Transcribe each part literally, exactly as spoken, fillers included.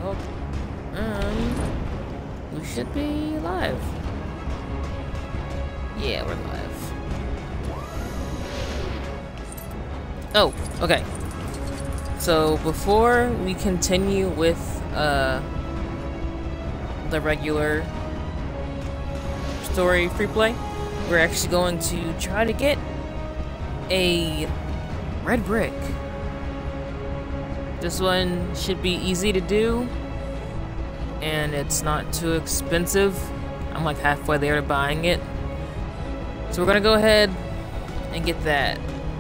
hope. Um, we should be live. Yeah, we're live. Oh, okay. So before we continue with uh the regular story free play, we're actually going to try to get a red brick. This one should be easy to do, and it's not too expensive. I'm like halfway there to buying it. So we're gonna go ahead and get that.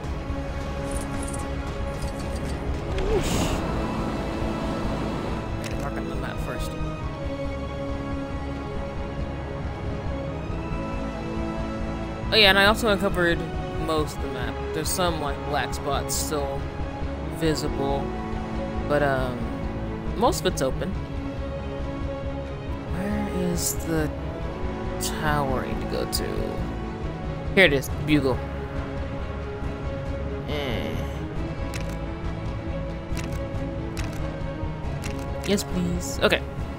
Mark on the map first. Oh yeah, and I also uncovered most of the map. There's some like black spots still visible, but um, most of it's open. Where is the tower I need to go to? Here it is, Bugle. Eh. Yes, please. Okay.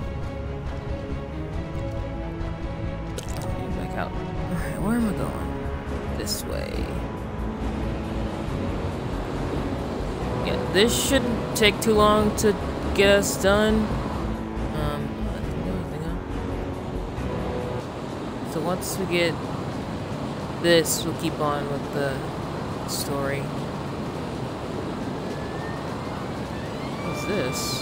Back out. Alright, where am I going? This way. Yeah, this shouldn't take too long to get us done. Um, so once we get this, we'll keep on with the story. What's this?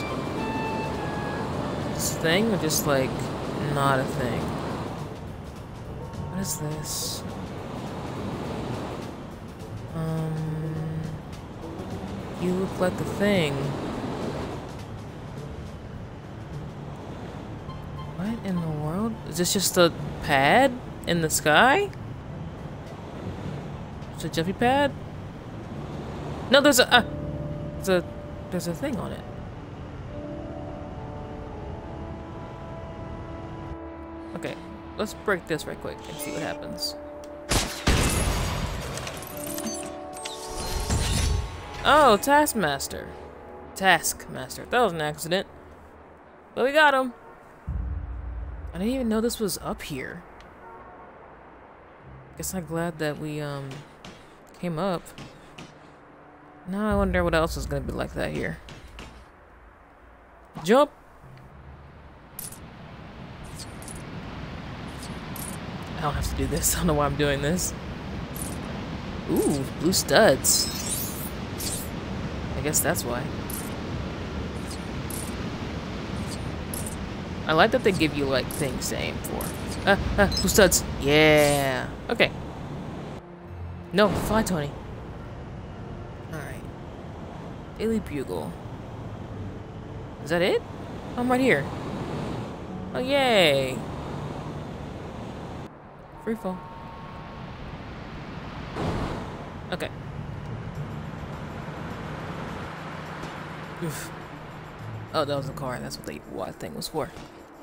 This thing or just like not a thing? What is this? Um, you look like a thing. What in the world? Is this just a pad in the sky? It's a jumpy pad? No, there's a, uh, there's a, there's a thing on it. Okay, let's break this right quick and see what happens. Oh, Taskmaster. Taskmaster. That was an accident. But we got him. I didn't even know this was up here. Guess I'm glad that we, um, came up. Now I wonder what else is gonna be like that here. Jump! I don't have to do this. I don't know why I'm doing this. Ooh, blue studs. I guess that's why. I like that they give you, like, things to aim for. Ah, ah, blue studs. Yeah. Okay. No, fly, Tony. Alright. Daily Bugle. Is that it? Oh, I'm right here. Oh, yay. Free fall. Okay. Oof. Oh, that was a car. That's what the what thing was for.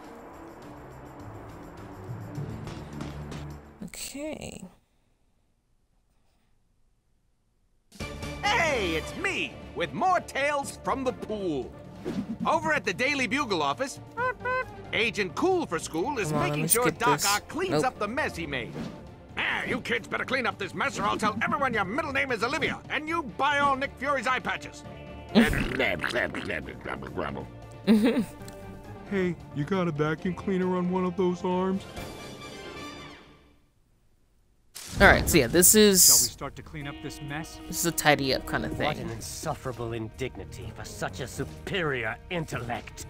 Okay. Hey, it's me with more tales from the pool. Over at the Daily Bugle office, Agent Cool for School is on, making sure Doc this. Ock cleans Nope. up the mess he made. Ah, you kids better clean up this mess or I'll tell everyone your middle name is Olivia and you buy all Nick Fury's eye patches. Hey, you got a vacuum cleaner on one of those arms? Alright, so yeah, this Shall we is start to clean up this mess? this is a tidy up kind of What thing. an insufferable indignity for such a superior intellect.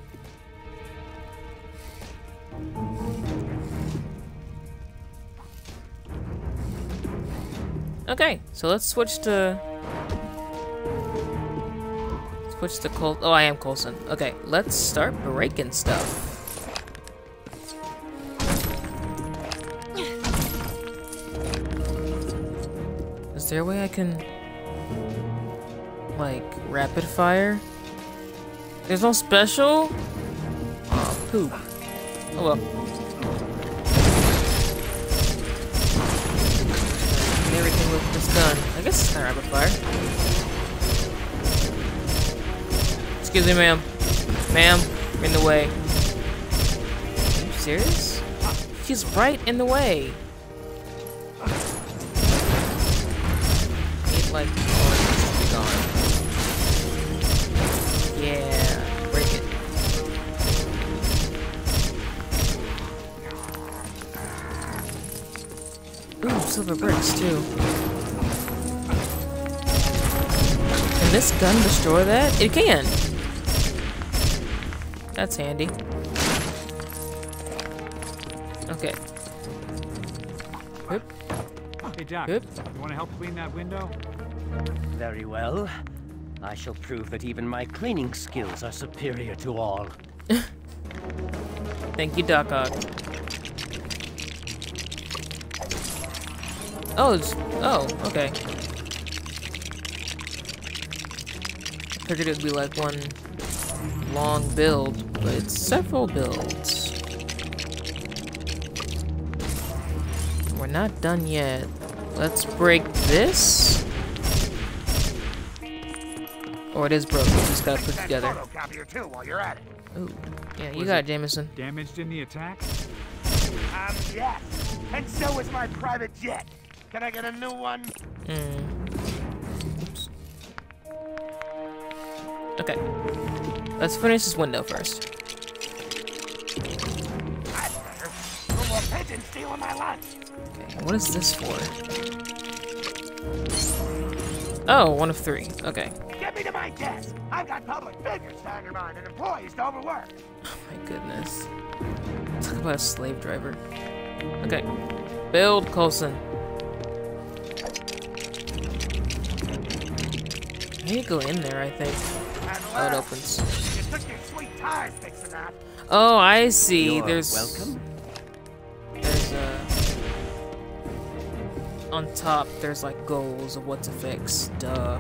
Okay, so let's switch to switch to Col. Oh, I am Coulson. Okay, let's start breaking stuff. Is there a way I can like rapid fire? There's no special? Oh, poop. Oh well. And everything with this gun. I guess it's kind of rapid fire. Excuse me, ma'am. Ma'am. You're in the way. Are you serious? She's right in the way. Need like orange to be gone. Yeah, break it. Ooh, silver bricks too. Can this gun destroy that? It can. That's handy. Okay. Oop. Hey, Doc, Oop. you want to help clean that window? Very well. I shall prove that even my cleaning skills are superior to all. Thank you, Doc Ock. Oh, it's, oh, okay. I figured it would be like one long build, but it's several builds. We're not done yet. Let's break this. Or it is broken, we just gotta put it together. Photocopier too while you're at it. Ooh, yeah, you Was got it it, Jameson. Damaged in the attack? Um, yes. And so is my private jet. Can I get a new one? Mm. Oops. Okay. Let's finish this window first. That's better. No more pigeons stealing my lunch. Okay, what is this for? Oh, one of three. Okay. Get me to my desk. I've got public figures to undermine and employees to overwork. Oh my goodness. Talk about a slave driver. Okay. Build, Coulson. I need to go in there, I think. Oh, it opens. You took your sweet time fixing that. Oh, I see. You're There's... welcome. There's, uh... on top, there's, like, goals of what to fix. Duh.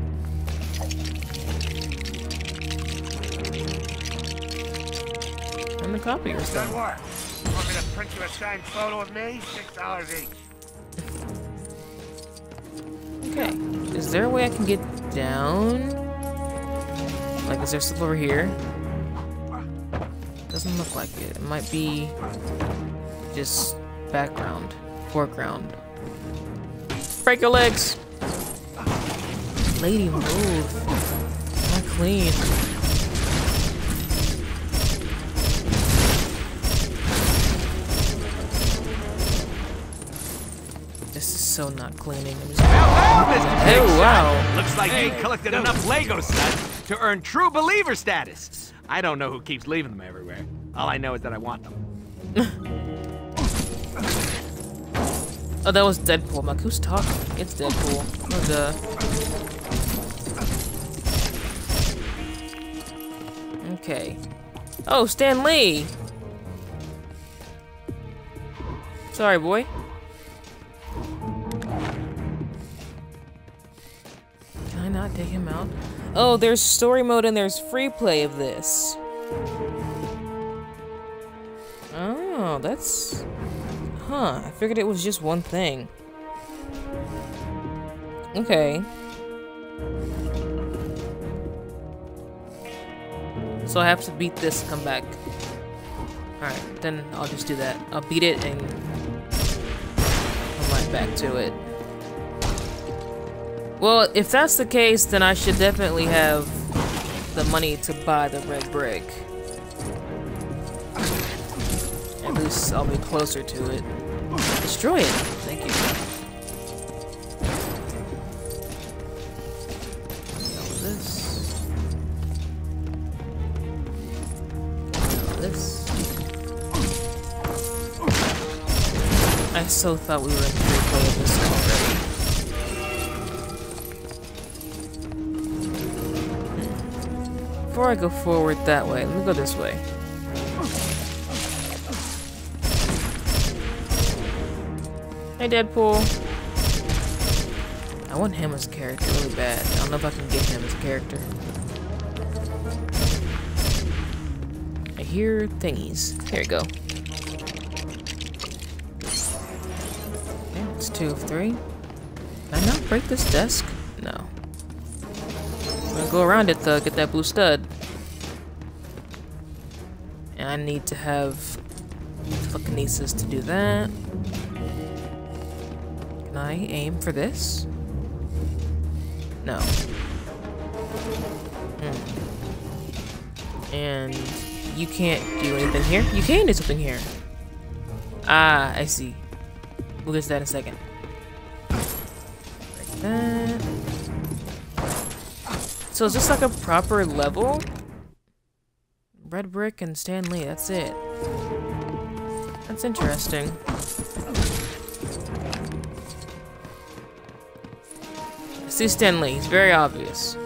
And the copier's Good done. work. Want me to print you a signed photo of me? Six dollars each. Okay. Is there a way I can get down? Like, is there stuff over here? Doesn't look like it. It might be just background, foreground. Break your legs! Lady, move. Not clean. This is so not cleaning. I'm just... Oh, wow. Looks like you collected enough Lego sets to earn true believer status. I don't know who keeps leaving them everywhere. All I know is that I want them. Oh, that was Deadpool. I'm like, who's talking? It's Deadpool. Oh, duh. Okay. Oh, Stan Lee! Sorry, boy. Can I not take him out? Oh, there's story mode and there's free play of this. Oh, that's... Huh, I figured it was just one thing. Okay. So I have to beat this and come back. Alright, then I'll just do that. I'll beat it and come right back to it. Well, if that's the case, then I should definitely have the money to buy the red brick. At least I'll be closer to it. Destroy it. Thank you. This. This. I so thought we were in free play of this already. Before I go forward that way, let me go this way. Hey, Deadpool. I want him as a character really bad. I don't know if I can get him as a character. I hear thingies. Here we go. Okay, it's two of three. Can I not break this desk? No. I'm gonna go around it though, get that blue stud. And I need to have telekinesis to do that. Can I aim for this? No. Hmm. And you can't do anything here? You can do something here. Ah, I see. We'll get to that in a second. Like that. So is this like a proper level? Red Brick and Stan Lee, that's it. That's interesting. I see Stan Lee, he's very obvious.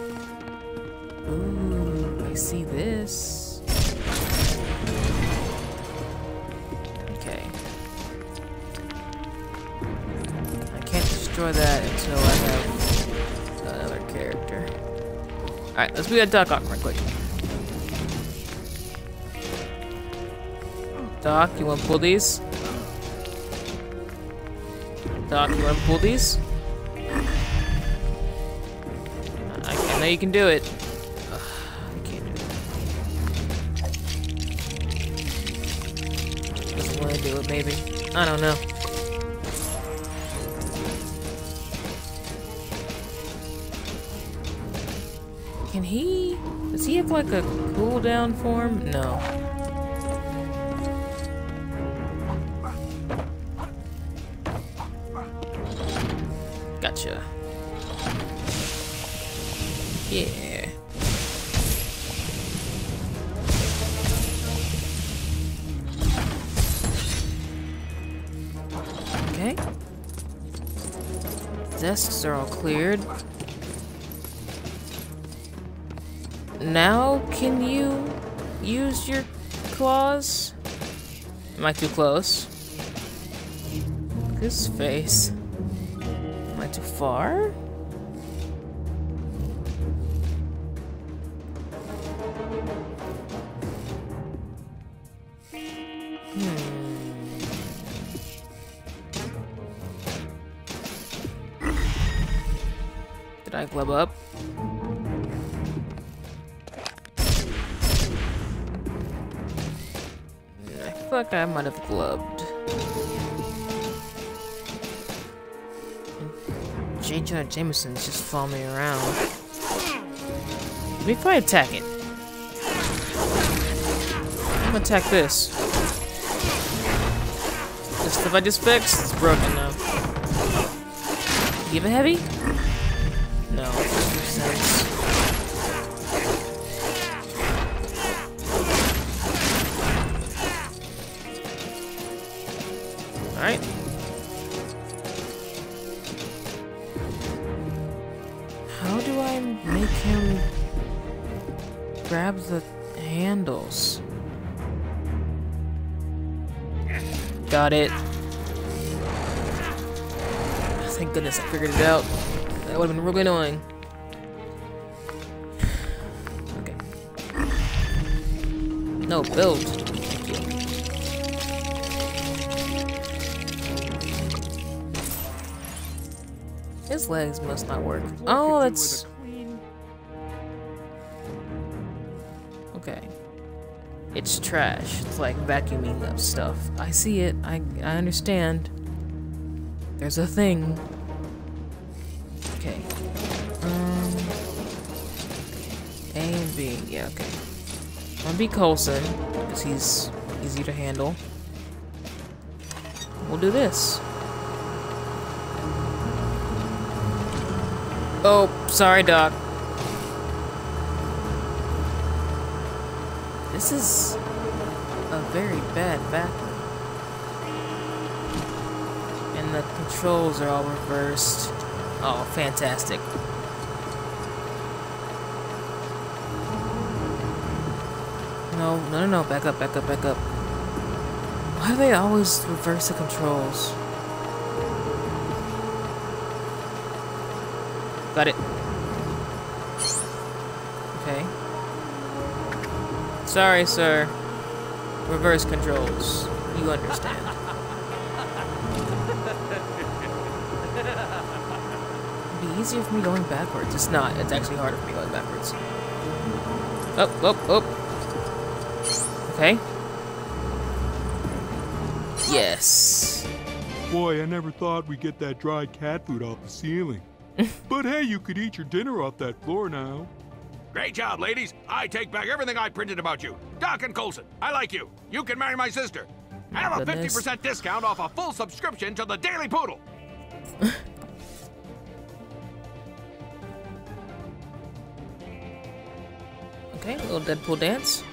Ooh, I see this. Okay. I can't destroy that until I have another character. Alright, let's be a Doc Ock right quick. Doc, you wanna pull these? Doc, you wanna pull these? I, I know you can do it. Ugh, I can't do it. Doesn't wanna do it, maybe. I don't know. Can he? Does he have like a cooldown form? No. Gotcha. Yeah. Okay. Desks are all cleared. Now, can you use your claws? Am I too close? Look at his face. Am I too far? Hmm. Did I glub up? I feel like I might have glubbed. J. Jonah Jameson's just following me around. Let me try attack it. I'm gonna attack this. This stuff I just fixed is broken now. Give it heavy? No, it doesn't make sense. Alright. How do I make him grab the handles? Got it. Thank goodness I figured it out. That would have been really annoying. Okay. No, build. Thank you. His legs must not work. Oh, that's... Okay. It's trash. It's like vacuuming up stuff. I see it. I, I understand. There's a thing. Okay. Um... A and B. Yeah, okay. I'm gonna be Coulson, because he's easy to handle. We'll do this. Oh, sorry, Doc. This is a very bad vacuum. And the controls are all reversed. Oh, fantastic. No, no, no, no, back up, back up, back up. Why do they always reverse the controls? Got it. Okay. Sorry, sir. Reverse controls. You understand. It'd be easier for me going backwards. It's not. It's actually harder for me going backwards. Oh, oh, oh. Okay. Yes. Boy, I never thought we'd get that dry cat food off the ceiling. But hey, you could eat your dinner off that floor now. Great job, ladies. I take back everything I printed about you. Doc and Coulson, I like you. You can marry my sister. Have a fifty percent discount off a full subscription to the Daily Poodle. Okay, a little Deadpool dance.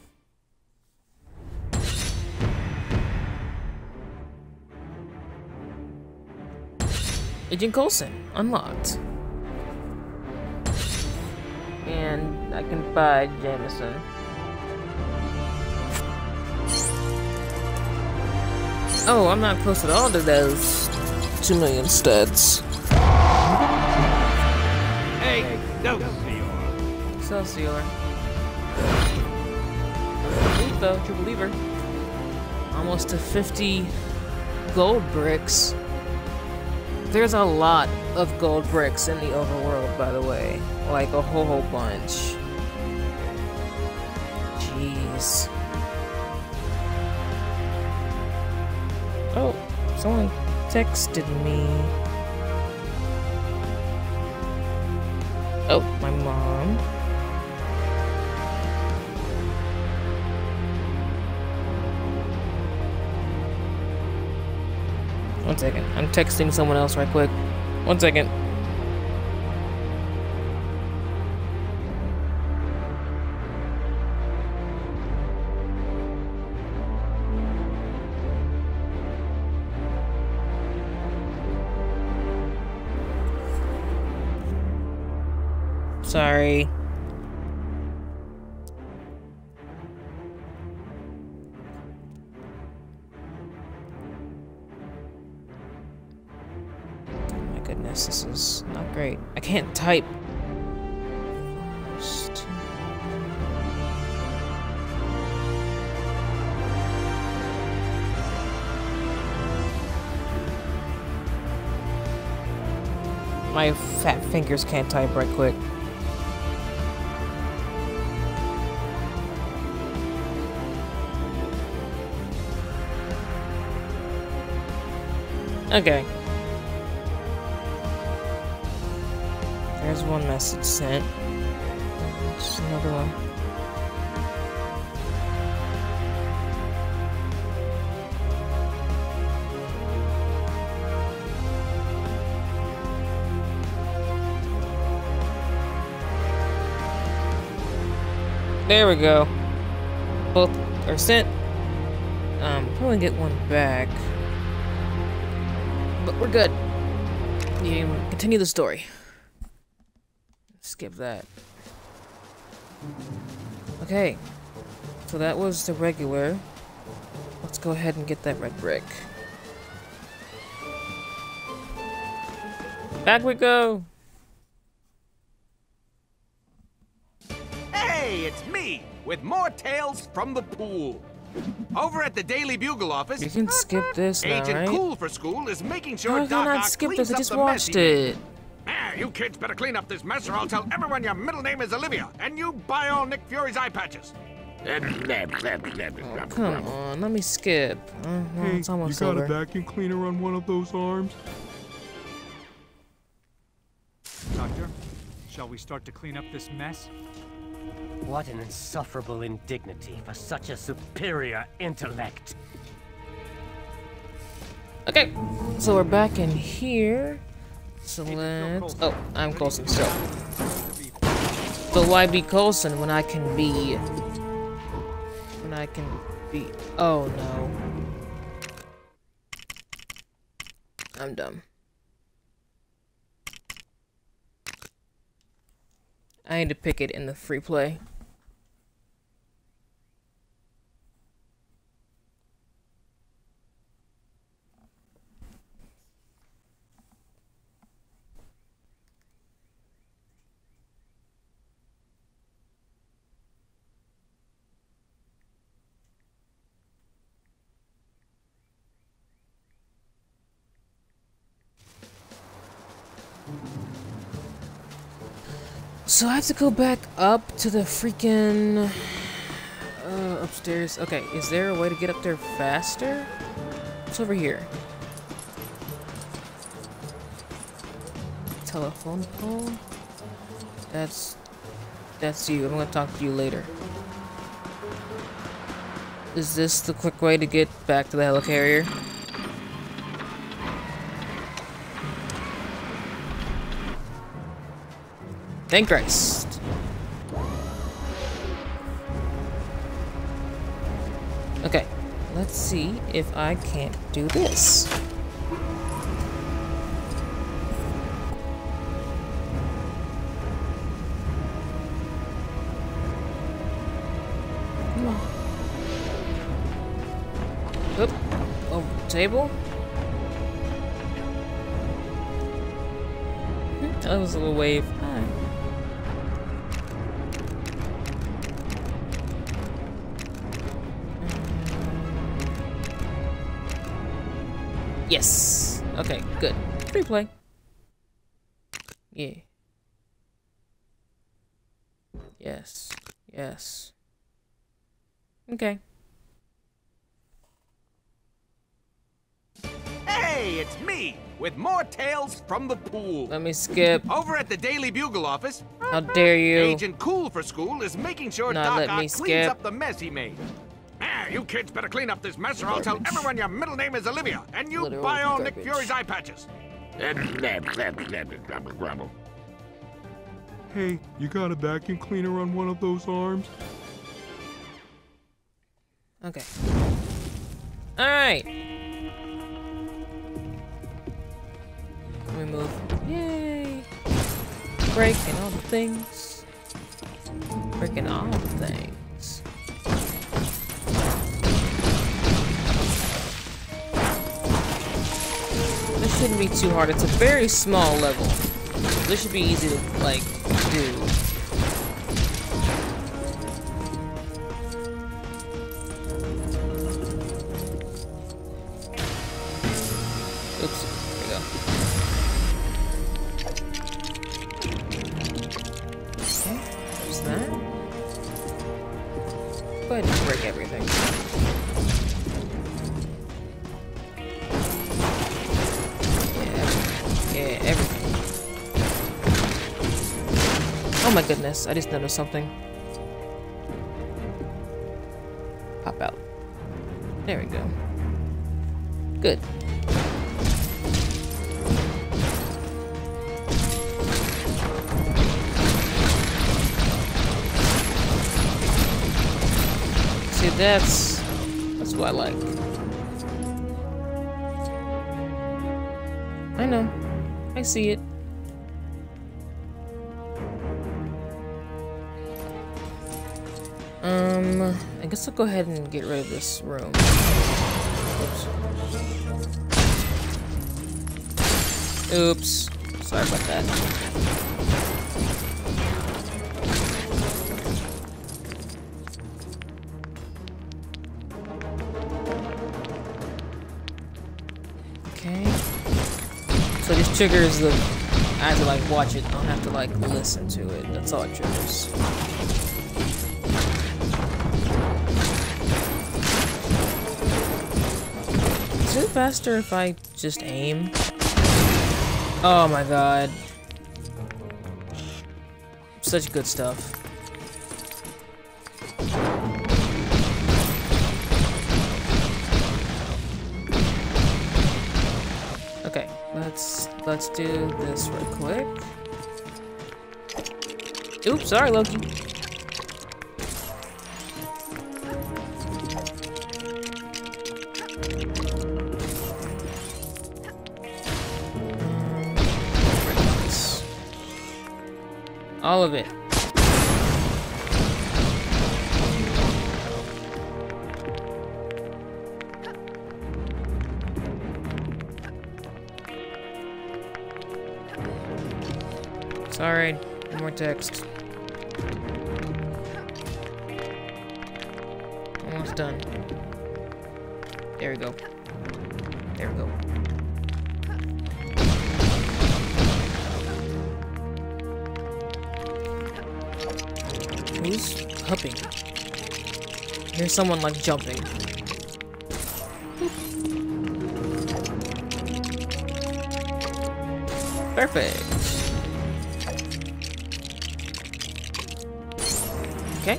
Agent Coulson, unlocked. And I can buy Jameson. Oh, I'm not close at all to those two million studs. Hey, no. Excelsior. Believe though, true believer. Almost to fifty gold bricks. There's a lot of gold bricks in the overworld, by the way. Like a whole, whole bunch. Jeez. Oh, someone texted me. Oh, my mom. One second. I'm texting someone else right quick. One second. Sorry. Goodness, this is not great. I can't type. First. My fat fingers can't type right quick. Okay. There's one message sent. Just another one. There we go. Both are sent. Um, probably get one back. But we're good. You can continue the story. Skip that. Okay. So that was the regular. Let's go ahead and get that red brick. Back we go! Hey, it's me, with more tales from the pool. Over at the Daily Bugle office, You can skip this now, Agent right? Cool for School is making sure How can I Doc not Ock skip cleans this? I up just the mess watched he made. it. Ah, you kids better clean up this mess or I'll tell everyone your middle name is Olivia, and you buy all Nick Fury's eye patches. Oh, come on, let me skip. Uh, no, Hey, it's you almost got over. a vacuum cleaner on one of those arms? Doctor, shall we start to clean up this mess? What an insufferable indignity for such a superior intellect. Okay, so we're back in here. So let's. Oh, I'm Coulson still. So why be Coulson when I can be? When I can be? Oh no. I'm dumb. I need to pick it in the free play. So I have to go back up to the freaking uh, upstairs. Okay, is there a way to get up there faster? What's over here? Telephone pole? That's... That's you. I'm gonna talk to you later. Is this the quick way to get back to the helicarrier? Thank Christ. Okay, let's see if I can't do this. Come on. Oop. Over the table. That was a little wave. Hi. Yes. Okay, good. Free play. Yeah. Yes. Yes. Okay. Hey, it's me with more tales from the pool. Let me skip. Over at the Daily Bugle office, How dare you? Agent Cool for School is making sure Not Doc let Ock me cleans skip. up the mess he made. Ah, you kids better clean up this mess or I'll tell everyone your middle name is Olivia and you Literal buy all Nick garbage. Fury's eye patches. Hey, you got a vacuum cleaner on one of those arms? Okay. Alright. Let me move. Yay! Breaking all the things. Breaking all the things. This shouldn't be too hard. It's a very small level. This should be easy to, like, do. Oops. There we go. Okay. There's that. Go ahead and break everything. Yeah, everything. Oh my goodness, I just noticed something. Pop out. There we go. Good. See, that's... that's what I like. I know. I see it. Um, I guess I'll go ahead and get rid of this room. Oops. Oops. Sorry about that. Okay. So this triggers the... I have to like watch it. I don't have to like listen to it. That's all it triggers. Is it faster if I just aim? Oh my god. Such good stuff. Okay, let's let's do this real quick. Oops, sorry, Loki. All of it. Sorry, no more text. Almost done. There we go. There we go. Who's hopping? Here's someone like jumping. Perfect. Okay.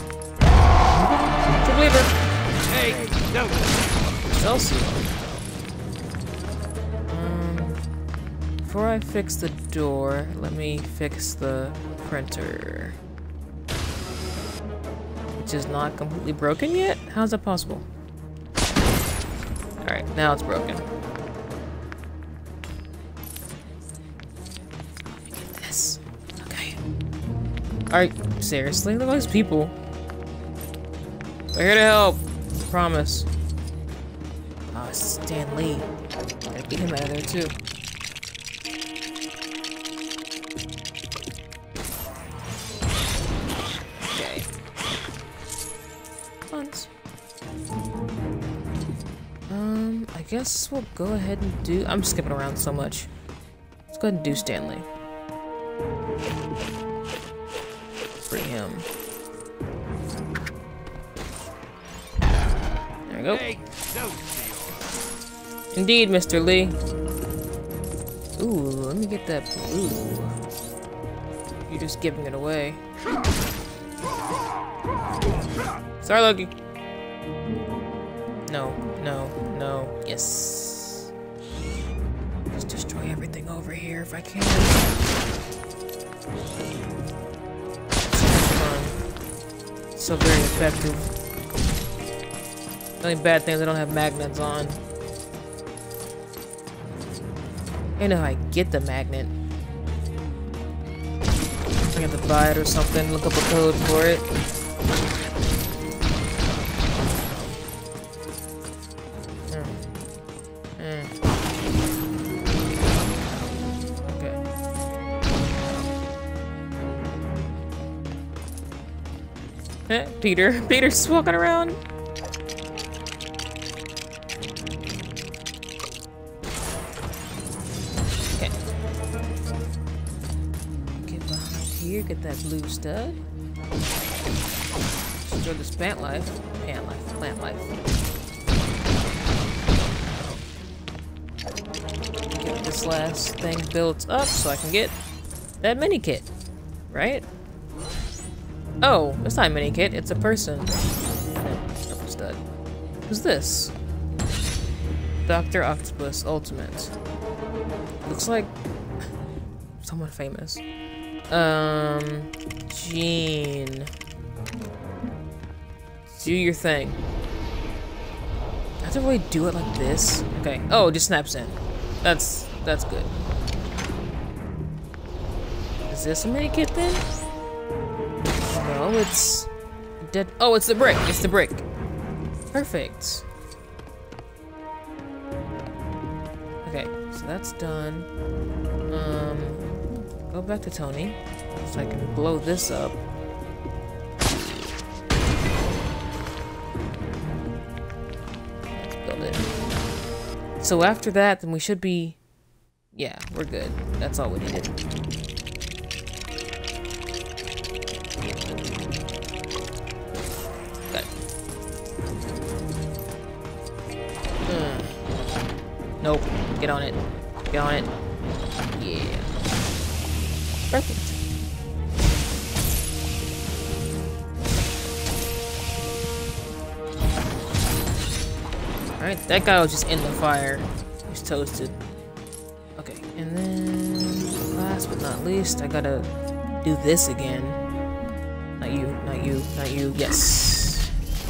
True believer. Hey, no. Excelsior. Um, before I fix the door, let me fix the printer. Which is not completely broken yet? How's that possible? Alright, now it's broken. Let me get this. Okay. Alright, seriously? Look at all these people. We're here to help. Promise. Ah, oh, Stan Lee. Gotta get him out of there too. Okay. Funds. Um, I guess we'll go ahead and do. I'm skipping around so much. Let's go ahead and do Stanley. Free him. There we go. Hey, no. Indeed, Mister Lee. Ooh, let me get that blue. You're just giving it away. Sorry, Loki. No, no, no. Yes. Just destroy everything over here if I can. Fun. So very effective. The only bad thing is I don't have magnets on. I know how I get the magnet. I have to buy it or something, look up a code for it. Mm. Mm. Okay. Eh, Peter. Peter's walking around. Here, get that blue stud. Enjoy this plant life. Plant life. Plant life. Get this last thing built up so I can get that mini kit. Right? Oh, it's not a mini kit, it's a person. Purple stud. Who's this? Doctor Octopus Ultimate. Looks like someone famous. Um, Jean. Do your thing. I have to really do it like this. Okay. Oh, it just snaps in. That's that's good. Is this a mini kit then? No, it's dead. Oh, it's the brick. It's the brick. Perfect. Okay, so that's done. Um. Go back to Tony, so I can blow this up. Let's build it. So after that, then we should be... Yeah, we're good. That's all we needed. Got it. Uh. Nope. Get on it. Get on it. Yeah. Perfect. Alright, that guy was just in the fire. He's toasted. Okay, and then last but not least, I gotta do this again. Not you, not you, not you. Yes.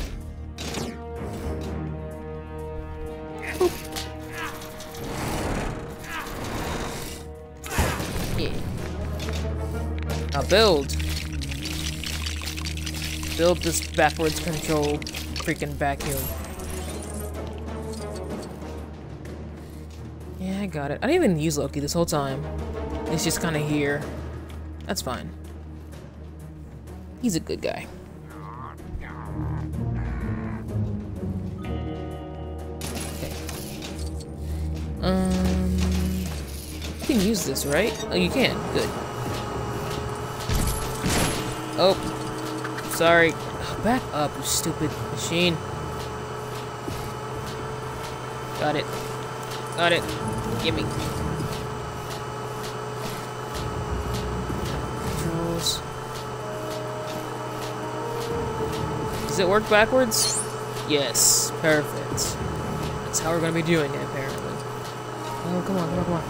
Yeah. Now build. Build this backwards control freaking vacuum. Yeah, I got it. I didn't even use Loki this whole time. It's just kind of here. That's fine. He's a good guy. Okay. Um, you can use this, right? Oh, you can. Good. Oh, sorry. Back up, you stupid machine. Got it. Got it. Gimme. controls. Does it work backwards? Yes, perfect. That's how we're gonna be doing it, apparently. Oh, come on, come on, come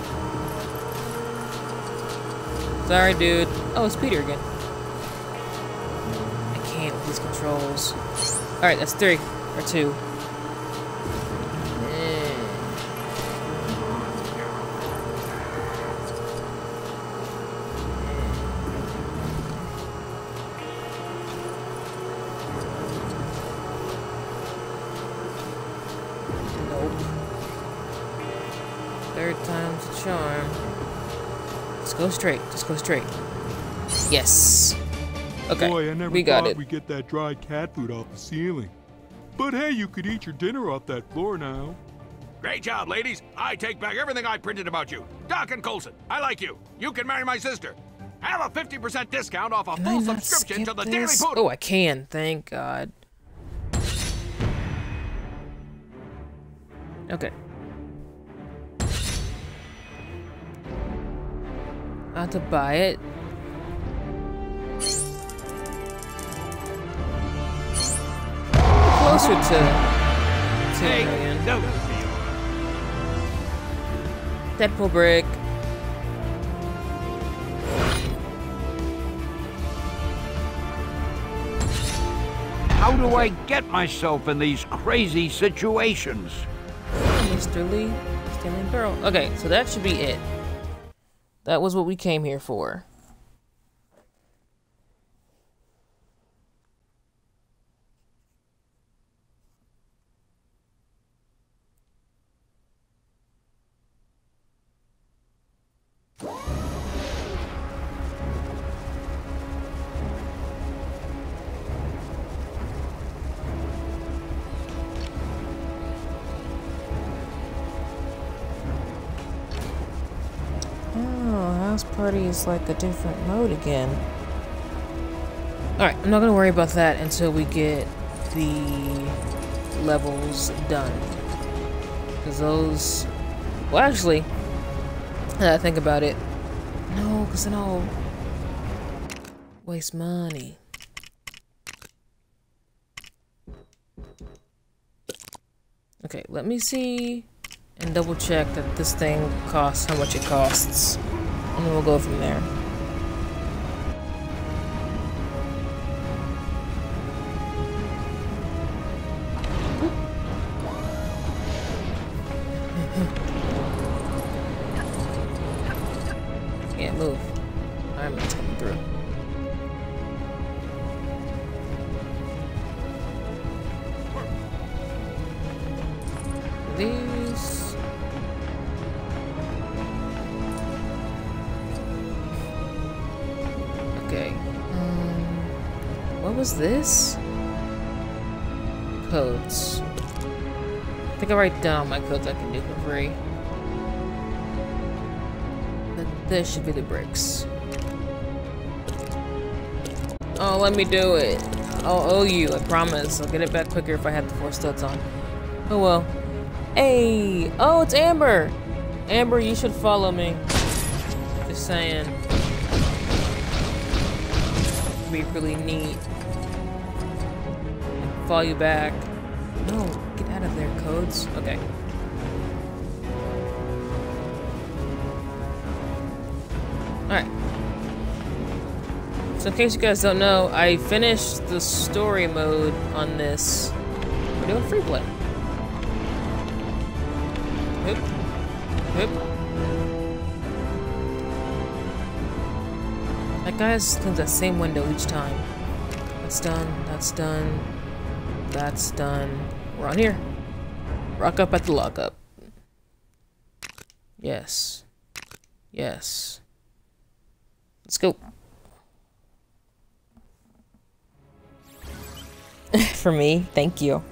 on. Sorry, dude. Oh, it's Peter again. I can't with these controls. Alright, that's three. Or two. Third time's a charm. Just go straight. Just go straight. Yes. Okay. Boy, I never we got thought it. we'd get that dry cat food off the ceiling. But hey, you could eat your dinner off that floor now. Great job, ladies. I take back everything I printed about you. Doc and Coulson, I like you. You can marry my sister. Have a fifty percent discount off a Can I full not subscription skip to the Daily this? Poodle. Oh, I can. Thank God. Okay. I have to buy it. Closer to two Hey, million. no. Deadpool brick. How do I get myself in these crazy situations? Mister Lee, Stanley Burrow. Okay, so that should be it. That was what we came here for. Oh, house party is like a different mode again. Alright, I'm not gonna worry about that until we get the levels done. Because those... Well, actually, now that I think about it, no, because then I'll waste money. Okay, let me see and double check that this thing costs how much it costs. And then we'll go from there. Can't move. I'm coming through. These. Okay. Um, what was this? Codes. I think I write down my codes I can do for free. But this should be the bricks. Oh, let me do it. I'll owe you, I promise. I'll get it back quicker if I have the four studs on. Oh well. Hey! Oh, it's Amber! Amber, you should follow me. Just saying. It'd be really neat. Follow you back. No, get out of there, codes. Okay. Alright. So in case you guys don't know, I finished the story mode on this. We're doing free play. Hoop. Hoop. That guy cleans that same window each time. That's done, that's done, that's done. We're on here. Rock up at the lockup. Yes. Yes. Let's go. For me, thank you.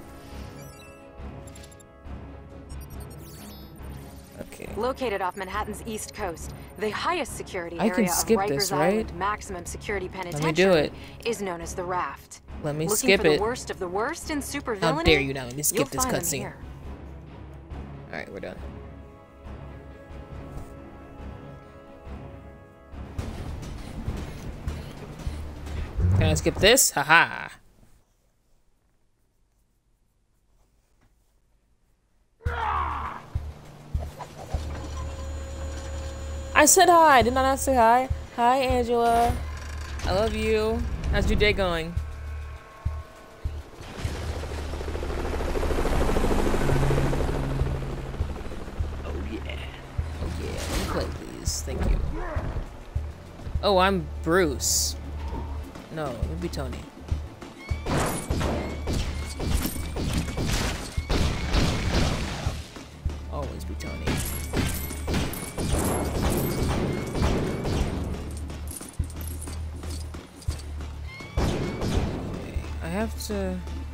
Okay. Located off Manhattan's East Coast, the highest security I can area skip of Rikers this, right? Island maximum security Let me penitentiary do it. is known as the Raft. Let me Looking skip for it. the worst of the worst in supervillainy? How dare you now? Let me skip You'll this find them cutscene. here. Alright, we're done. Can I skip this? Haha. I said hi. Did I not say hi? Hi, Angela. I love you. How's your day going? Oh yeah. Oh yeah. Let me play, please. Thank you. Oh, I'm Bruce. No, let me be Tony. Always be Tony. Okay, I have to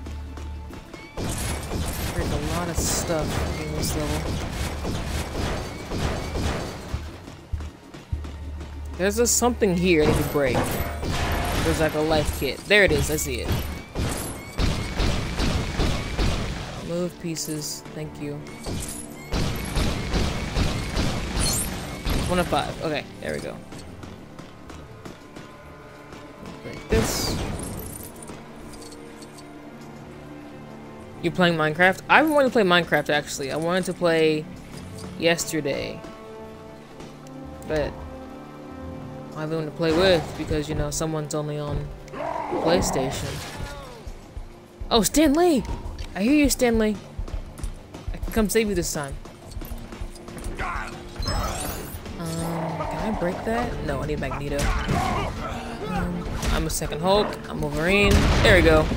break a lot of stuff in this level. There's just something here I need to break. There's like a life kit. There it is, I see it. Move pieces, thank you. One of five, okay, there we go. Break this. You playing Minecraft? I've been wanting to play Minecraft actually. I wanted to play yesterday. But I have one to play with because, you know, someone's only on PlayStation. Oh, Stan Lee! I hear you, Stan Lee. I can come save you this time. Um, can I break that? No, I need Magneto. Um, I'm a second Hulk. I'm Wolverine. There we go.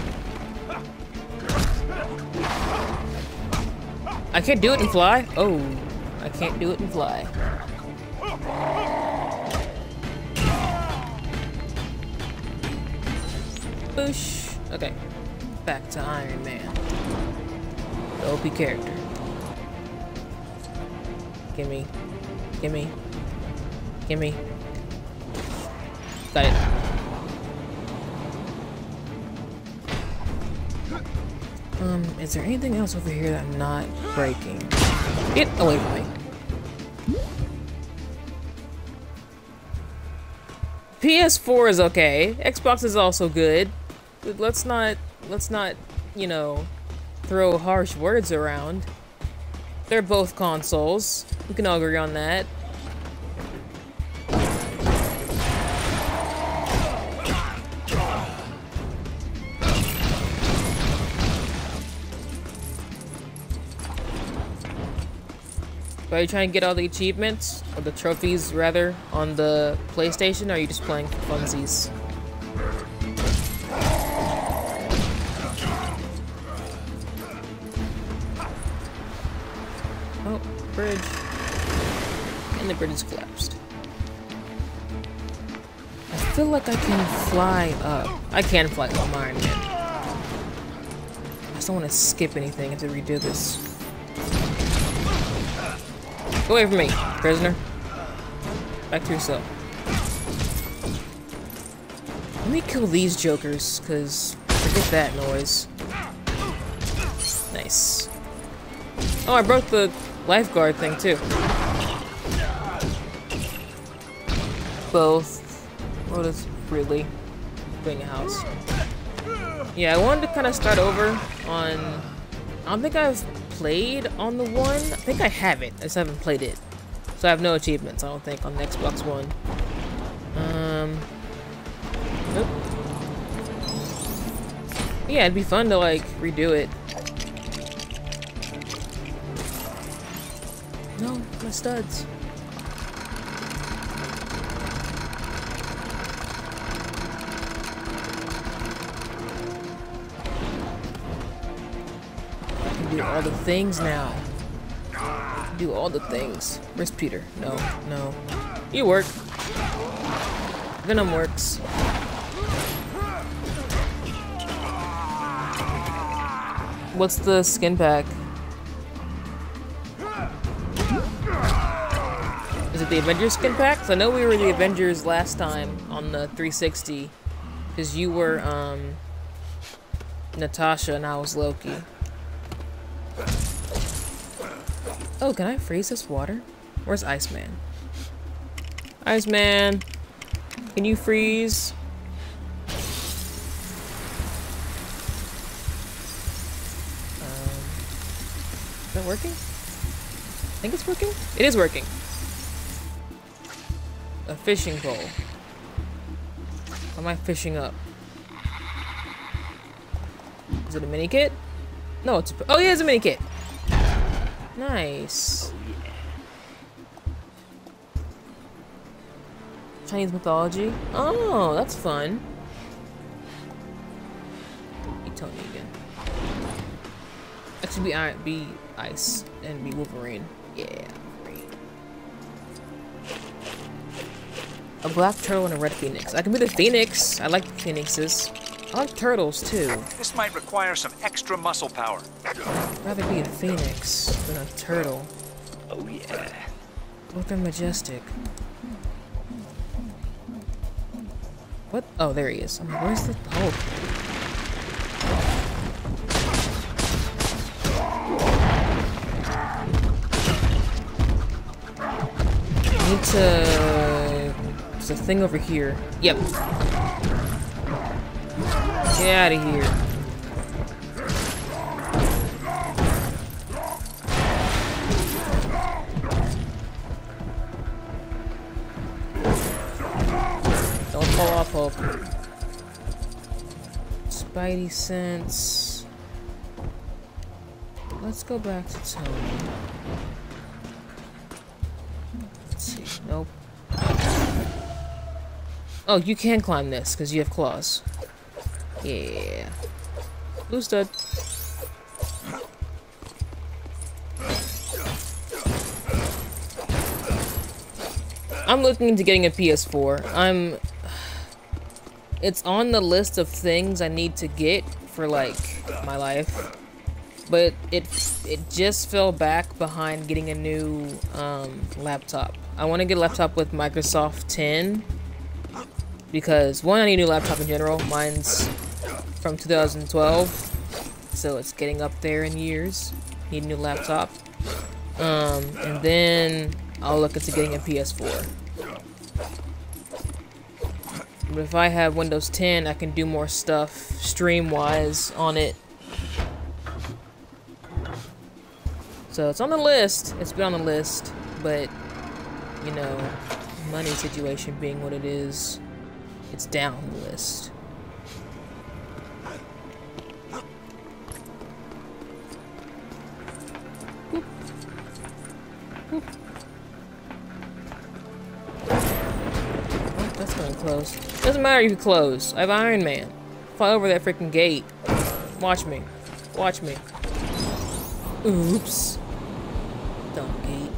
I can't do it and fly? Oh, I can't do it and fly. Push. Okay. Back to Iron Man. The O P character. Gimme. Gimme. Gimme. Got it. Um, is there anything else over here that I'm not breaking? Get away from me. P S four is okay. Xbox is also good. But let's not, let's not, you know, throw harsh words around. They're both consoles. We can all agree on that. But are you trying to get all the achievements, or the trophies rather, on the PlayStation, or are you just playing for funsies? Oh, bridge. And the bridge is collapsed. I feel like I can fly up. I can fly up, Iron Man. I just don't want to skip anything. I have to redo this. Go away from me, prisoner. Back to yourself. Let me kill these jokers, because forget that noise. Nice. Oh, I broke the lifeguard thing, too. Both. What is really building a house? Yeah, I wanted to kind of start over on... I don't think I've played on the one. I think I have it. I just haven't played it. So I have no achievements, I don't think, on the Xbox One. Um... Nope. Yeah, it'd be fun to, like, redo it. No, my studs. I can do all the things now. I can do all the things. Where's Peter? No, no. You work. Venom works. What's the skin pack? Is it the Avengers skin pack? 'Cause I know we were the Avengers last time on the three sixty. Because you were, um... Natasha and I was Loki. Oh, can I freeze this water? Where's Iceman? Iceman! Can you freeze? that working? I think it's working? It is working. A fishing pole. How am I fishing up? Is it a mini kit? No, it's a, oh yeah, it's a mini kit. Nice. Chinese mythology. Oh, that's fun. Be Tony again. Actually, be Iron, be Ice, and be Wolverine. Yeah, Wolverine. A black turtle and a red phoenix. I can be the phoenix. I like phoenixes. I like turtles too. This might require some extra muscle power. I'd rather be a phoenix than a turtle. Oh yeah. Both are majestic. What? Oh, there he is. I'm like, where's the Hulk? I need to... There's a thing over here. Yep. Get out of here. Don't fall off, Hulk. Spidey sense. Let's go back to Tony. Let's see. Nope. Oh, you can climb this because you have claws. Yeah. Blue stud. I'm looking into getting a P S four. I'm... It's on the list of things I need to get for, like, my life. But it it just fell back behind getting a new um, laptop. I want to get a laptop with Microsoft ten. Because, one, I need a new laptop in general. Mine's from two thousand twelve. So it's getting up there in years. Need a new laptop. Um, and then I'll look into getting a P S four. But if I have Windows ten, I can do more stuff stream-wise on it. So it's on the list. It's been on the list. But, you know, money situation being what it is, it's down the list. Boop. Boop. Oh, that's going close. Doesn't matter if you close. I have Iron Man. Fly over that freaking gate. Watch me. Watch me. Oops. Dumb gate.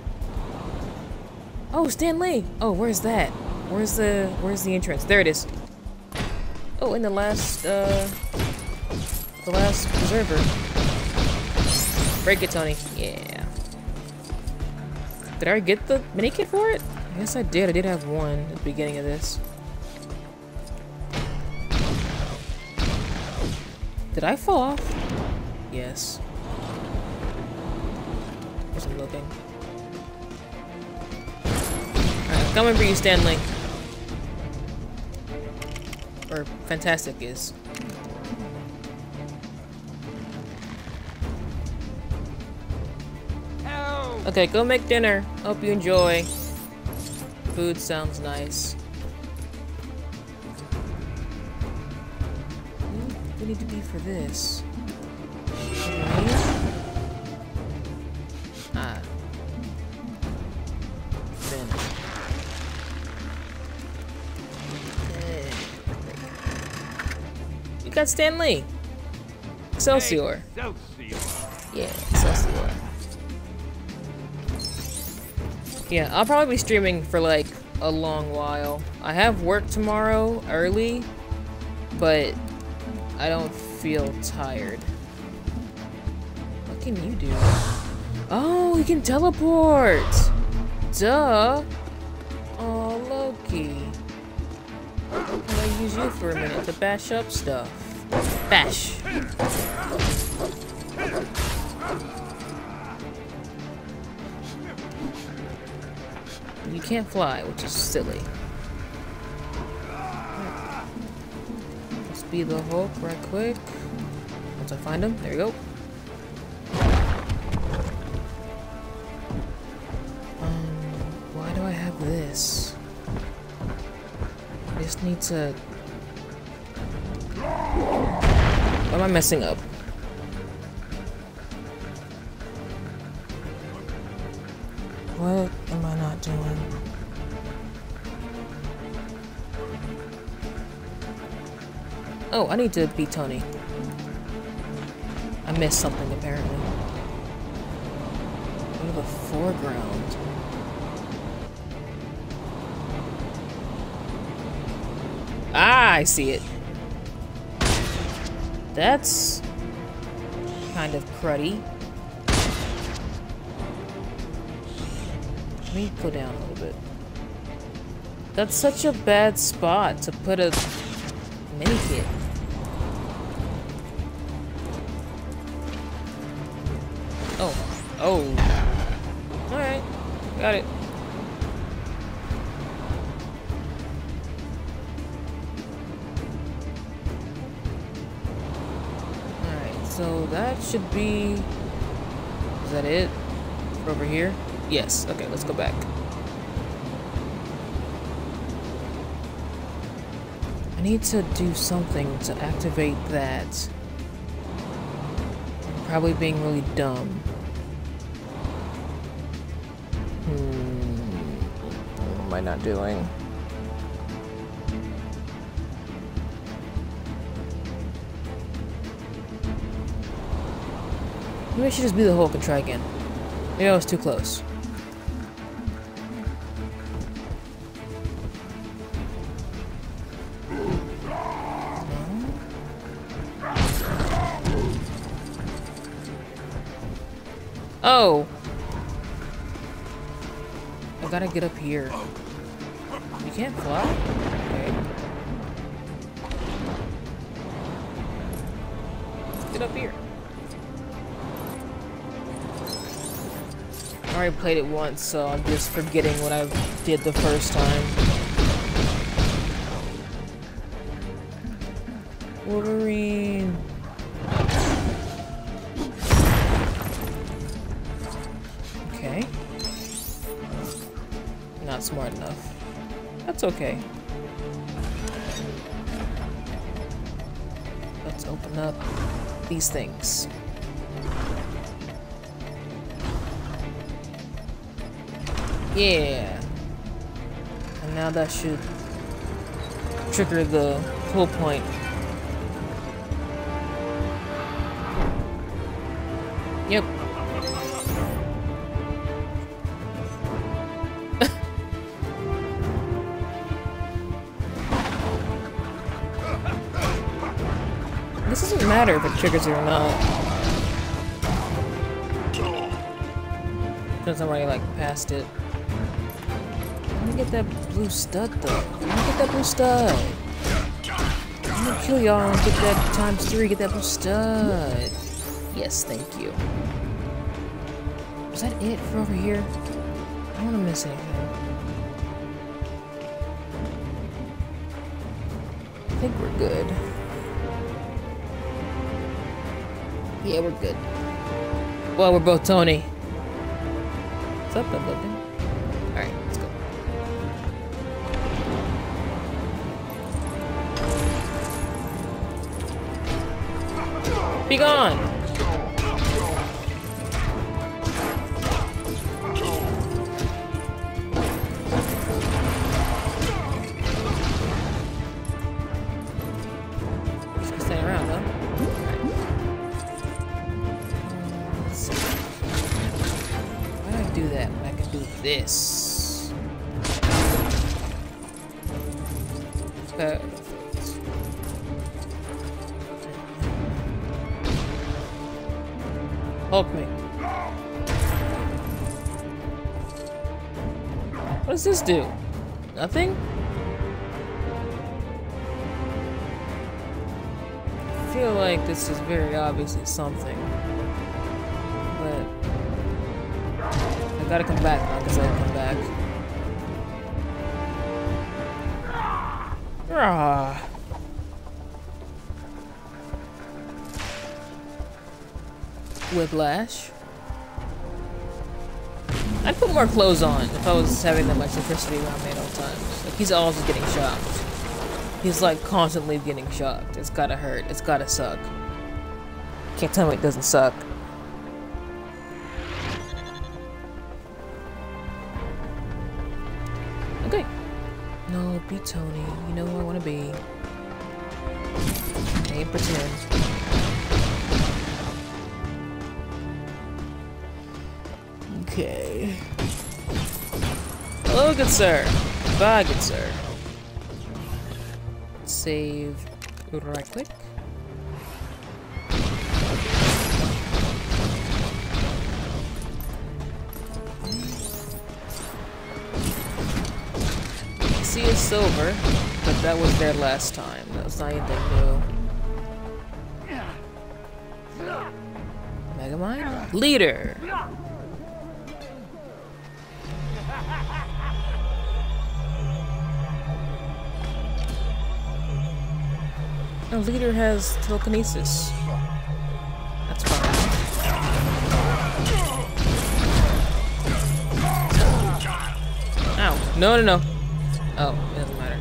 Oh, Stan Lee. Oh, where's that? Where's the where's the entrance? There it is. Oh, in the last uh the last preserver. Break it, Tony. Yeah. Did I get the mini kit for it? I guess I did. I did have one at the beginning of this. Did I fall off? Yes. Wasn't looking. Alright, coming for you, Stanley. Or Fantastic is. Okay, go make dinner. Hope you enjoy. Food sounds nice. What do we need to be for this? Ah. Then. You got Stan Lee. Excelsior. Excelsior. Yeah, Excelsior. Yeah, I'll probably be streaming for like a long while. I have work tomorrow early, but I don't feel tired. What can you do? Oh, you can teleport! Duh! Oh, Loki. Can I use you for a minute to bash up stuff? Bash! You can't fly, which is silly. Let's be the Hulk right quick. Once I find him, there you go. this. I just need to... What am I messing up? What am I not doing? Oh, I need to beat Tony. I missed something apparently. We have a foreground. Ah, I see it. That's kind of cruddy. Let me go down a little bit. That's such a bad spot to put a mini kit. Oh. Oh. Alright. Got it. Alright, so that should be... Is that it? For over here? Yes. Okay, let's go back. I need to do something to activate that. I'm probably being really dumb. Hmm. What am I not doing? Maybe I should just be the Hulk and try again. Maybe I was too close. Oh! I gotta get up here. You can't fly? Okay. Let's get up here. I already played it once, so I'm just forgetting what I did the first time. Wolverine! Okay. Not smart enough. That's okay. Let's open up these things. Yeah. And now that should trigger the pull point. Yep. This doesn't matter if it triggers it or not. Because I'm already like past it. Let me get that blue stud though. Let me get that blue stud. I'm gonna kill y'all and get that times three, get that blue stud. Yes, thank you. Was that it for over here? I don't want to miss anything. I think we're good. Yeah, we're good. Well, we're both Tony. What's up, that looking? Alright, let's go. Be gone! Just stay around, though. Do that when I can do this. Perfect. Help me. What does this do? Nothing? I feel like this is very obviously something. But I gotta come back now because I come back. Ah. Whiplash. I'd put more clothes on if I was having that much electricity around me at all times. Like, he's always getting shocked. He's like constantly getting shocked. It's gotta hurt. It's gotta suck. Can't tell me it doesn't suck. Okay. No, be Tony. You know who I want to be. I ain't pretend. Okay. Hello, good sir. Bye, good sir. Save right quick. See, it's silver, but that was there last time. That was not anything new. Megamind? Leader! A leader has telekinesis. That's fine. Ow. No, no, no. Oh, it doesn't matter.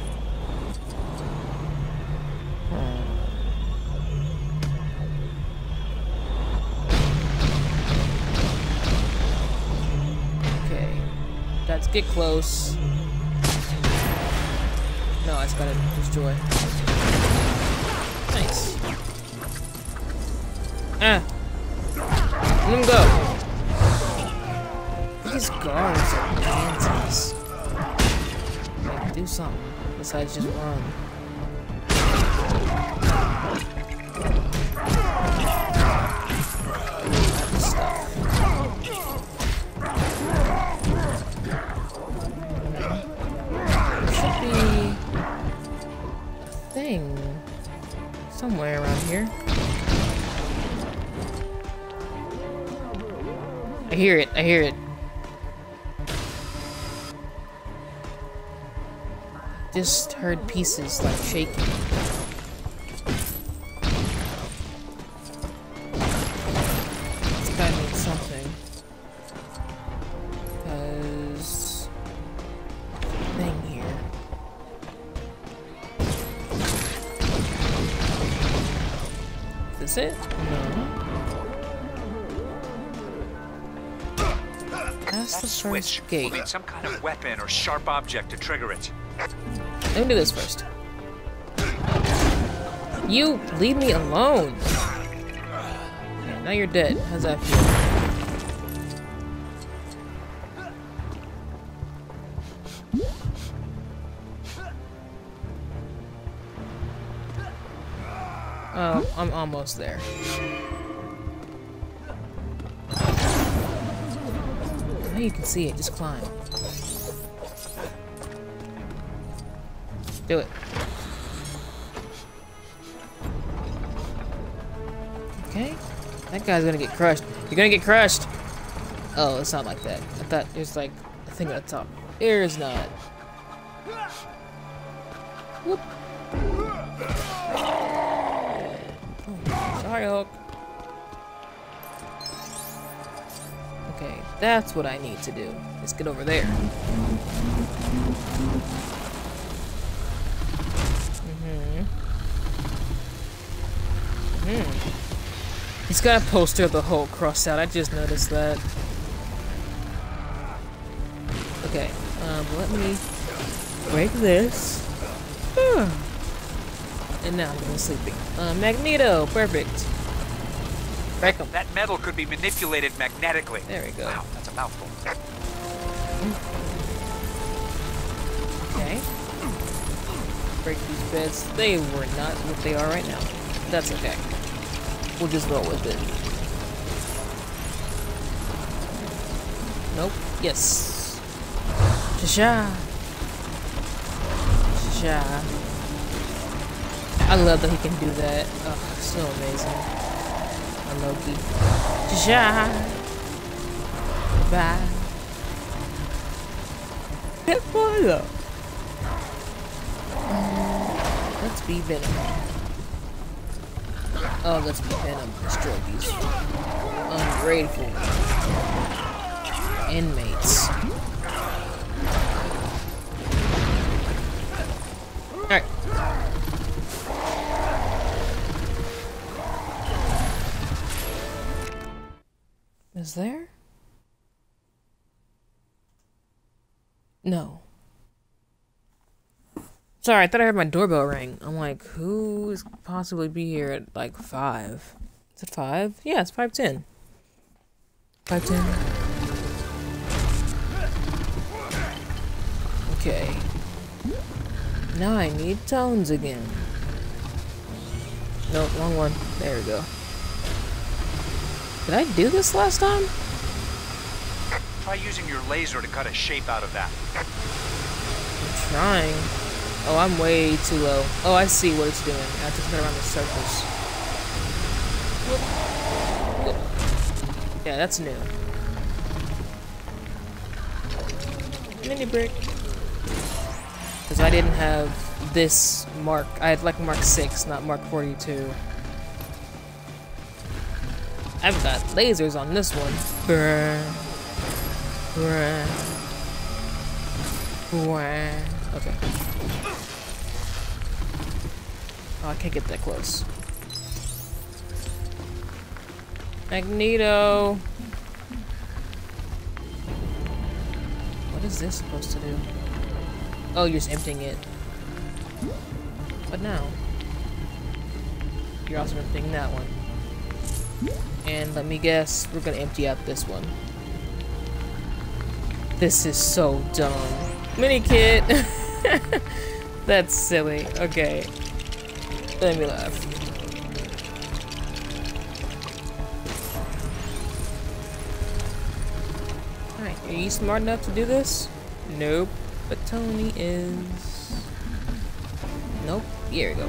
Okay. Let's get close. No, I just gotta destroy. Nice. Ah. Let him go. These guards are pansies. Like, do something besides just run. Stuff. There should be a thing somewhere around here. I hear it, I hear it. Just heard pieces like shaking. It's gotta mean something. Because thing here. Is this it? No. That's the That first switch gate. will need some kind of weapon or sharp object to trigger it. Let me do this first. You leave me alone. Okay, now you're dead. How's that feel? Oh, I'm almost there. Now you can see it. Just climb. Do it. Okay. That guy's gonna get crushed. You're gonna get crushed! Oh, it's not like that. I thought there's like a thing at the top. There is not. Whoop. Oh, sorry, Hulk. Okay, that's what I need to do. Let's get over there. Hmm. He's got a poster of the Hulk crossed out. I just noticed that. Okay. Um, let me break this. And now I'm going sleeping. Uh, Magneto. Perfect. Break him. That metal could be manipulated magnetically. There we go. Wow, that's a mouthful. Okay. Break these beds. They were not what they are right now. That's okay. We'll just go with it. Nope. Yes. Sha-sha. Sha-sha. I love that he can do that. Oh, so amazing. I Loki. Sha-sha. Bye. Hit fire. Let's be Venom. Oh, let's be Venom. Destroy these ungrateful. inmates. Alright. Is there? No. Sorry, I thought I heard my doorbell ring. I'm like, who is possibly be here at like five? Is it five? Yeah, it's five ten. Five ten. Okay. Now I need tones again. Nope, wrong one. There we go. Did I do this last time? Try using your laser to cut a shape out of that. I'm trying. Oh, I'm way too low. Oh, I see what it's doing. I have to spin around the circles. Whoop. Whoop. Yeah, that's new. Mini brick. Because I didn't have this mark. I had like Mark six, not Mark forty-two. I've got lasers on this one. Brr. Brr. Brr. Okay. Oh, I can't get that close. Magneto. What is this supposed to do? Oh, you're just emptying it. What now? You're also emptying that one. And let me guess, we're gonna empty out this one. This is so dumb. Mini kit! That's silly. Okay. Let me laugh. Alright, are you smart enough to do this? Nope. But Tony is... Nope. Here we go.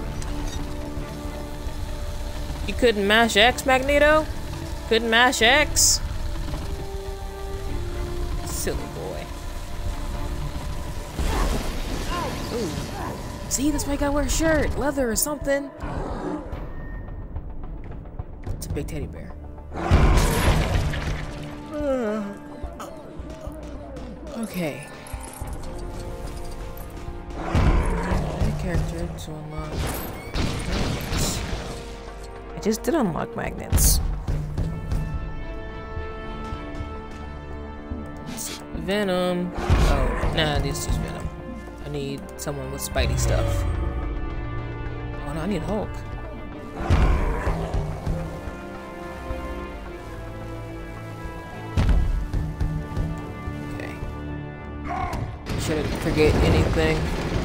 You couldn't mash X, Magneto? Couldn't mash X? Silly boy. Ooh. See, that's why you gotta wear a shirt, leather or something. It's a big teddy bear. Okay. Character to unlock magnets. I just did unlock magnets. Venom. Oh, nah, this is just Venom. I need someone with Spidey stuff. Oh no, I need Hulk. Okay. Shouldn't forget anything.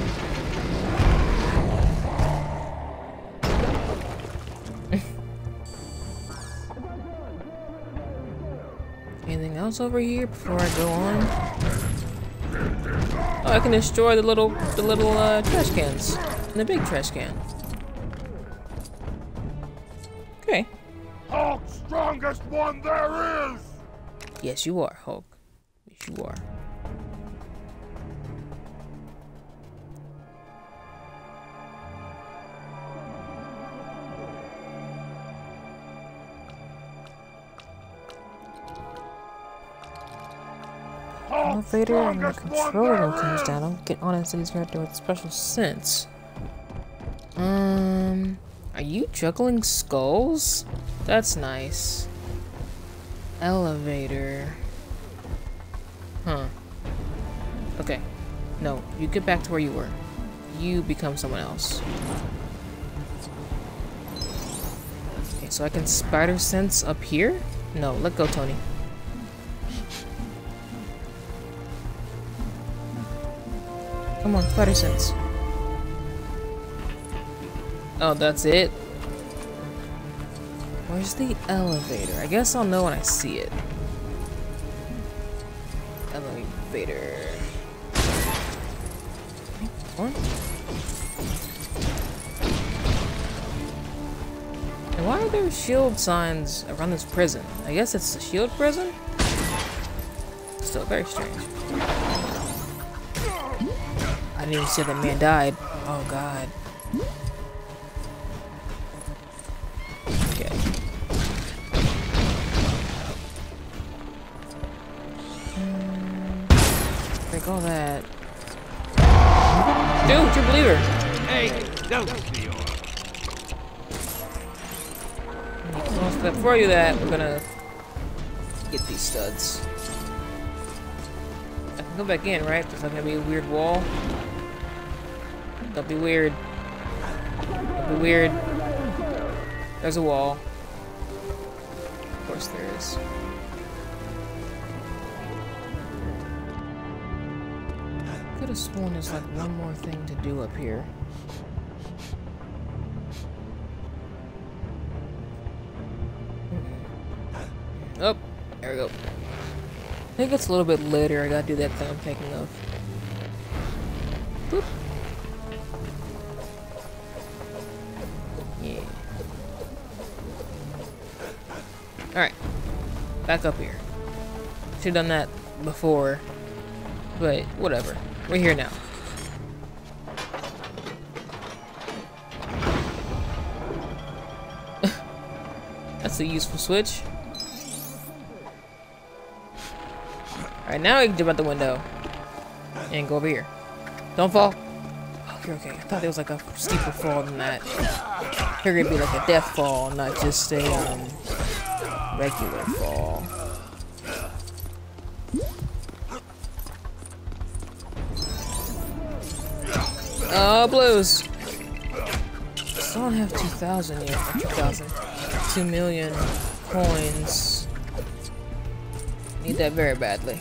Anything else over here before I go on? Oh, I can destroy the little, the little uh, trash cans and the big trash can. Okay. Hulk, strongest one there is. Yes, you are, Hulk. Yes, you are. Elevator and the controller comes down. I'll get on as these character with special sense. Um, are you juggling skulls? That's nice. Elevator. Huh. Okay. No, you get back to where you were. You become someone else. Okay, so I can spider sense up here? No, let go, Tony. Come on, spider sense. Oh, that's it? Where's the elevator? I guess I'll know when I see it. Elevator. What? And why are there shield signs around this prison? I guess it's the shield prison? Still very strange. I didn't even see that man died. Oh god. Okay. break all that. Dude, you believe her? Hey, don't see her. Well, before you that, we're gonna get these studs. I can go back in, right? There's not gonna be a weird wall. Don't be weird. Don't be weird. There's a wall. Of course there is. Could have sworn there's like one more thing to do up here. Oh, there we go. I think it's a little bit later. I gotta do that thing I'm thinking of. Boop. Yeah. Alright. Back up here. Should've done that before. But, whatever. We're here now. That's a useful switch. Alright, now I can jump out the window. And go over here. Don't fall. Okay, okay. I thought there was like a steeper fall than that. I figured it'd be like a death fall, not just a um, regular fall. Oh, blues. Still don't have two thousand yet. two thousand. two million coins. Need that very badly.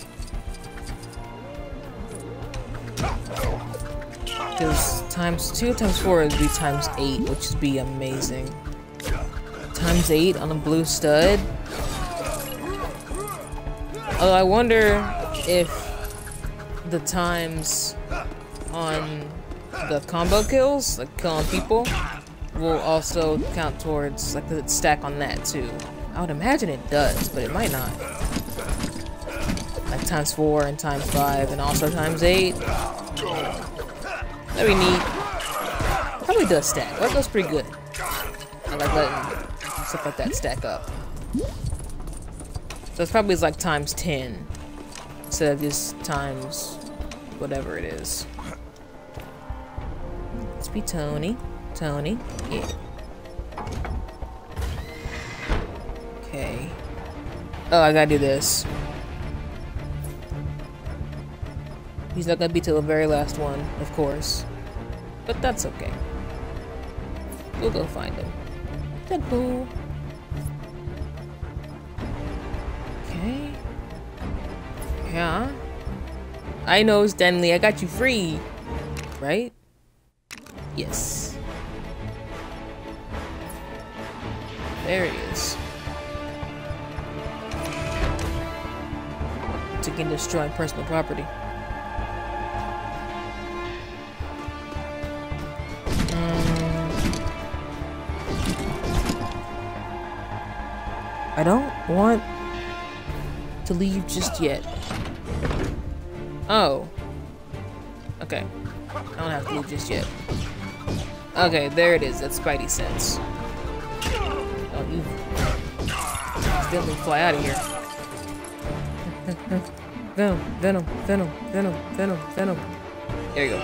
Because times two times four would be times eight, which would be amazing. Times eight on a blue stud. Although I wonder if the times on the combo kills, like killing people, will also count towards like the stack on that too. I would imagine it does, but it might not. Like times four and times five and also times eight. That'd be neat. Probably does stack. That goes pretty good. I like letting stuff like that stack up. So it's probably like times ten instead of just times whatever it is. Let's be Tony. Tony. Yeah. Okay. Oh, I gotta do this. He's not gonna be till the very last one, of course. But that's okay. We'll go find him. Deadpool. Okay. Yeah. I know, Stanley. I got you free. Right? Yes. There he is. To get destroying personal property. I don't want to leave just yet. Oh. Okay. I don't have to leave just yet. Okay, there it is. That's Spidey sense. Oh, you definitely fly out of here. Venom, Venom, Venom, Venom, Venom, Venom. There you go.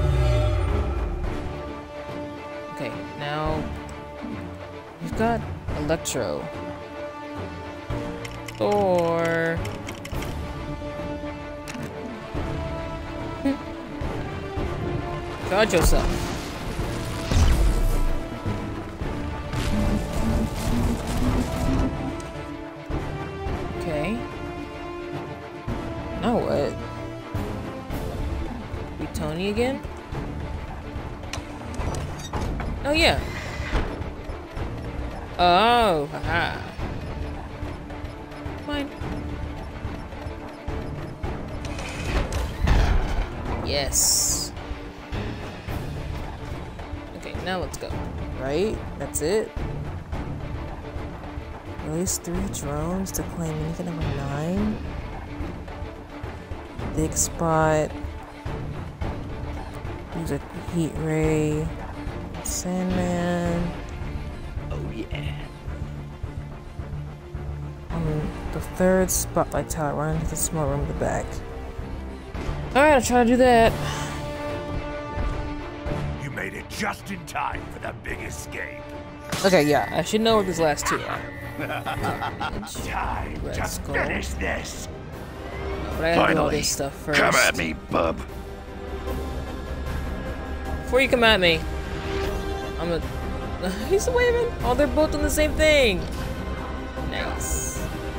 Okay, now we've got Electro. Or charge yourself. Okay. Now what? Be Tony again? Oh yeah. Oh, haha. Fine. Yes. Okay, now let's go. Right? That's it. Release three drones to claim anything number nine. Big spot. Use a heat ray. Sandman. Oh yeah. On the third spotlight tower, run into the small room at the back. Alright, I'll try to do that. You made it just in time for the big escape. Okay, yeah, I should know what these last two are. Time Red to Skull. finish this. But I gotta do all Finally, this stuff first. come at me, bub. Before you come at me, I'm gonna. He's waving. Oh, they're both doing the same thing. Nice.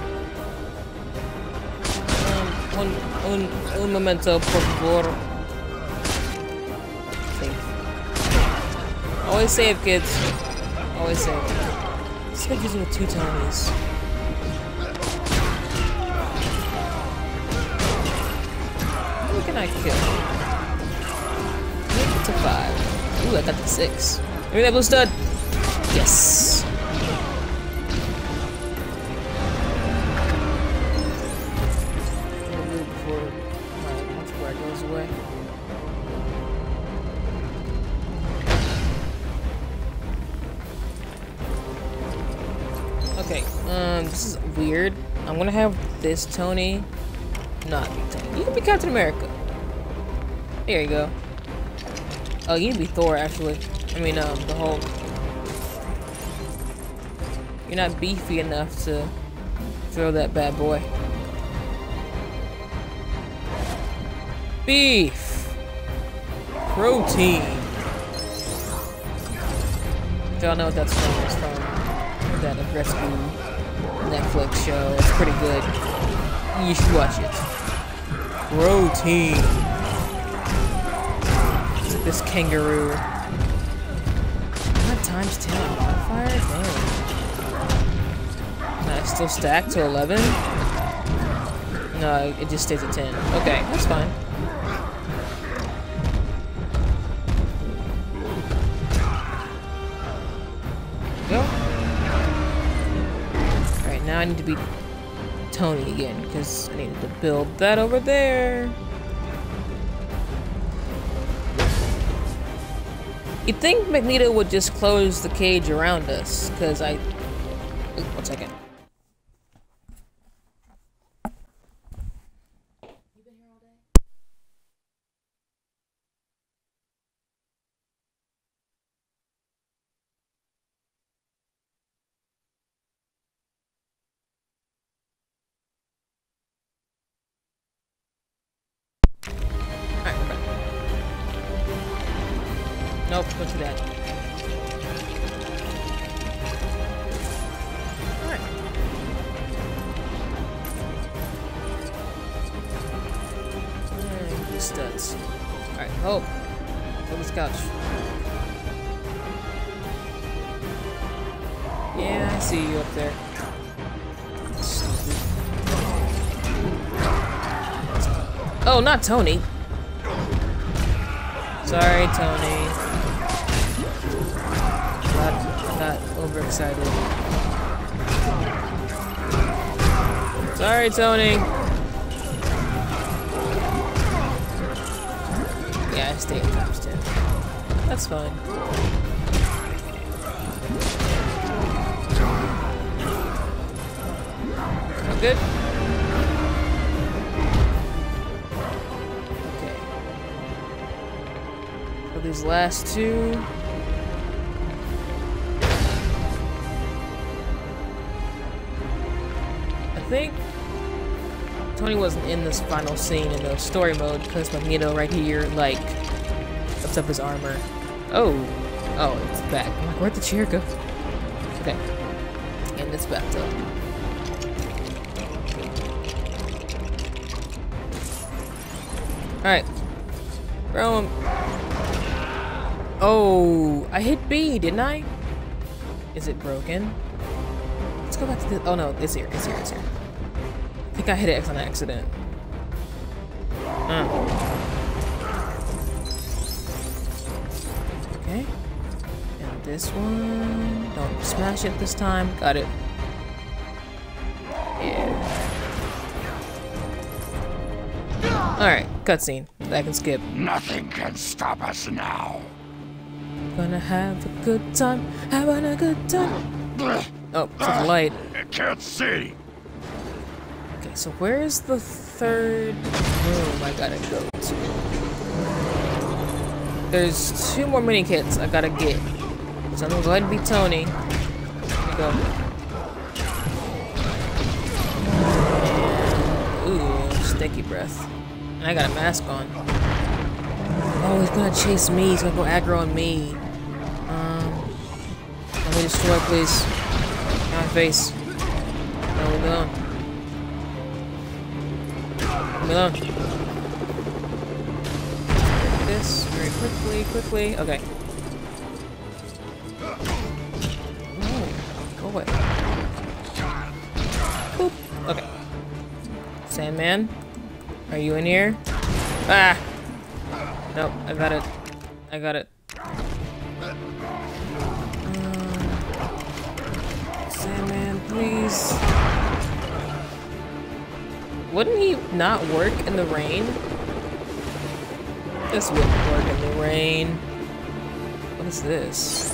Um, un, un, un momento, por favor. Save. Always save, kids. Always save. This guy gives me two Tonys. Who can I kill? Make it to five. Ooh, I got the six. Give me that blue stud. Yes. Before my multiplier goes away. Okay, um, this is weird. I'm gonna have this Tony not be Tony. You can be Captain America. There you go. Oh, you need to be Thor, actually. I mean, um, the whole... You're not beefy enough to throw that bad boy. Beef! Protein! If y'all know what that's from, it's from that Agrescu Netflix show. It's pretty good. You should watch it. Protein! It's like this kangaroo. Not times ten on modifier? Dang. Can I still stack to eleven? No, it just stays at ten. Okay, that's fine. Go. Alright, now I need to beat Tony again, because I needed to build that over there. You'd think Magneto would just close the cage around us, because I... Ooh, one second. You been here all day? Alright, we're back. Nope, don't do that. Alright. And these studs. Alright, hope. Go to the couch. Yeah, I see you up there. Oh, not Tony. Sorry, Tony. Got, got overexcited. Sorry, Tony. Yeah, I stay at times ten. That's fine. All good? Okay. For these last two. I think Tony wasn't in this final scene in the story mode because Magneto right here, like, ups up his armor. Oh, oh, it's back. I'm like, where'd the chair go? Okay, and it's back up. All right, throw him. Oh, I hit B, didn't I? Is it broken? Let's go back to the. Oh no, it's here. It's here. It's here. I think I hit X on accident. Uh. Okay. And this one. Don't smash it this time. Got it. Yeah. Alright, cutscene. I can skip. Nothing can stop us now. Gonna have a good time. Having a good time. Oh, it's a light. I can't see. Okay, so where is the third room I gotta go two. There's two more mini kits I gotta get. So I'm gonna go ahead and beat Tony. Here we go. And, ooh, sticky breath. And I got a mask on. Oh, he's gonna chase me. He's gonna go aggro on me. Um, let me destroy, please. My face. There we go. Leave me alone. This very quickly, quickly. Okay. Oh, go away. Boop. Okay. Sandman, are you in here? Ah! Nope, I got it. I got it. Um, Sandman, please. Wouldn't he not work in the rain? This wouldn't work in the rain. What is this?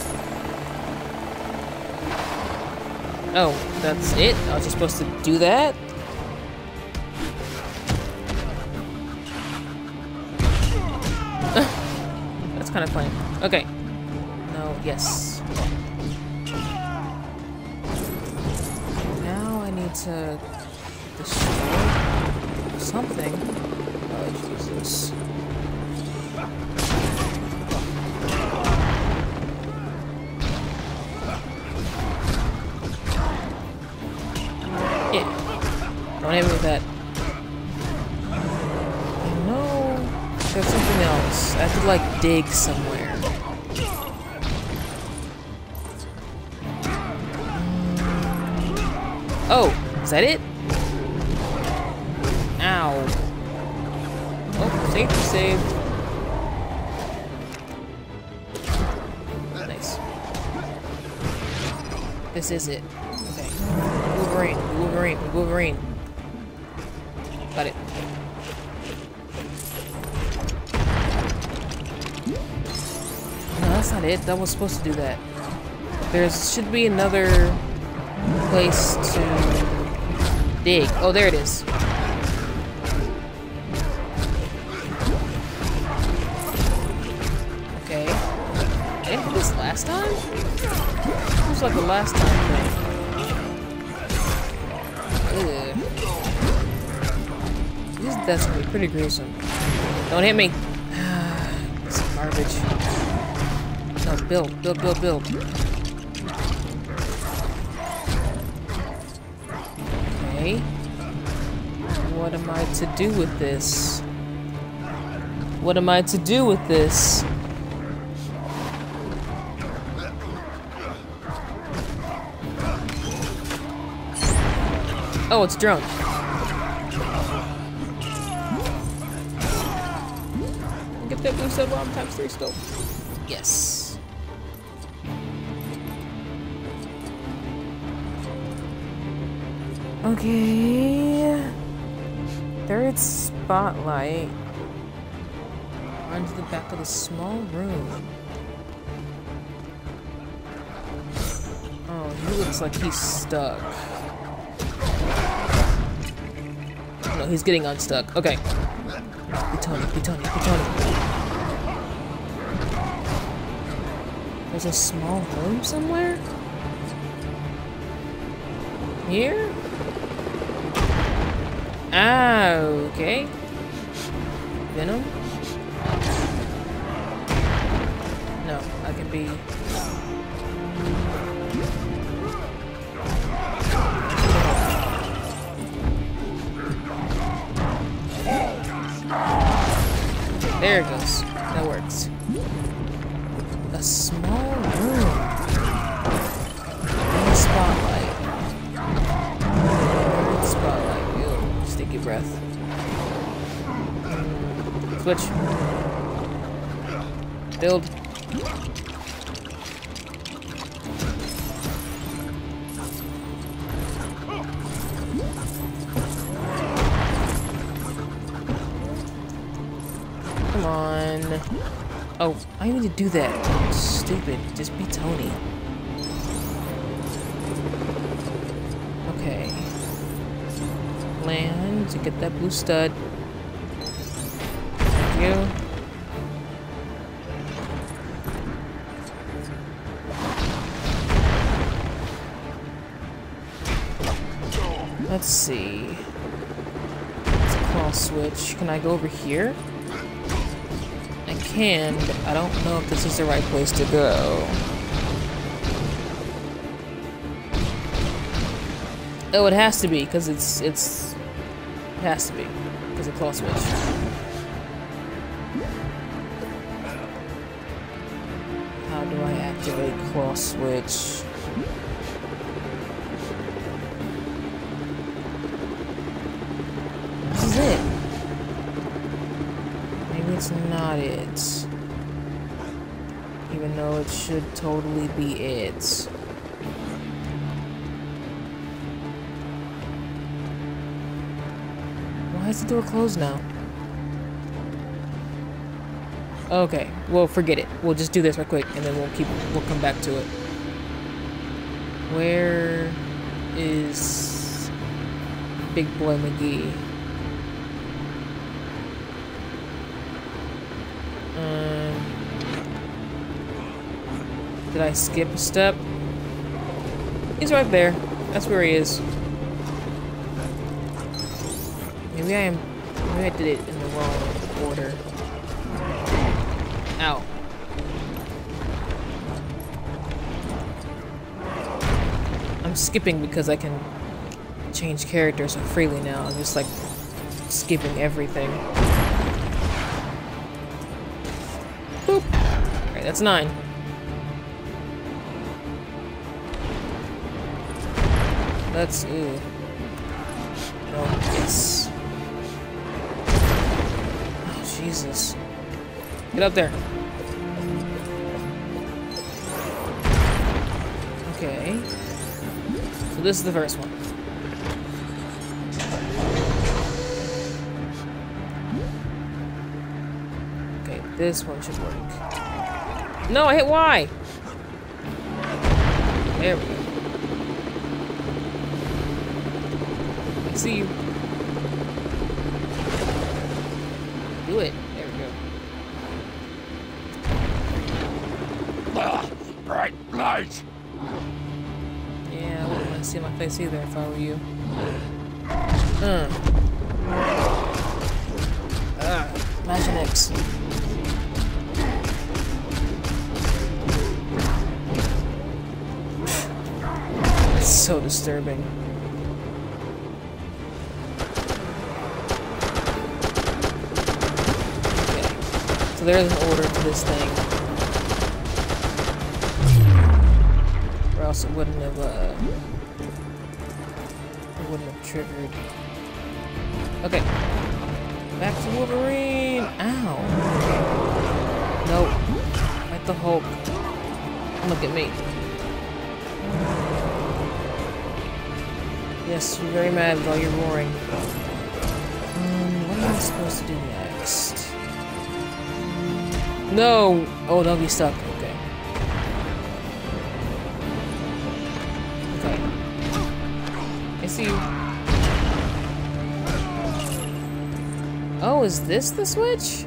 Oh, that's it? I was just supposed to do that? That's kind of funny. Okay. No, yes. Now I need to destroy something. Oh, Jesus. Yeah. Don't hit me with that. No. There's something else. I have to, like, dig somewhere. Oh, is that it? Ow. Oh, safety save. Nice. This is it. Okay. Wolverine, Wolverine, Wolverine. Got it. No, that's not it. That was supposed to do that. There should be another place to dig. Oh, there it is. Okay. I didn't do this last time? It was like the last time thing. Ugh. This death's gonna be pretty gruesome. Don't hit me. This is garbage. No, build, build, build, build. Okay. What am I to do with this? What am I to do with this? Oh, it's drunk. Get that blue sub bomb times three scope. Yes. Okay. Third spotlight. Run to the back of the small room. Oh, he looks like he's stuck. No, he's getting unstuck. Okay. Be Tony, be Tony, be Tony. There's a small room somewhere? Here? Ah, okay. Venom? No, I can be... There it goes. That works. A small room. In the spotlight. In the spotlight. Ew. Sticky breath. Switch. Build. Come on. Oh, I need to do that. Stupid. Just be Tony. Okay. Land to get that blue stud. we go. Let's see. It's a claw switch. Can I go over here? I can, but I don't know if this is the right place to go. Oh, it has to be, because it's, it's, it has to be, because of claw switch. How do I activate claw switch? This is it. Maybe it's not it. Even though it should totally be it. Why is the door closed now? Okay, well, forget it. We'll just do this real quick, and then we'll keep. We'll come back to it. Where is Big Boy McGee? Um, did I skip a step? He's right there. That's where he is. Maybe I am. Maybe I did it in the wrong order. Ow. I'm skipping because I can change characters so freely now. I'm just like skipping everything. Boop. Alright, that's nine. That's. Ooh. No, it's. Jesus. Get up there. Okay. So this is the first one. Okay, this one should work. No, I hit Y! There we go. I see you. Do it. There we go. Ah, bright light. Yeah, I wouldn't want to see my face either if I were you. Uh. Uh. Imagine X. It's so disturbing. So there's an order to this thing. Or else it wouldn't have, uh... it wouldn't have triggered. Okay. Back to Wolverine! Ow! Nope. Fight the Hulk. Look at me. Yes, you're very mad with all your roaring. Um, what am I supposed to do next? No! Oh, don't be stuck. Okay. Okay. I see you. Oh, is this the switch?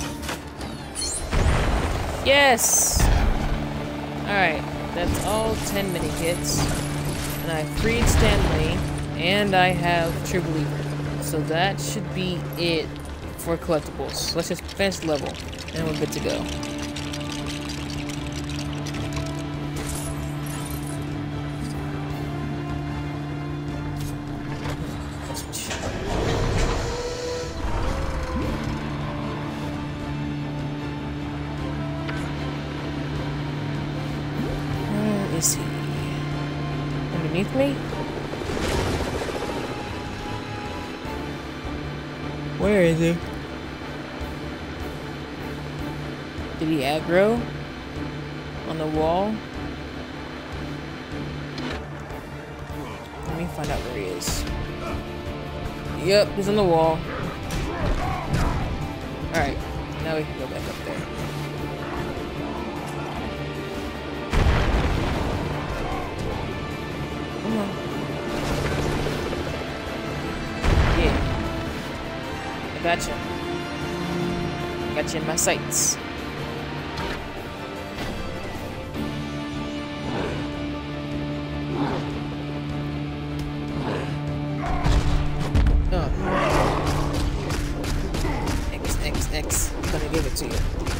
Yes! Alright, that's all ten mini kits. And I freed Stanley, and I have True Believer. So that should be it for collectibles. Let's just finish the level. And we're good to go. Where is he? Underneath me? Where is he? Did he aggro on the wall? Let me find out where he is. Yep, he's on the wall. Alright, now we can go back up there. Come on. Yeah. I gotcha. Got you in my sights. Oh. X, X, X. I'm gonna give it to you.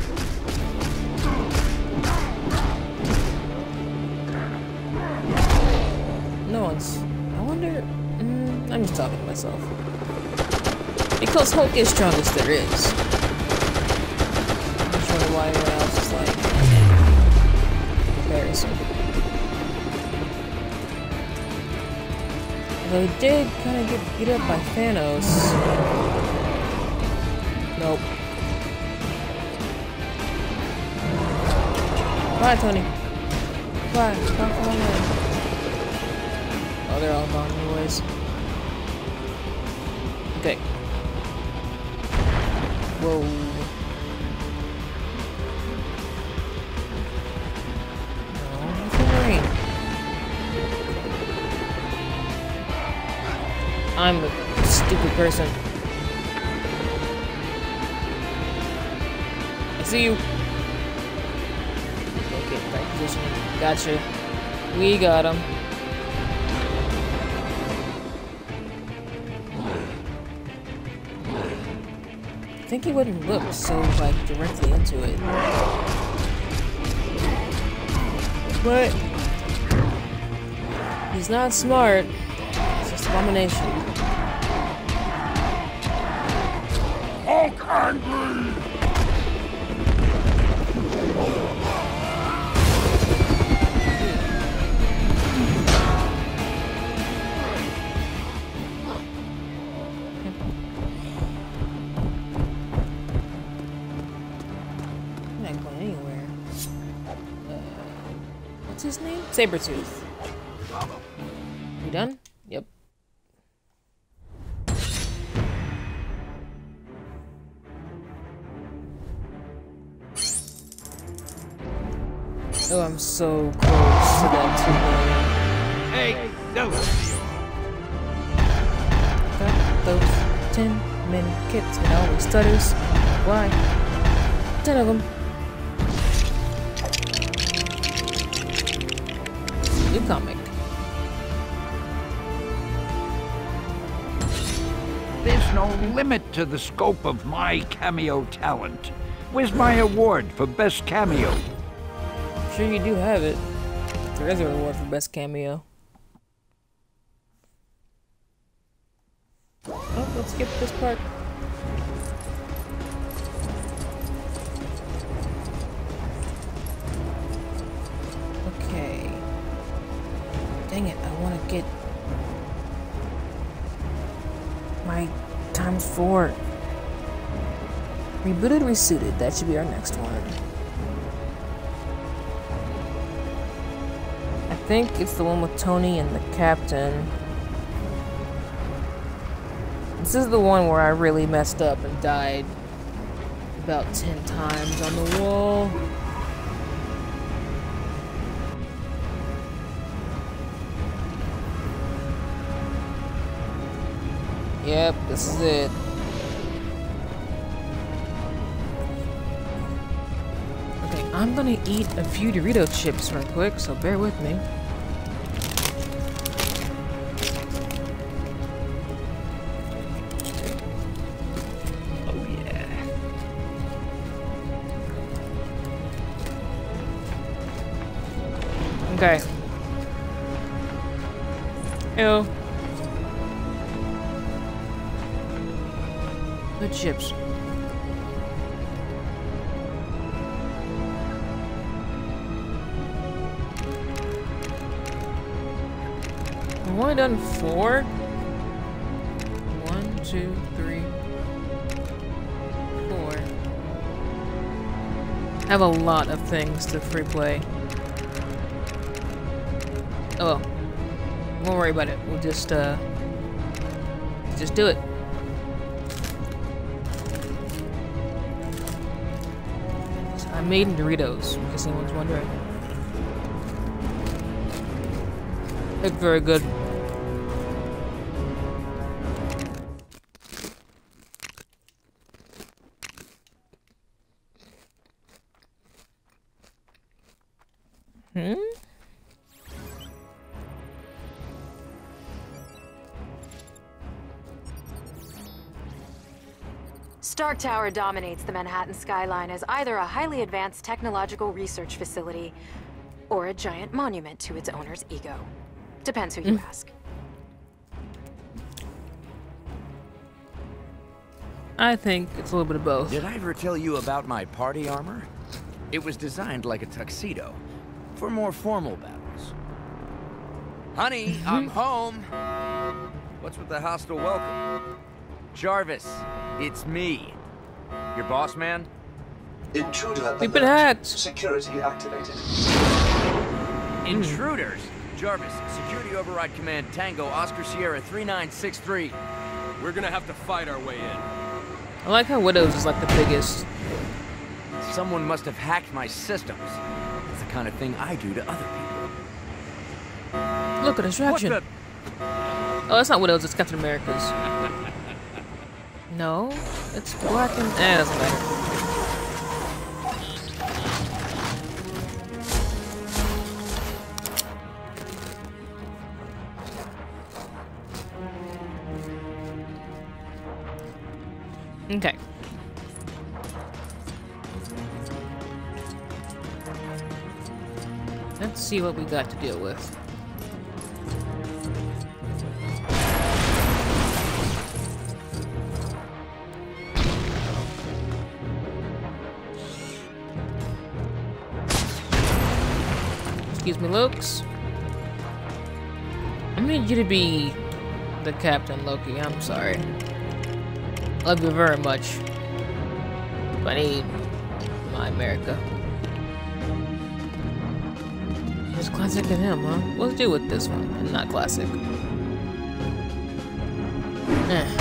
No one's... I wonder... Mm, I'm just talking to myself. Because Hulk is strongest there is. I'm not sure why everyone else is like... comparison. Though he did kind of get beat up by Thanos. Nope. Bye, Tony. Bye. Bye, Tony. Oh, they're all gone anyways. Okay. Whoa. No, nothing rain. I'm a stupid person. I see you. Okay, right position. Gotcha. We got him. I think he wouldn't look so like directly into it. But he's not smart. It's just abomination. Hulk angry! His name? Sabretooth. You done? Yep. Oh, I'm so close to that two million. Hey, those Got those ten minute kits and always stutters. Why? Ten of them. New comic. There's no limit to the scope of my cameo talent. Where's my award for best cameo? I'm sure you do have it. There is a reward for best cameo. Oh, let's skip this part. Okay. Dang it, I want to get my times four. Rebooted, resuited. That should be our next one. I think it's the one with Tony and the Captain. This is the one where I really messed up and died about ten times on the wall. Yep, this is it. Okay, I'm gonna eat a few Dorito chips right quick, so bear with me. Oh yeah. Okay. Ew. Good chips. I've only done four. One, two, three, four. I have a lot of things to free play. Oh well. Won't worry about it. We'll just uh just do it. I made Doritos, in case anyone's wondering. Look very good. Hmm? Stark Tower dominates the Manhattan skyline as either a highly advanced technological research facility or a giant monument to its owner's ego. Depends who you Mm. ask. I think it's a little bit of both. Did I ever tell you about my party armor? It was designed like a tuxedo, for more formal battles. Honey, I'm home! What's with the hostile welcome? Jarvis, it's me. Your boss man? Intruder We've been alert. hacked. Security activated. Intruders! Jarvis, Security Override Command Tango Oscar Sierra three nine six three. We're gonna have to fight our way in. I like how Widows is like the biggest. Someone must have hacked my systems. It's the kind of thing I do to other people. Look, a distraction. What Oh, that's not Widows, it's Captain America's. No, it's black and... Eh, it doesn't matter. Okay. Let's see what we got to deal with. Excuse me, Lokes. I need you to be the captain, Loki. I'm sorry. Love you very much. But I need my America. There's classic in him, huh? Let's do with this one, and not classic. Eh.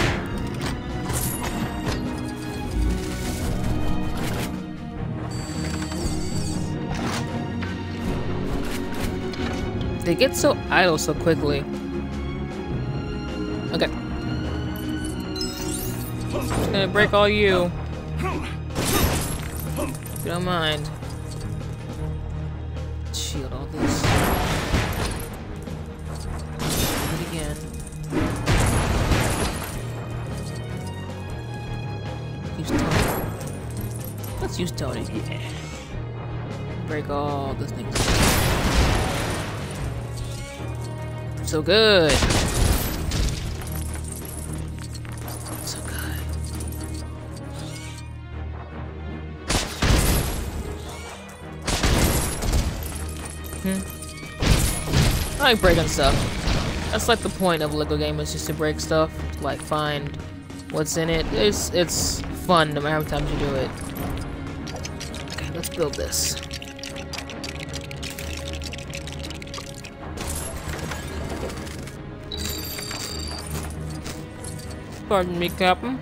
They get so idle so quickly. Okay. Just gonna break all you. If you don't mind. Shield all this. Do it again. Use Tony. Let's use Tony. Yeah. Break all the things. So good. So good. Hmm. I like breaking stuff. That's like the point of a Lego game, is just to break stuff, to like find what's in it. It's it's fun no matter how many times you do it. Okay, let's build this. Pardon me, Captain.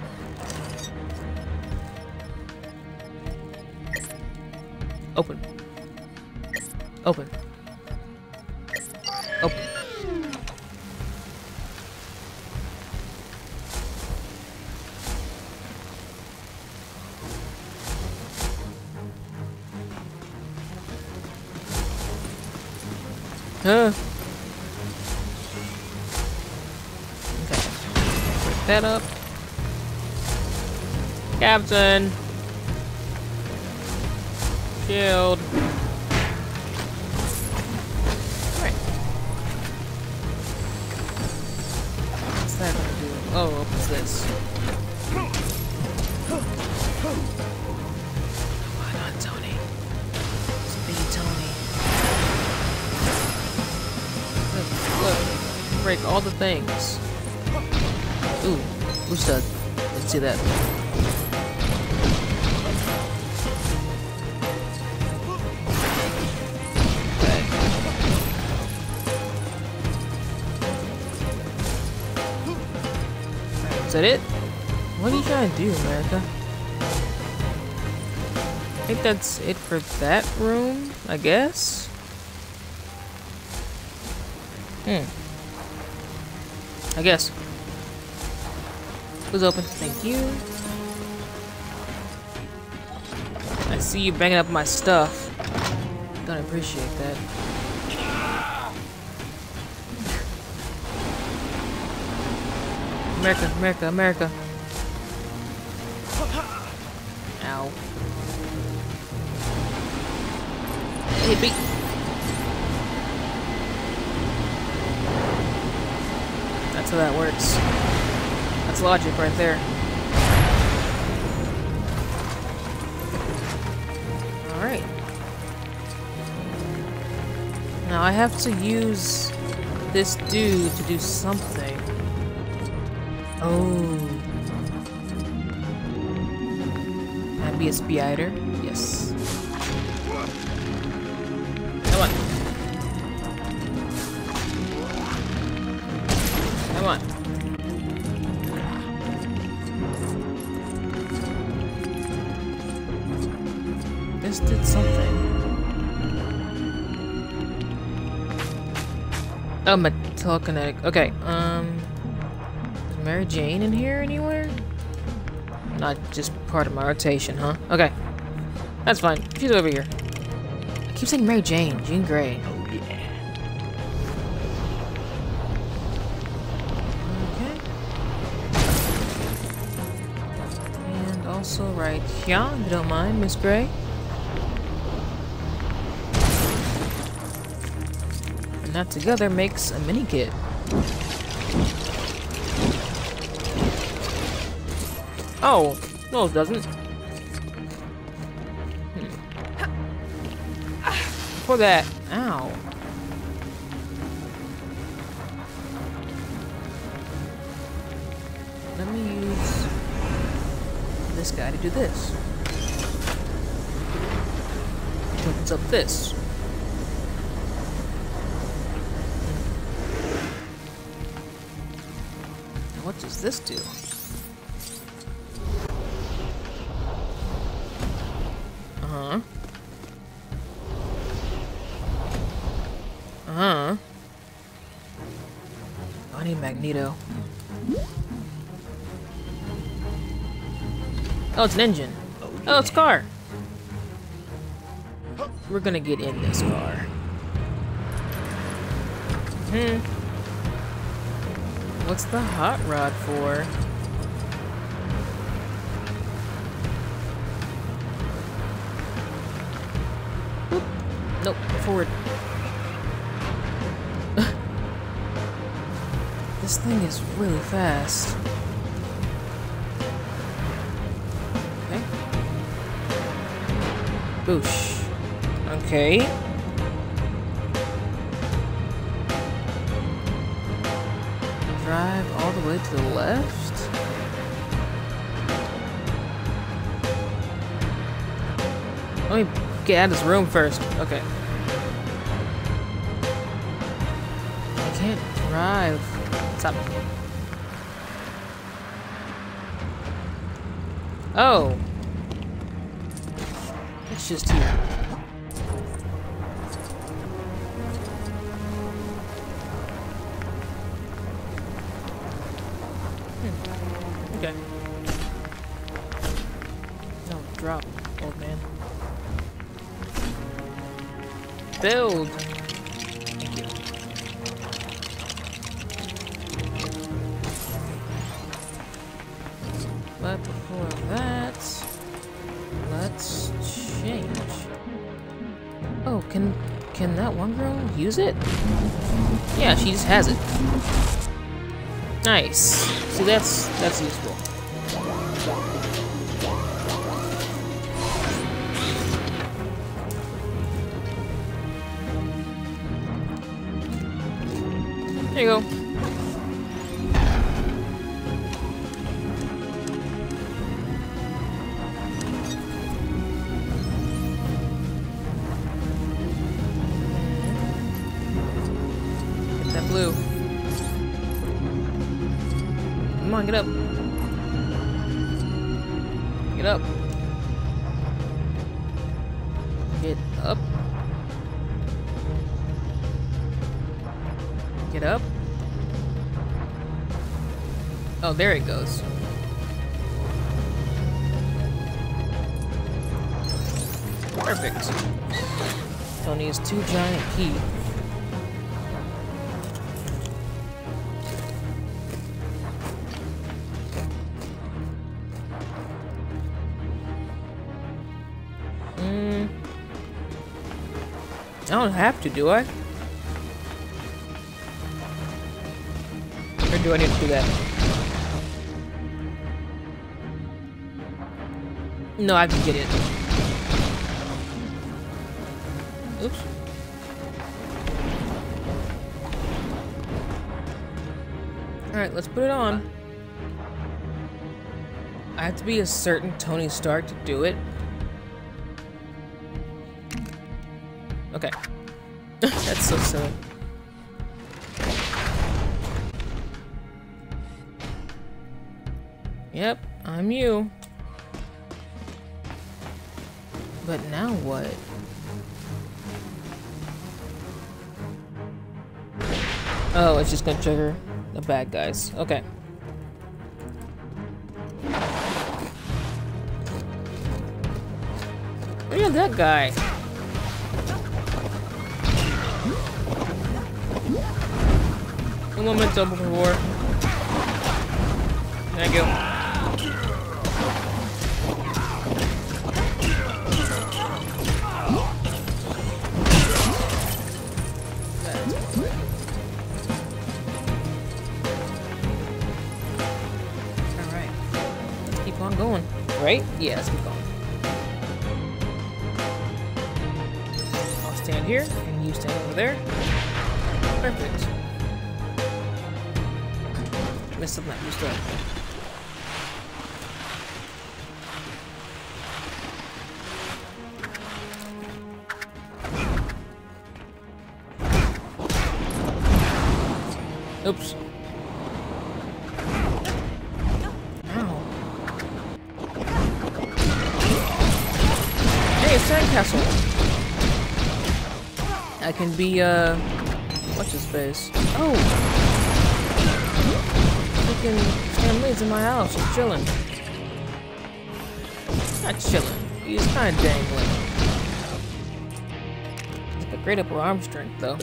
Open. Open. Open. Huh? That up. Captain. Shield. Alright. What's that gonna do? Oh, what's this? Why not, Tony? Speed Tony. Look, look. Break all the things. Ooh, who's that? Let's see that. Okay. Is that it? What are you trying to do, America? I think that's it for that room, I guess? Hmm. I guess. Who's open? Thank you. I see you banging up my stuff. Don't appreciate that. America, America, America. Ow. Hey, beat. That's how that works. That's logic right there. Alright. Now I have to use this dude to do something. Oh. Can I be a spider? Yes. Come on. Come on. This did something. Oh, my telekinetic. Okay, um... is Mary Jane in here anywhere? Not just part of my rotation, huh? Okay. That's fine. She's over here. I keep saying Mary Jane. Jean Grey. Oh, yeah. Okay. And also right here, if you don't mind, Miss Grey. And that together makes a mini kit. Oh, no it doesn't. Hmm. For that, ow. Let me use this guy to do this. Which opens up this. Now what does this do? Uh-huh. Uh-huh. I need Magneto. Oh, it's an engine. Oh, it's a car. We're gonna get in this car. Hmm. What's the hot rod for? Boop. Nope, forward. This thing is really fast. Okay. Boosh. Okay. Drive all the way to the left? Let me get out of this room first. Okay. I can't drive. Stop. Oh. It's just here. Hmm. Okay. No, drop, old man. Build. Thank you. But before that, let's change. Oh, can can that one girl use it? Yeah, she just has it. Nice. See, that's that's useful. There you go. Get that blue. Come on, get up. Get up. Get up. Get up. Oh, there it goes. Perfect. Tony's two giant key. Mm. I don't have to, do I? Or do I need to do that? No, I can get it. Oops. Alright, let's put it on. I have to be a certain Tony Stark to do it. Okay. That's so silly. Yep, I'm you. But now what? Oh, it's just gonna trigger the bad guys. Okay. Look at that guy. Un momento, por favor. Thank you. Alright. Let's keep on going. Right? Yeah, let's keep going. I'll stand here, and you stand over there. Perfect. Missed something that used to. Oops. Ow. Hey, it's Sandcastle. I can be, uh... what's his face? Oh! Freaking Stan Lee's in my house, just chilling. Not chilling. He's kind of dangling. He's got great upper arm strength, though.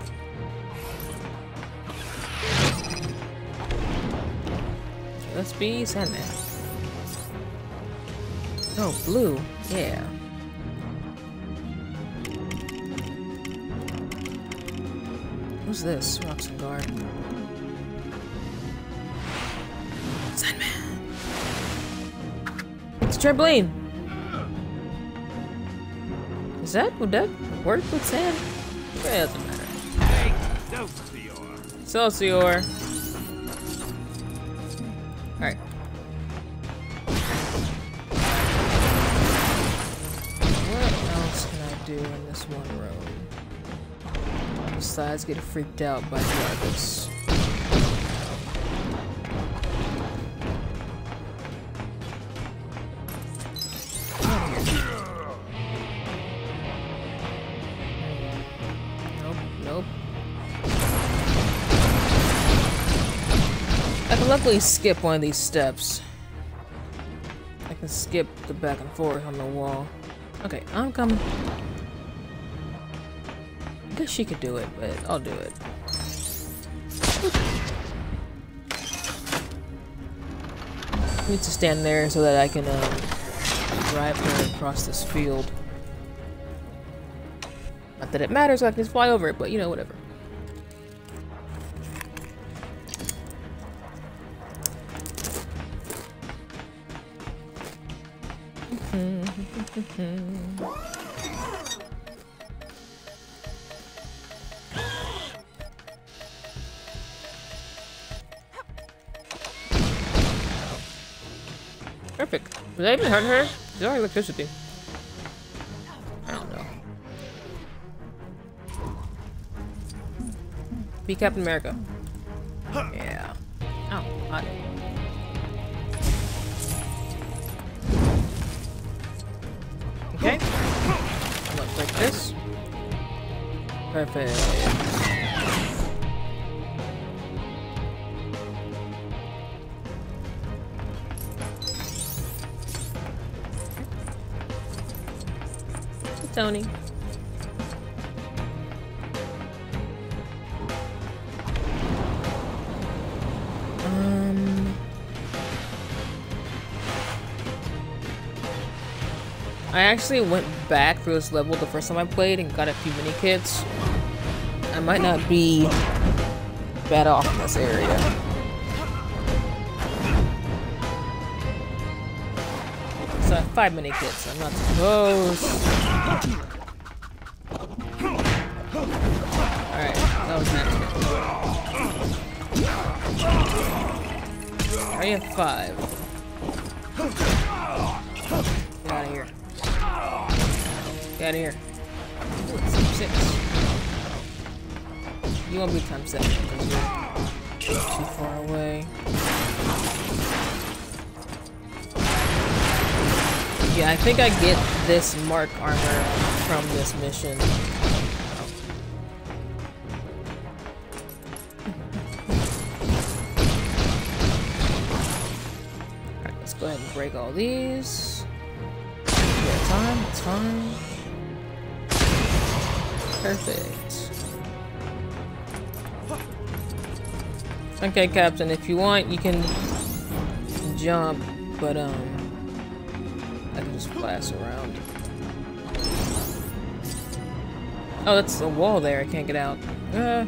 Let's be Sandman. Oh, blue. Yeah. Who's this? Roxanne Guard. Sandman. It's trampoline. Is that would that work with sand? It doesn't matter. Hey, Excelsior. Excelsior. Alright. What else can I do in this one room? Besides get freaked out by Jarvis. Luckily skip one of these steps. I can skip the back and forth on the wall. Okay, I'm coming. I guess she could do it, but I'll do it. I need to stand there so that I can um, drive her across this field. Not that it matters, I can just fly over it, but you know, whatever. Perfect. Did I even hurt her? She's already electricity. I don't know. Be Captain America. Yeah. Oh, hot. Okay. Looks like this. Perfect. Tony. I actually went back through this level the first time I played and got a few mini kits. I might not be bad off in this area. So I have five mini kits. I'm not too close. Alright, that was an accident. I already have five. Get out of here. Get out of here. Ooh, it's times six. You won't be times seven because you're too far away. Yeah, I think I get this Mark armor from this mission. Alright, let's go ahead and break all these. Yeah, time, it's fine. Perfect. Okay, Captain, if you want, you can jump, but, um, I can just blast around. Oh, that's a wall there. I can't get out. Uh.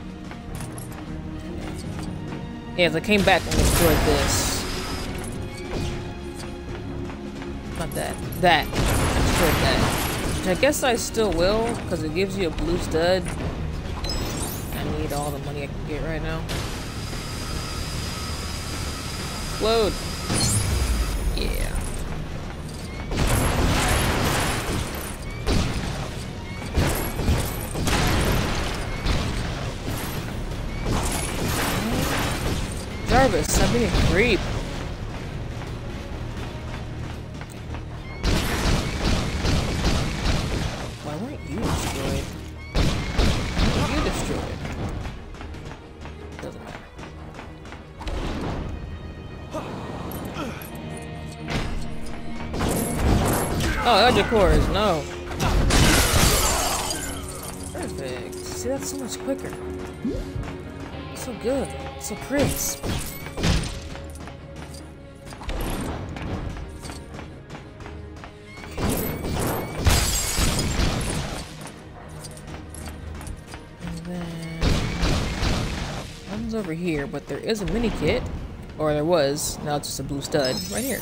Yeah, I came back and destroyed this. Not that. That. I destroyed that. Which I guess I still will, because it gives you a blue stud. I need all the money I can get right now. Load. Yeah. Jarvis, I'm being a creep. Why weren't you destroyed? Why weren't you destroyed? Doesn't matter. Oh, Edge cores, no. Perfect. See, that's so much quicker. So good. So crisp. And then one's over here, but there is a mini kit. Or there was. Now it's just a blue stud. Right here.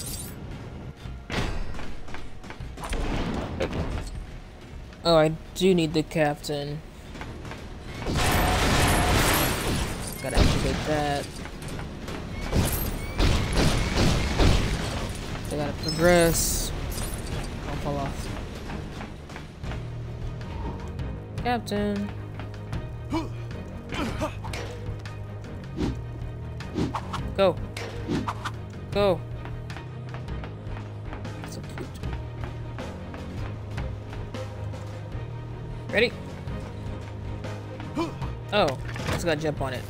Oh, I do need the captain. Gotta activate that. I gotta progress. I'll fall off. Captain. Go. Go. So cute. Ready? Oh, I just gotta jump on it.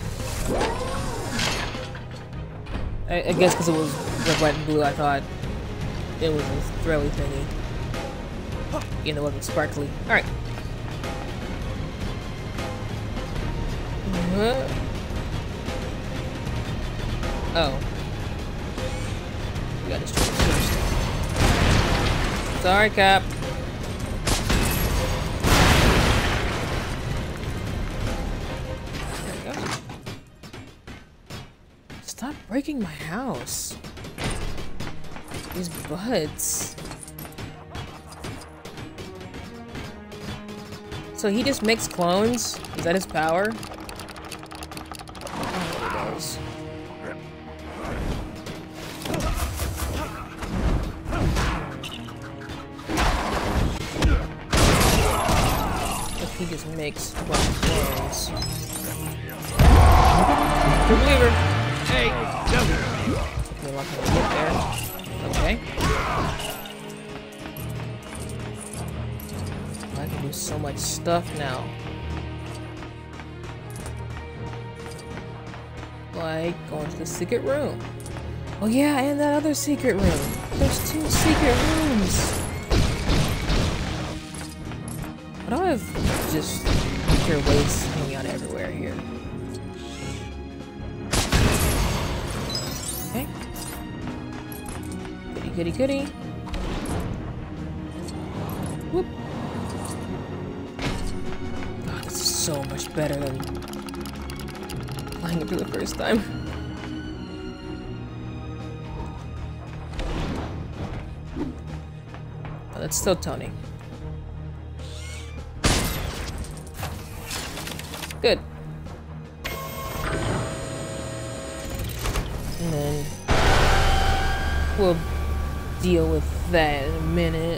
I, I guess because it was red, white, and blue, I thought it was a throwy thingy. You know, it wasn't sparkly. Alright. Uh, oh. We gotta destroy it first. Sorry, Cap. Stop breaking my house. These buds. So he just makes clones? Is that his power? I don't know what he does. If he just makes a bunch of clones. True believer. Hey, took me a long time to get there. Okay. I can do so much stuff now. Like going to the secret room. Oh yeah, and that other secret room. There's two secret rooms. Why do I have just nuclear waste hanging out everywhere here? Okay. Goody, goody, goody. Whoop. God, this is so much better than playing it for the first time. Oh, that's still Tony. Good. And then we'll deal with that in a minute.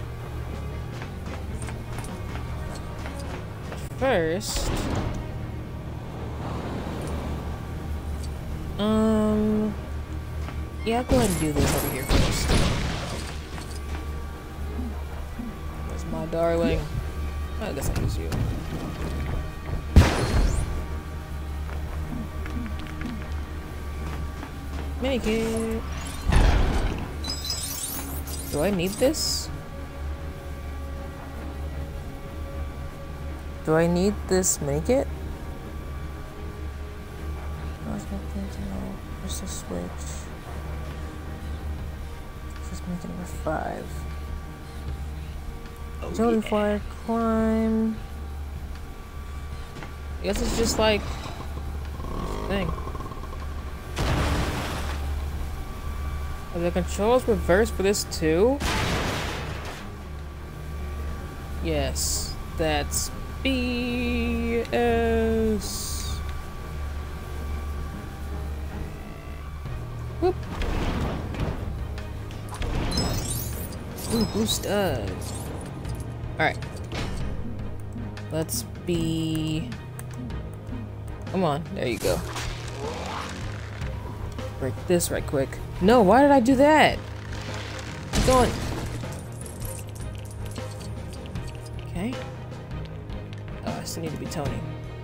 First, um, yeah, I'll go ahead and do this over here first. That's my darling. I guess I'll use you. Minikit. Do I need this? Do I need this minikit? Where's the switch? This is minikit number five. Agility, flyer, climb. I guess it's just like thing. Are the controls reversed for this too? Yes, that's B S. Whoop. Ooh, blue studs. Alright. Let's be... Come on, there you go. Break this right quick. No, why did I do that? Keep going. Okay. Oh, I still need to be Tony.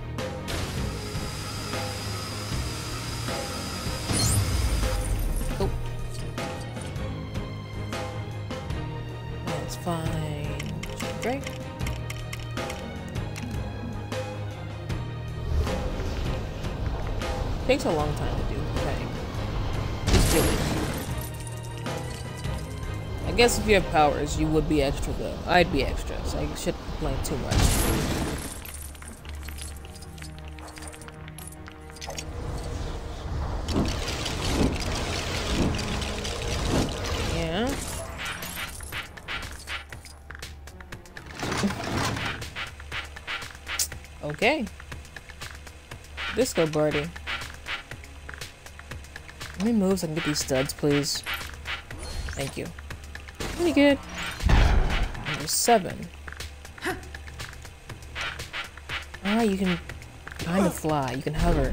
Oh. That's fine. Great. Takes a long time to do. Okay. Just do it. I guess if you have powers, you would be extra though. I'd be extra, so I shouldn't complain too much. Yeah. Okay. Disco Birdie. How many moves I can get these studs, please? Thank you. Pretty good. Number seven. Ah, you can kind of fly. You can hover.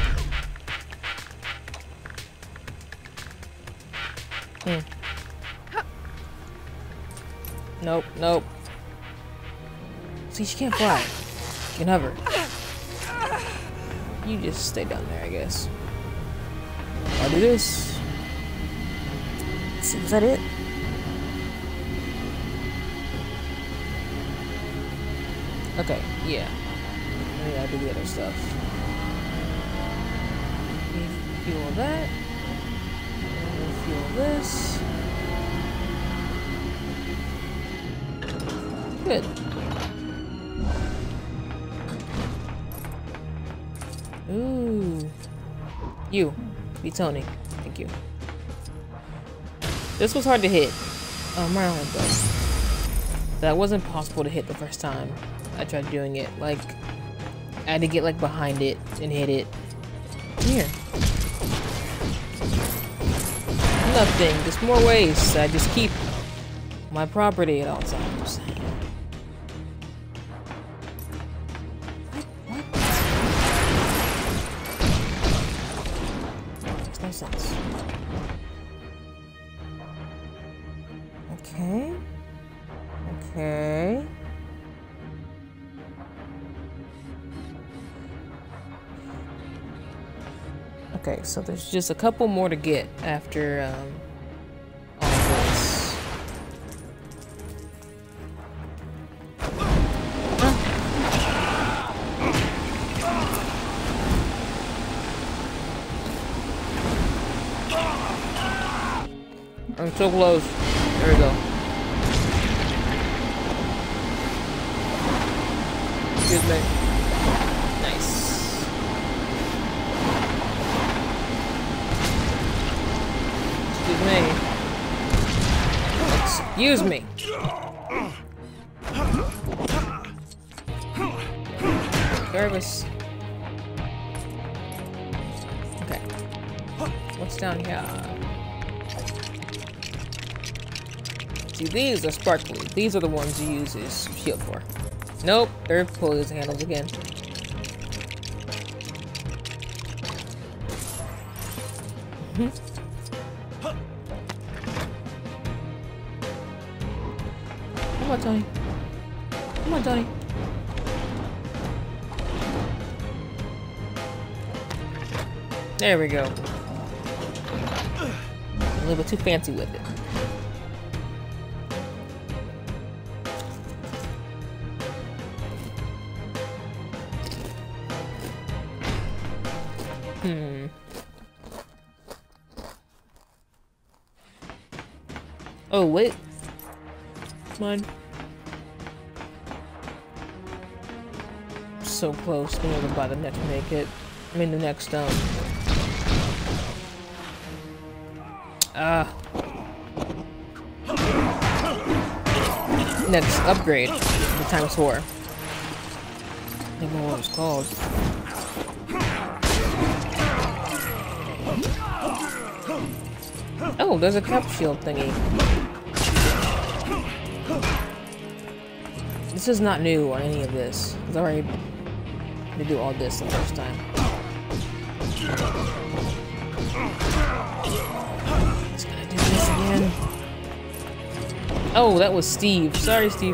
Hmm. Nope, nope. See, she can't fly. She can hover. You just stay down there, I guess. I'll do this. Let's see, was that it? Okay, yeah. I gotta do the other stuff. Fuel that. Fuel this. Good. Ooh. You. Be Tony. Thank you. This was hard to hit. Oh, Maryland though. That wasn't possible to hit the first time I tried doing it. Like, I had to get like behind it and hit it. Come here. Nothing. There's more ways. I just keep my property at all times. What? What? Makes no sense. Okay. Okay. Okay, so there's just a couple more to get after um, all this. I'm so close. There we go. today. Nice. Excuse me. Excuse me. Nervous. Okay. What's down here? See, these are sparkly. These are the ones you use his shield for. Nope, they're pulling his handles again. Mm-hmm. Come on, Tony. Come on, Tony. There we go. A little bit too fancy with it. Hmm. Oh, wait. Come on. So close being able to buy the next make it. I mean the next um Ah next upgrade, the times four. I don't know what it was called. Oh, there's a cap shield thingy. This is not new on any of this. I've already had to do all this the first time. It's gonna do this again. Oh, that was Steve. Sorry, Steve.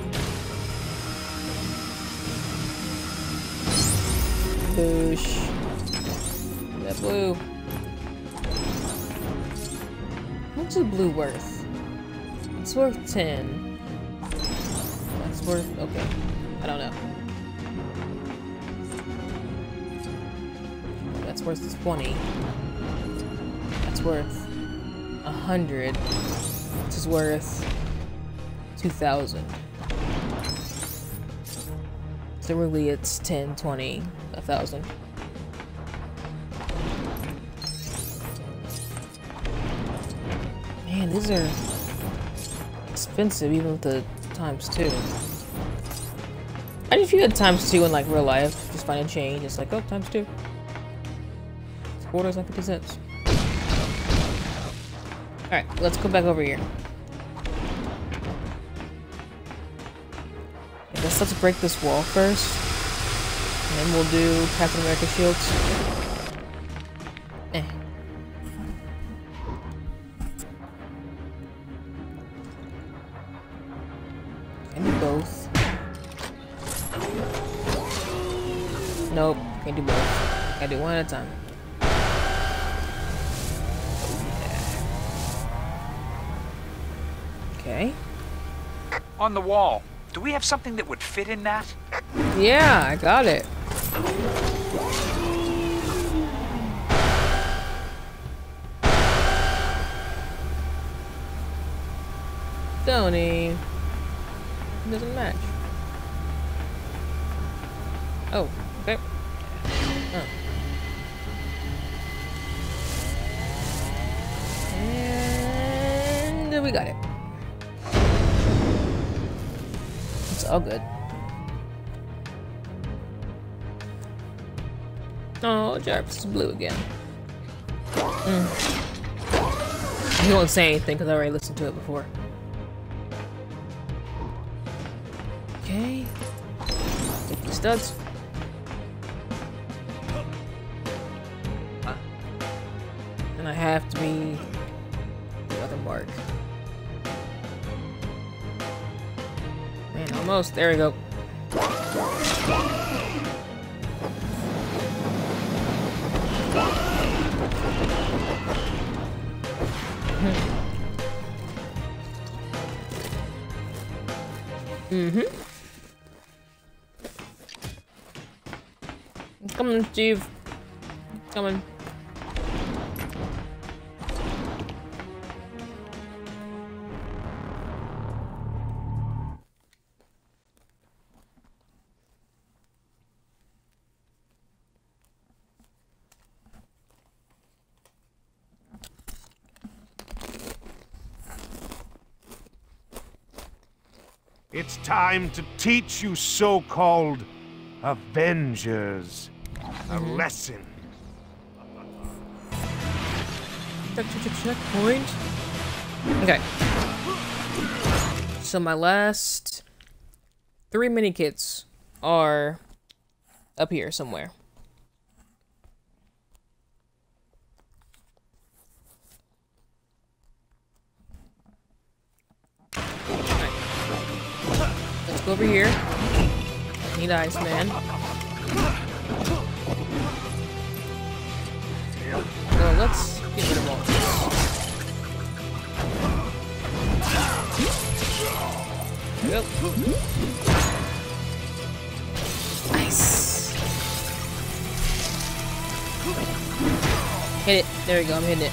Boosh. That blue. What's the blue worth? It's worth ten. That's worth... okay. I don't know. That's worth twenty. That's worth a hundred. This is worth two thousand. So really it's ten, twenty, a thousand. Man, these are expensive even with the times two. I if you had times two in like real life, just find a change, it's like, oh, times two. It's quarters and fifty cents. Alright, let's go back over here. I guess let's break this wall first. And then we'll do Captain America shields. Eh. Can do both. Nope, can't do both. Gotta do one at a time. Okay. On the wall. Do we have something that would fit in that? Yeah, I got it. Tony. It doesn't match. Oh, okay. Oh. And we got it. It's all good. Oh, Jarvis is blue again. Mm. He won't say anything because I already listened to it before. Okay. Take the studs. And I have to be the other mark. Man, almost. There we go. Mm-hmm. Come on, Steve. Come on. It's time to teach you so-called Avengers a Mhm. lesson. Check, check, check, checkpoint. Okay. So my last three mini kits are up here somewhere. Alright. Let's go over here. Need Iceman. Well, let's get rid of all this. Yep. Nice. Hit it. There we go. I'm hitting it.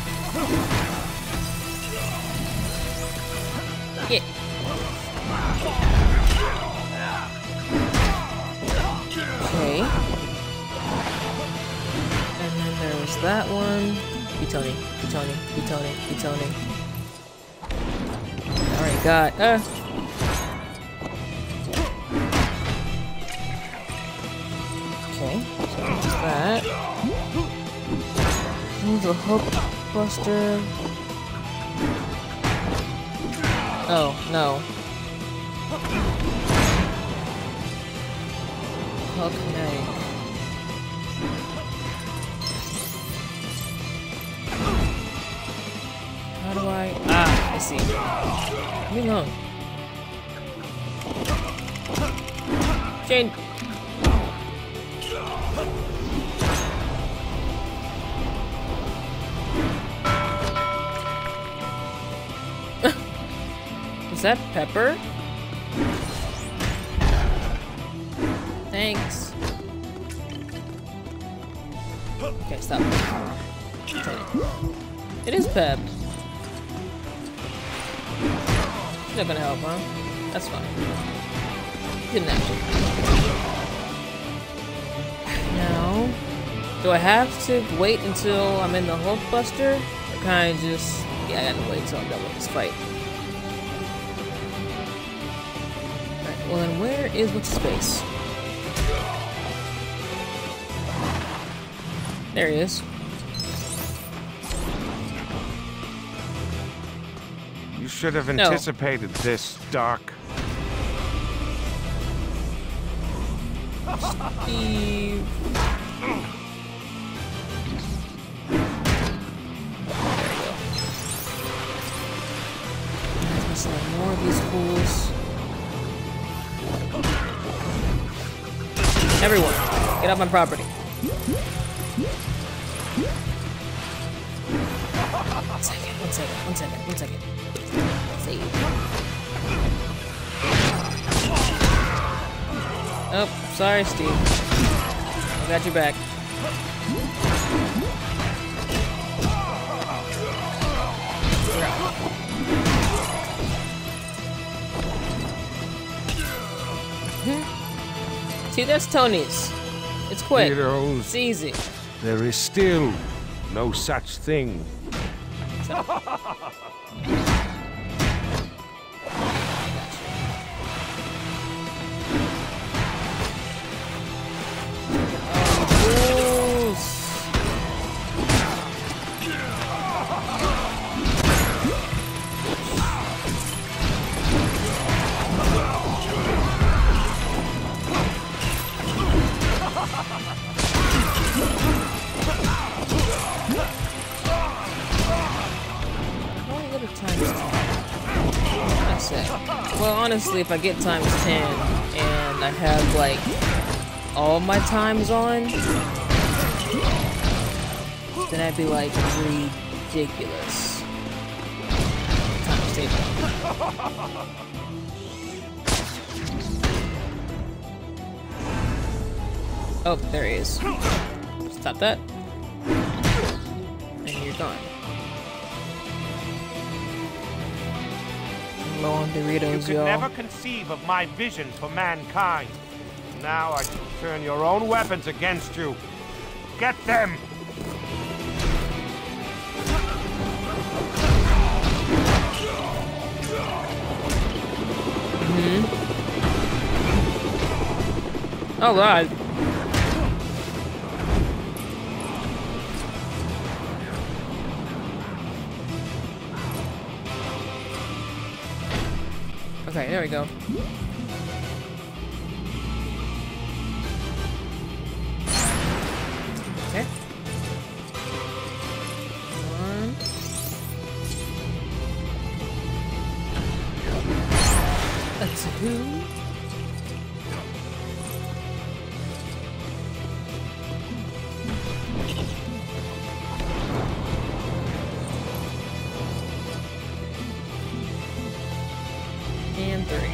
Yeah. Okay. And then there was that one. Be Tony. Be Tony. Be Tony. Be Tony. Alright, got. Uh. Okay, so there's that. There's a hook buster. Oh, no. Hook egg. How do I... Ah, I see. Leave me alone. Jane! Is that Pepper? Thanks. Okay, stop. It is Pep. She's not gonna help, huh? That's fine. Didn't have to. Now, do I have to wait until I'm in the Hulk Buster? Or can I just... Yeah, I gotta wait till I'm done with this fight. Alright, well then where is what's his face? There he is. You should have No. anticipated this, Doc. Steve. There we go. Let's select more of these fools. Everyone, get off my property. One second, one second, one second, one second. Save. Oh, sorry, Steve. I got your back. See, that's Tony's. It's quick. Heroes. It's easy. There is still no such thing. Well, honestly, if I get times ten and I have like all my times on, then I'd be like ridiculous. Times table. Oh, there he is. Stop that. And you're gone. Low on Doritos, You could y'all. never conceive of my vision for mankind. Now I shall turn your own weapons against you. Get them! Mm-hmm. Oh god. Okay, there we go. Okay. One. A two. And three.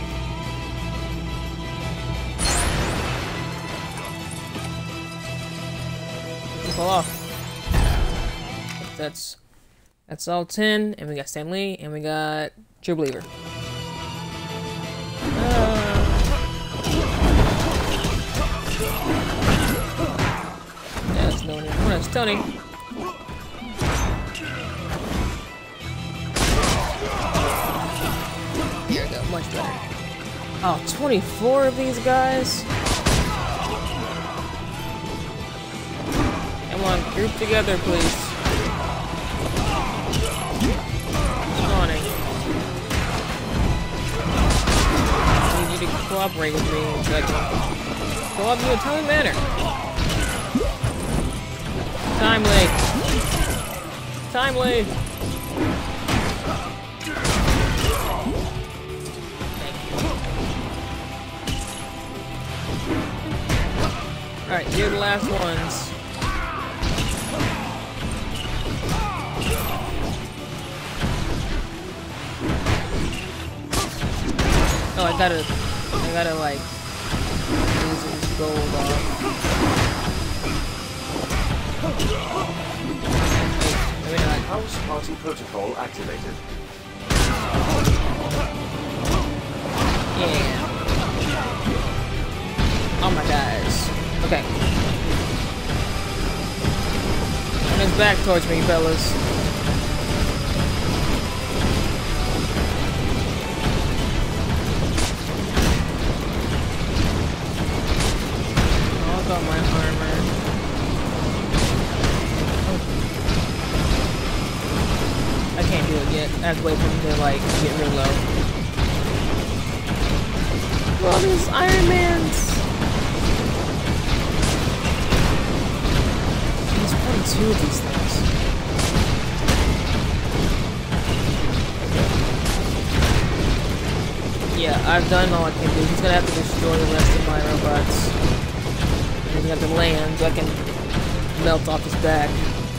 Fall off. That's that's all ten, and we got Stan Lee, and we got True Believer. Uh, yeah, that's no one. Oh, that's Tony. Here we go, much better. Oh, twenty-four of these guys. Come on, group together, please. Come on, eh? I need you to cooperate with me so I can go up in a timely manner. Timely. Timely. Alright, here are the last ones. Oh, I gotta, I gotta like, lose this gold off. Wait, maybe not. House party protocol activated. Yeah. Oh my guys. Okay. Turn his back towards me, fellas. All about my armor. Oh. I can't do it yet. I have to wait for him to like get real low. Well, these Iron Mans. Two of these things. Yeah, I've done all I can do. He's gonna have to destroy the rest of my robots. And he's gonna have to land so I can melt off his back.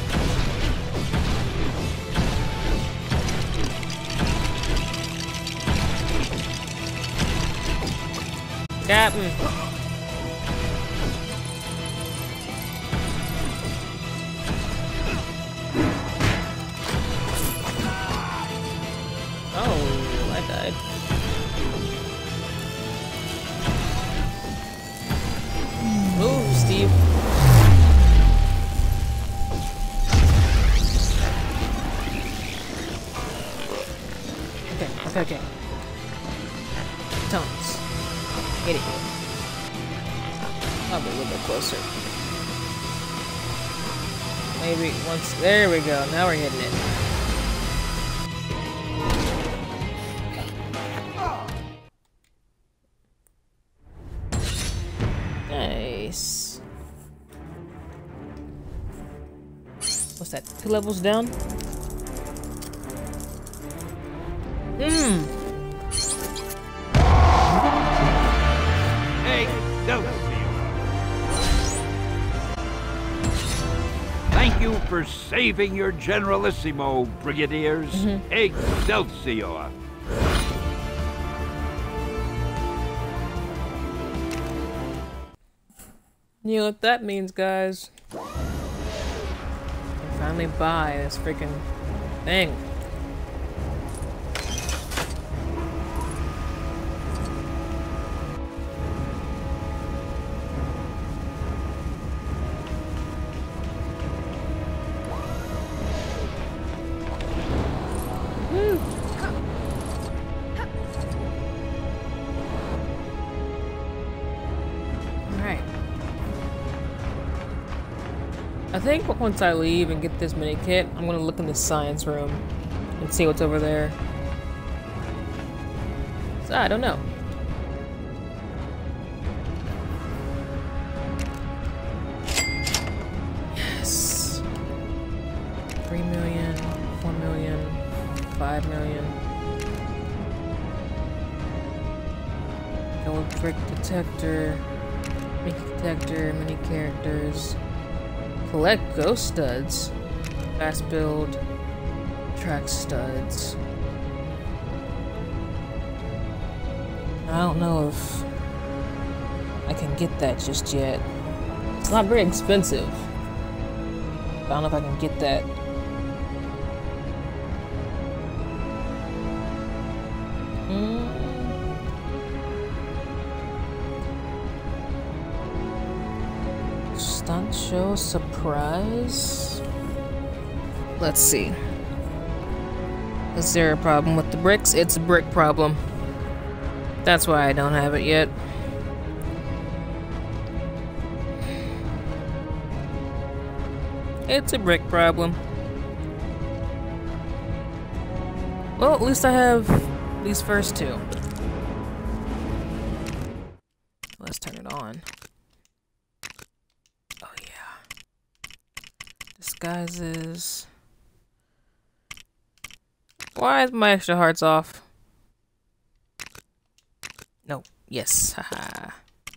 Captain! Move, Steve. Okay, okay, okay. Tones. Get it. I'll be a little bit closer. Maybe once. There we go. Now we're hitting it. Nice. What's that? Two levels down? Hmm. Hey, don't. Thank you for saving your Generalissimo, Brigadiers. Mm-hmm. Excelsior. You know what that means, guys. I can finally buy this freaking thing. Woo. All right. I think once I leave and get this mini kit, I'm gonna look in the science room and see what's over there. So I don't know. Yes. Three million, four million, five million. Gold brick detector, mini detector, mini characters. Collect ghost studs. Fast build. Track studs. I don't know if I can get that just yet. It's not very expensive. I don't know if I can get that. Mm. Stunt show surprise? Let's see. Is there a problem with the bricks? It's a brick problem. That's why I don't have it yet. It's a brick problem. Well, at least I have these first two. Let's turn it on. Oh yeah. Disguises. Why is my extra hearts off? No. Yes. Haha.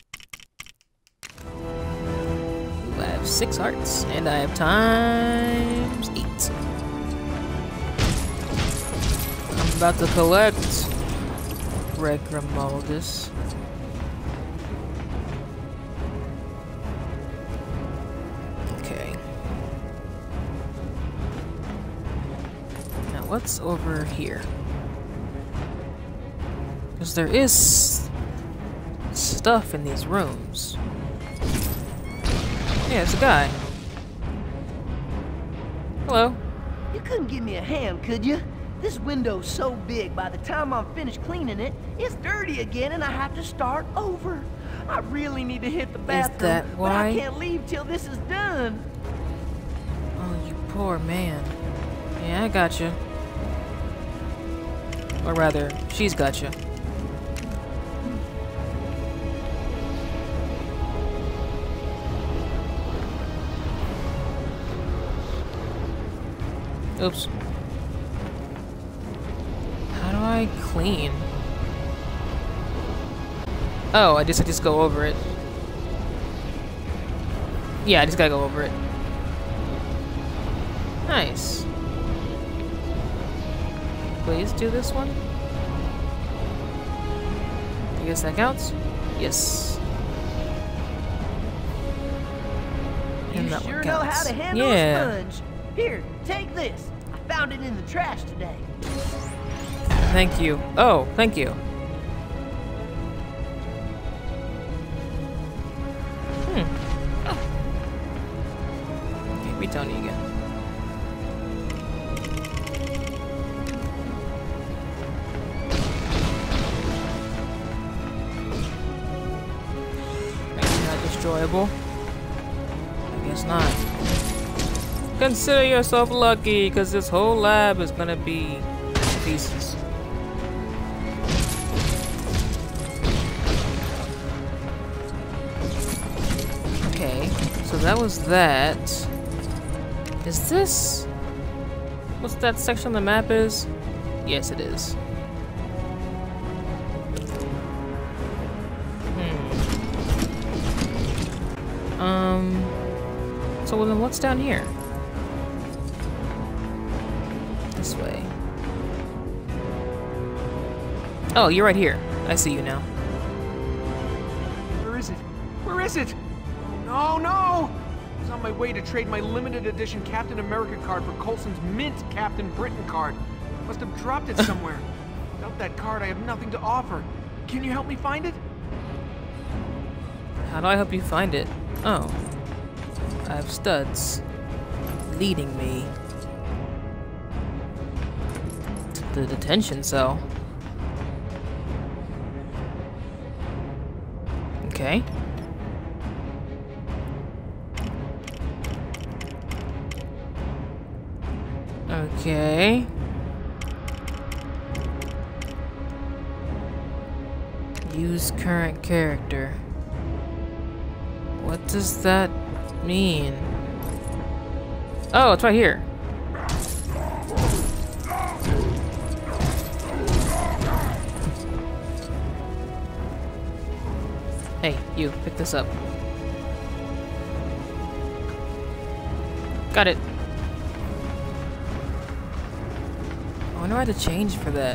I have six hearts, and I have times eight. I'm about to collect Red Grimaldus. Okay. Now what's over here? Because there is stuff in these rooms. Yeah, it's a guy. Hello. You couldn't give me a hand, could you? This window's so big, by the time I'm finished cleaning it, it's dirty again and I have to start over. I really need to hit the bathroom, is that why? But I can't leave till this is done. Oh, you poor man. Yeah, I gotcha. Or rather, she's gotcha. Oops. How do I clean? Oh, I just I just go over it. Yeah, I just gotta go over it. Nice. Please do this one. I guess that counts. Yes. You And that sure one know counts. how to handle Yeah. a sponge. Here, take this. I found it in the trash today. Thank you. Oh, thank you. Hmm. Okay, read Tony again. Maybe not destroyable. I guess not. Consider yourself lucky, because this whole lab is gonna be pieces. Okay, so that was that. Is this... What's that section on the map is? Yes, it is. Hmm. Um... So then what's down here? This way. Oh, you're right here. I see you now. Where is it? Where is it? Oh, no, no! I was on my way to trade my limited edition Captain America card for Coulson's mint Captain Britain card. Must have dropped it somewhere. Without that card, I have nothing to offer. Can you help me find it? How do I help you find it? Oh. I have studs leading me to the detention cell. Okay. Okay. Use current character. What does that mean? Oh, it's right here. Hey, you, pick this up. Got it. I wonder how to change for that.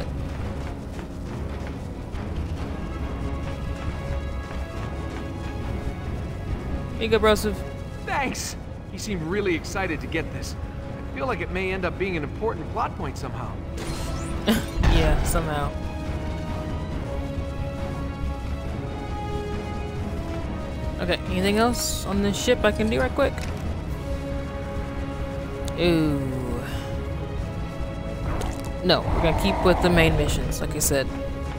Here you go, Broseph. Thanks! He seemed really excited to get this. I feel like it may end up being an important plot point somehow. Yeah, somehow. Okay, anything else on this ship I can do right quick? Ooh. No, we're gonna keep with the main missions, like I said.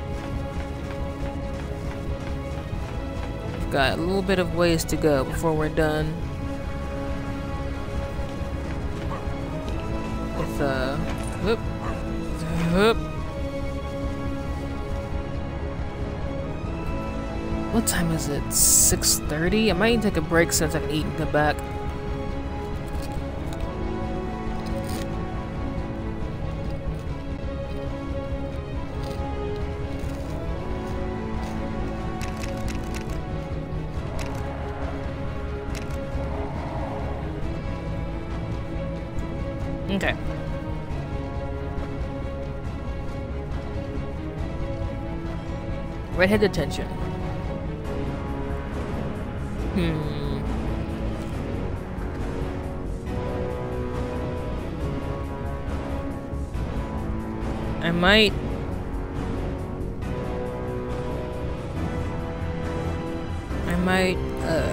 We've got a little bit of ways to go before we're done. With, uh, whoop, whoop. What time is it? six thirty? I might need to take a break since I can eat and come back. Okay. Redhead detention. Hmm. I might... I might, uh...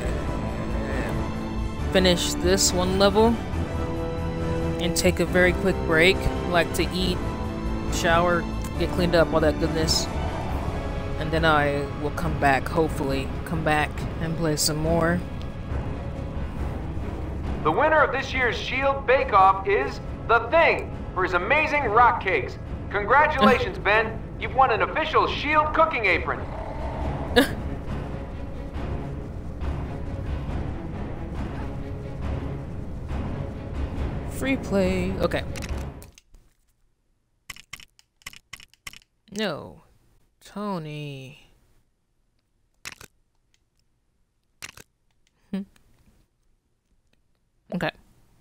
finish this one level and take a very quick break, like to eat, shower, get cleaned up, all that goodness. And then I will come back, hopefully, come back and play some more. The winner of this year's Shield Bake Off is The Thing for his amazing rock cakes. Congratulations, Ben. You've won an official Shield cooking apron. Free play. Okay. No. Tony. Hmm. Okay.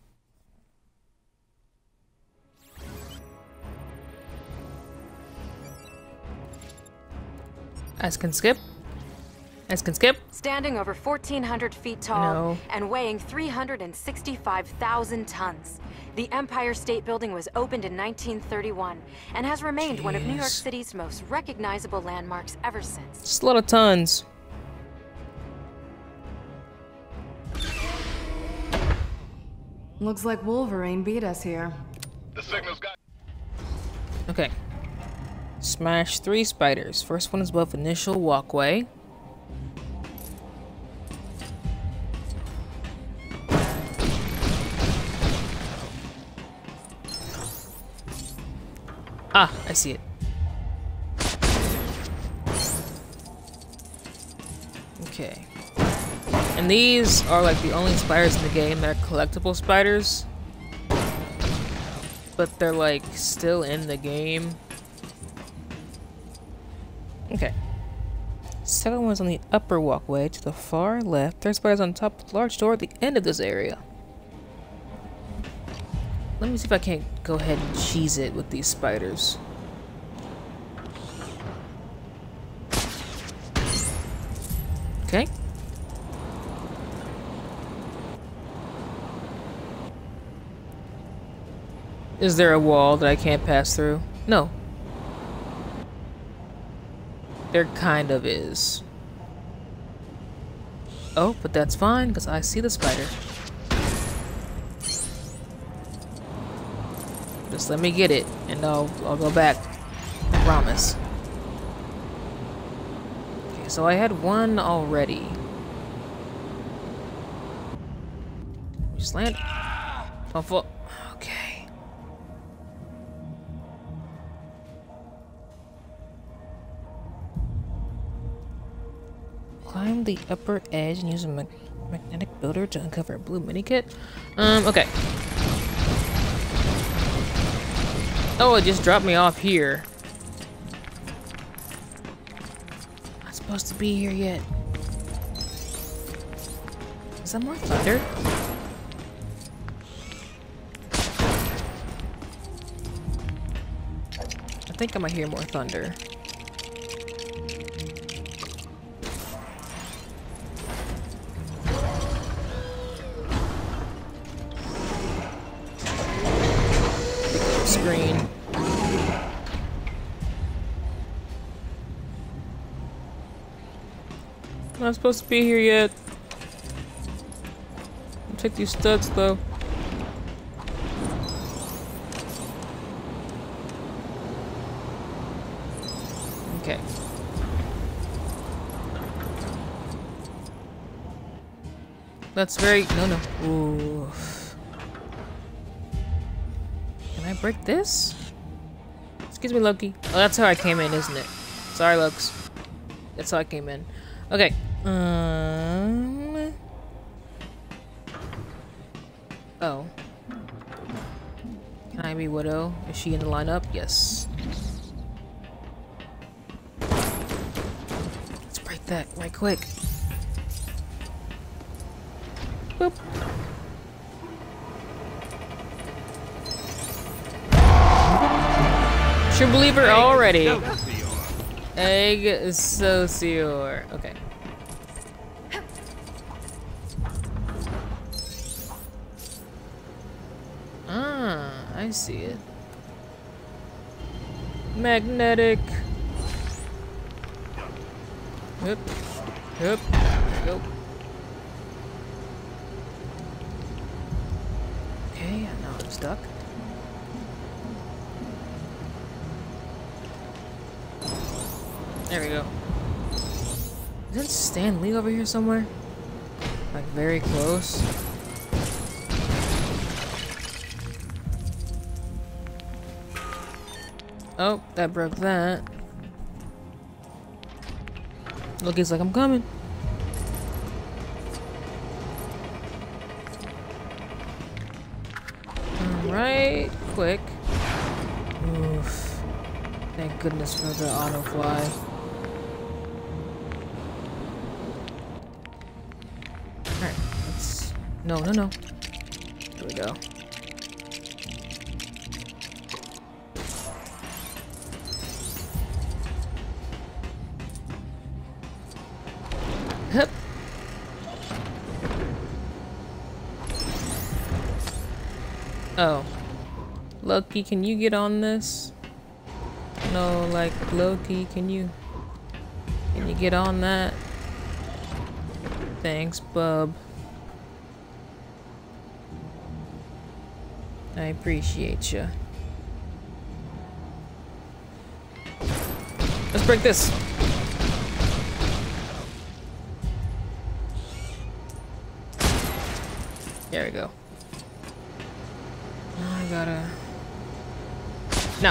As can skip. As can skip. Standing over fourteen hundred feet tall No. and weighing three hundred sixty-five thousand tons, the Empire State Building was opened in nineteen thirty-one and has remained one of New York Jeez. City's most recognizable landmarks ever since. Just a lot of tons. Looks like Wolverine beat us here. The signal's got. Okay. Smash three spiders. First one is above initial walkway. Ah, I see it. Okay. And these are like the only spiders in the game that are collectible spiders. But they're like still in the game. Okay. Second one's on the upper walkway to the far left. Third spider's on top of the large door at the end of this area. Let me see if I can't go ahead and cheese it with these spiders. Okay. Is there a wall that I can't pass through? No. There kind of is. Oh, but that's fine, because I see the spider. Just let me get it, and I'll, I'll go back. I promise. Okay, so I had one already. Just land. Don't fall. Okay. Find the upper edge and use a mag magnetic builder to uncover a blue mini kit. Um, okay. Oh, it just dropped me off here. Not supposed to be here yet. Is that more thunder? I think I might hear more thunder. Screen. Not supposed to be here yet. I'll take these studs though. Okay. That's very no no. Ooh. Can I break this? Excuse me, Loki. Oh, that's how I came in, isn't it? Sorry, Lokes. That's how I came in. Okay. Um. Oh. Can I be Widow? Is she in the lineup? Yes. Let's break that right quick. Boop. True believer already. Egg Socior. Okay. Ah, I see it. Magnetic. Yep. Yep. Go. Okay, now I'm stuck. There we go. Isn't Stan Lee over here somewhere? Like very close. Oh, that broke that. Loki's like, I'm coming. Alright, quick. Oof. Thank goodness for the auto fly. Alright, let's. No, no, no. Here we go. Hup. Oh. Loki, can you get on this? No, like, Loki, can you... Can you get on that? Thanks, bub. I appreciate you. Let's break this. There we go. I gotta... No.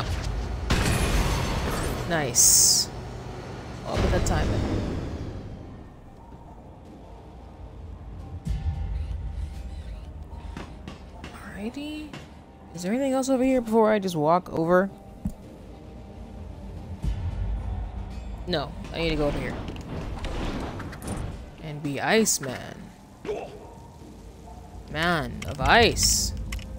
Nice. Oh, but that timing. Alrighty. Is there anything else over here before I just walk over? No, I need to go over here. And be Iceman. Man of ice.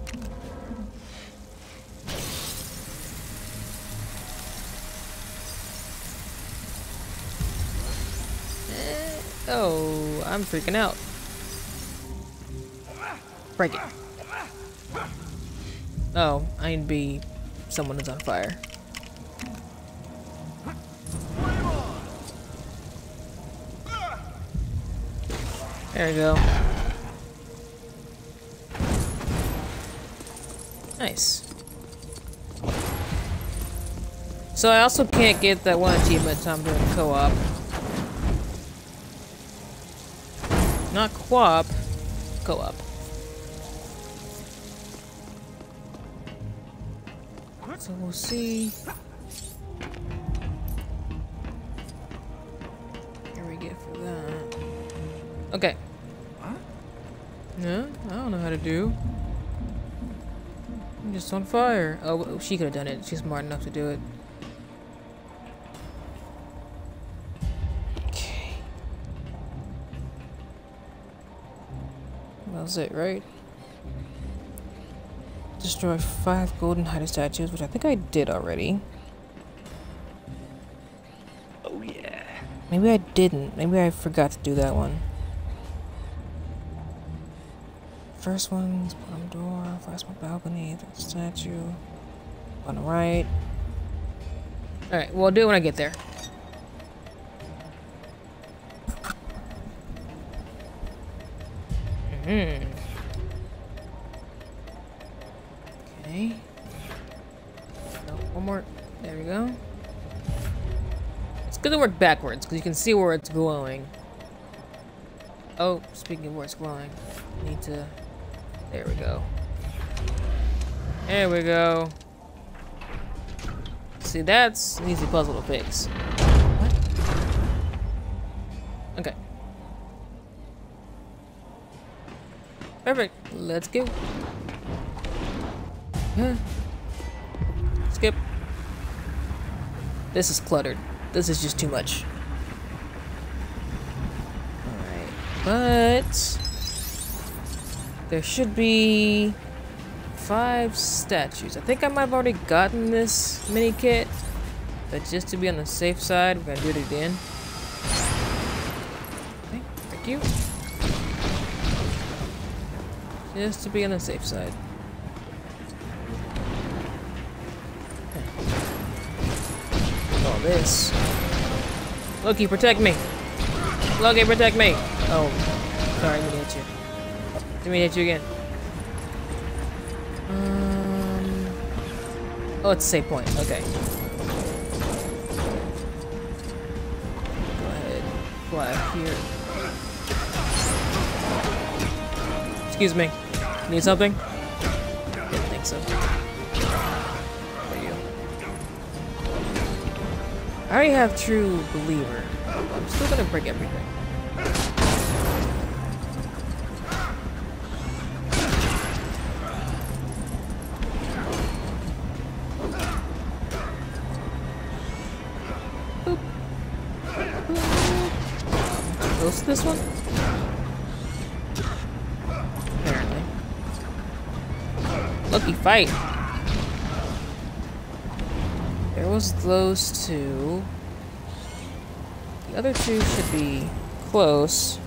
Eh, oh, I'm freaking out. Break it. Oh, I need to be someone that's on fire. There we go. Nice. So I also can't get that one achievement, so I'm doing co-op. Not co-op, co-op. So we'll see. Here we get for that. Okay. No, I don't know how to do. I'm just on fire. Oh, she could have done it. She's smart enough to do it. Okay. That was it, right? Destroy five golden Haida statues, which I think I did already. Oh yeah. Maybe I didn't. Maybe I forgot to do that one. First one's bottom door, first one balcony, the statue, on the right. Alright, well I'll do it when I get there. Mm-hmm. Okay. No, one more. There we go. It's good to work backwards because you can see where it's glowing. Oh, speaking of where it's glowing, I need to. There we go. There we go. See, that's an easy puzzle to fix. What? Okay. Perfect. Let's go. Huh. Skip. This is cluttered. This is just too much. Alright. But there should be five statues. I think I might have already gotten this mini kit, but just to be on the safe side, we're gonna do it again. Okay, thank you. Just to be on the safe side. Okay. All this. Loki, protect me. Loki, protect me. Oh, sorry, I'm gonna hit you. Let me hit you again. Um. Oh, it's a save point. Okay. Go ahead. Fly here. Excuse me. Need something? Didn't think so. There you go. I already have True Believer. I'm still gonna break everything. Close to this one? Apparently. Lucky fight. There was those two. The other two should be close.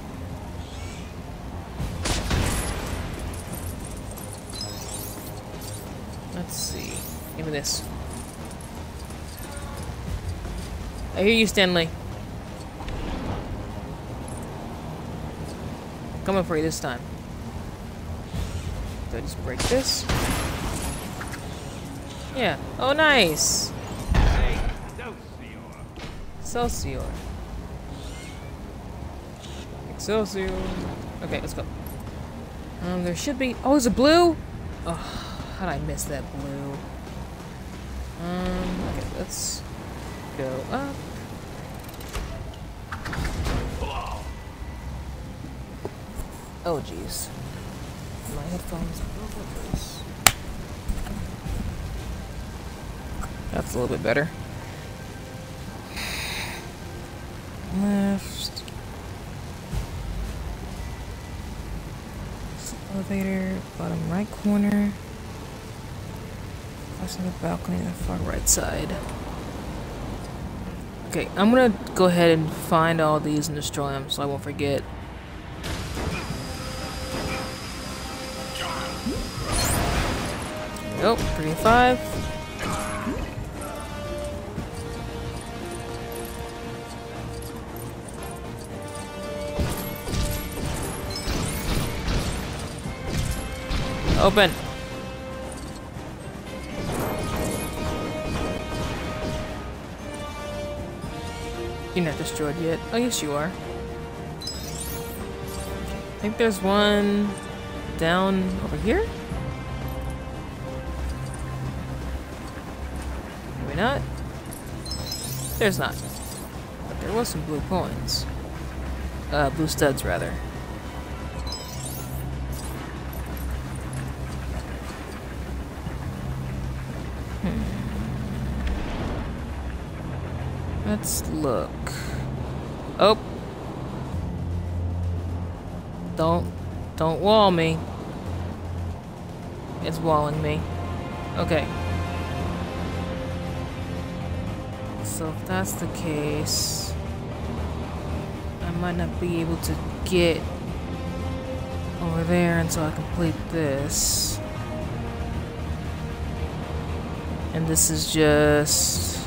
Let's see. Give me this. I hear you, Stanley. Coming for you this time. Did I just break this? Yeah. Oh, nice. Excelsior. Excelsior. Okay, let's go. Um, there should be. Oh, is it blue? Oh, how did I miss that blue? Um. Okay, let's go up. Oh jeez, my headphones are over this. That's a little bit better. Left. Elevator, bottom right corner. Crossing the balcony on the far right side. Okay, I'm gonna go ahead and find all these and destroy them so I won't forget. Nope, three and five. Open. You're not destroyed yet. Oh, yes, you are. I think there's one down over here. Maybe not. There's not. But there was some blue coins. Uh, blue studs, rather. Hmm. Let's look. Oh. Don't, don't wall me. It's walling me. Okay. So if that's the case, I might not be able to get over there until I complete this. And this is just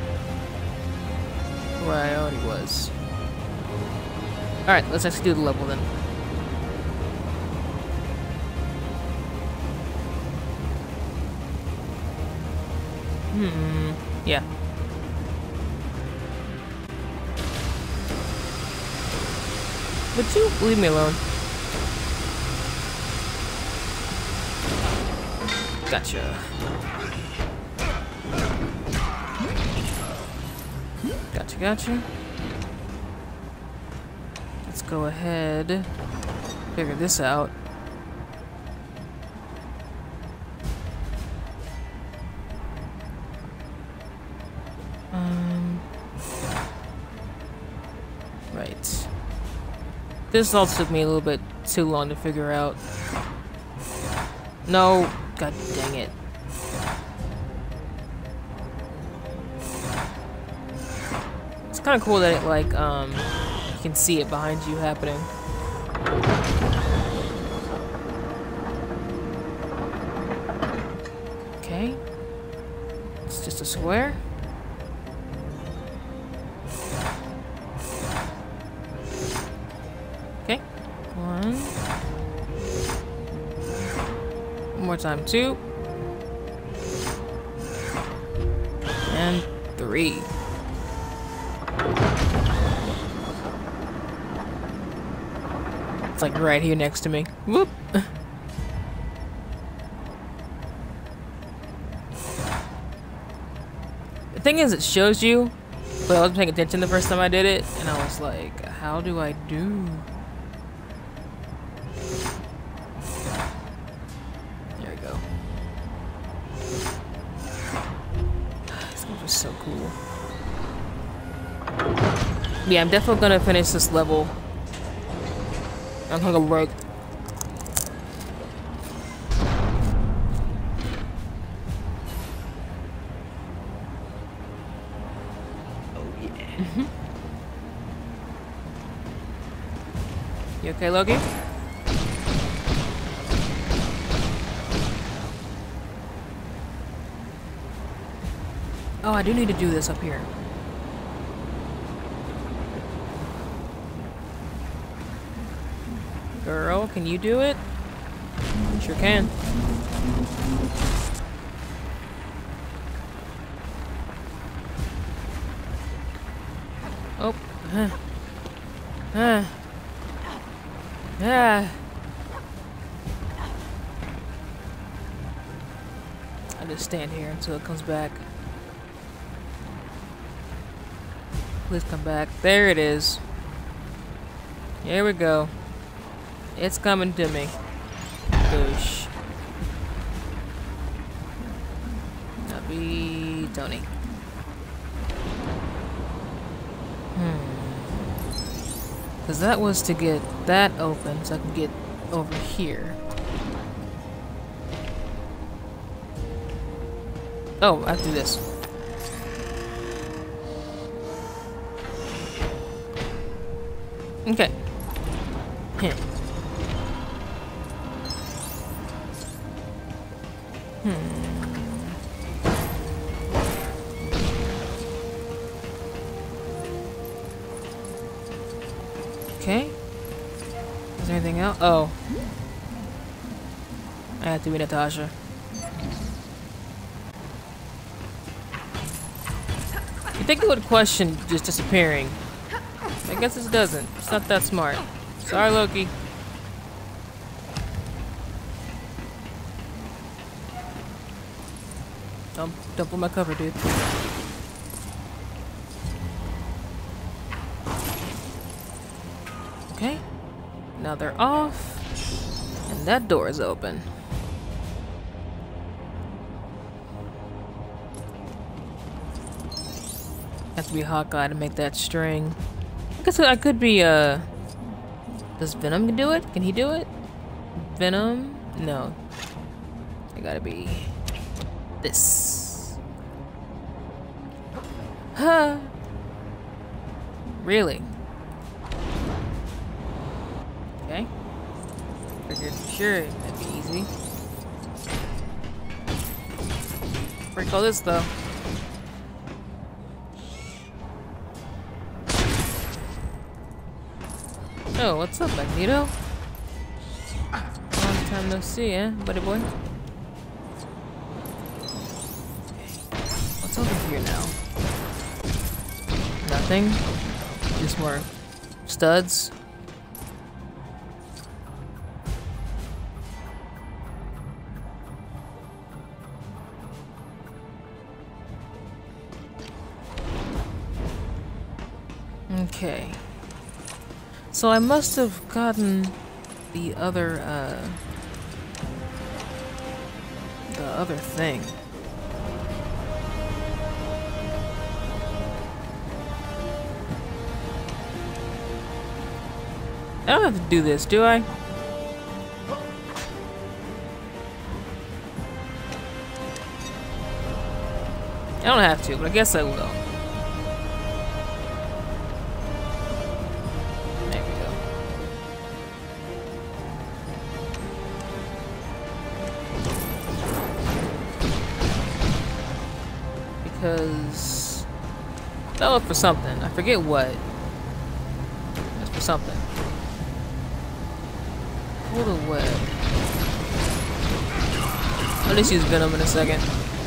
where I already was. Alright, let's actually do the level then. Hmm, yeah. Would you leave me alone? Gotcha. Gotcha, gotcha. Let's go ahead, figure this out. Um, right. This all took me a little bit too long to figure out. No, god dang it. It's kind of cool that it like um you can see it behind you happening. Okay. It's just a square. Okay. One. One more time, two. And three. It's like right here next to me. Whoop. The thing is, it shows you, but I wasn't paying attention the first time I did it, and I was like, how do I do? There we go. This game is so cool. Yeah, I'm definitely gonna finish this level. I'm gonna work. Oh yeah. Mm-hmm. You okay, Loki? Oh, I do need to do this up here. Girl, can you do it? Sure can. Oh. Huh. Huh. Ah. I just stand here until it comes back. Please come back. There it is. Here we go. It's coming to me. Boosh. That'll be Tony. Hmm. Because that was to get that open so I can get over here. Oh, I have to do this. Okay. Hint. Hmm. Okay. Is there anything else? Oh. I have to be Natasha. You think it would question just disappearing? I guess it doesn't. It's not that smart. Sorry, Loki. Don't, don't pull my cover, dude. Okay. Now they're off. And that door is open. Have to be Hawkeye to make that string. I guess I could be, uh... Does Venom do it? Can he do it? Venom? No. I gotta be... this. Huh. Really? Okay. Figured for sure that'd be easy. Break all this though. Oh, what's up, Magneto? Long time no see, eh, buddy boy? What's over here now? Nothing. Just more studs. Okay. So I must have gotten the other, uh... the other thing. I don't have to do this, do I? I don't have to, but I guess I will. There we go. Because that was for something. I forget what. That's for something. Hold a web. I'll just use Venom in a second.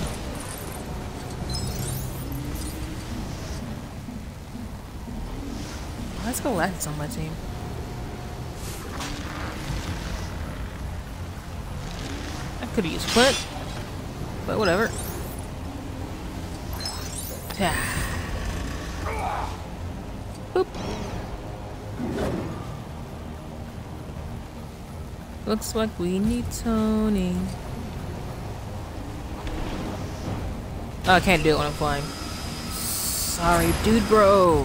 Let's go Galactus on my team. I could have used Clint, but whatever. Boop. Looks like we need Tony. Oh, I can't do it when I'm flying. Sorry, dude, bro.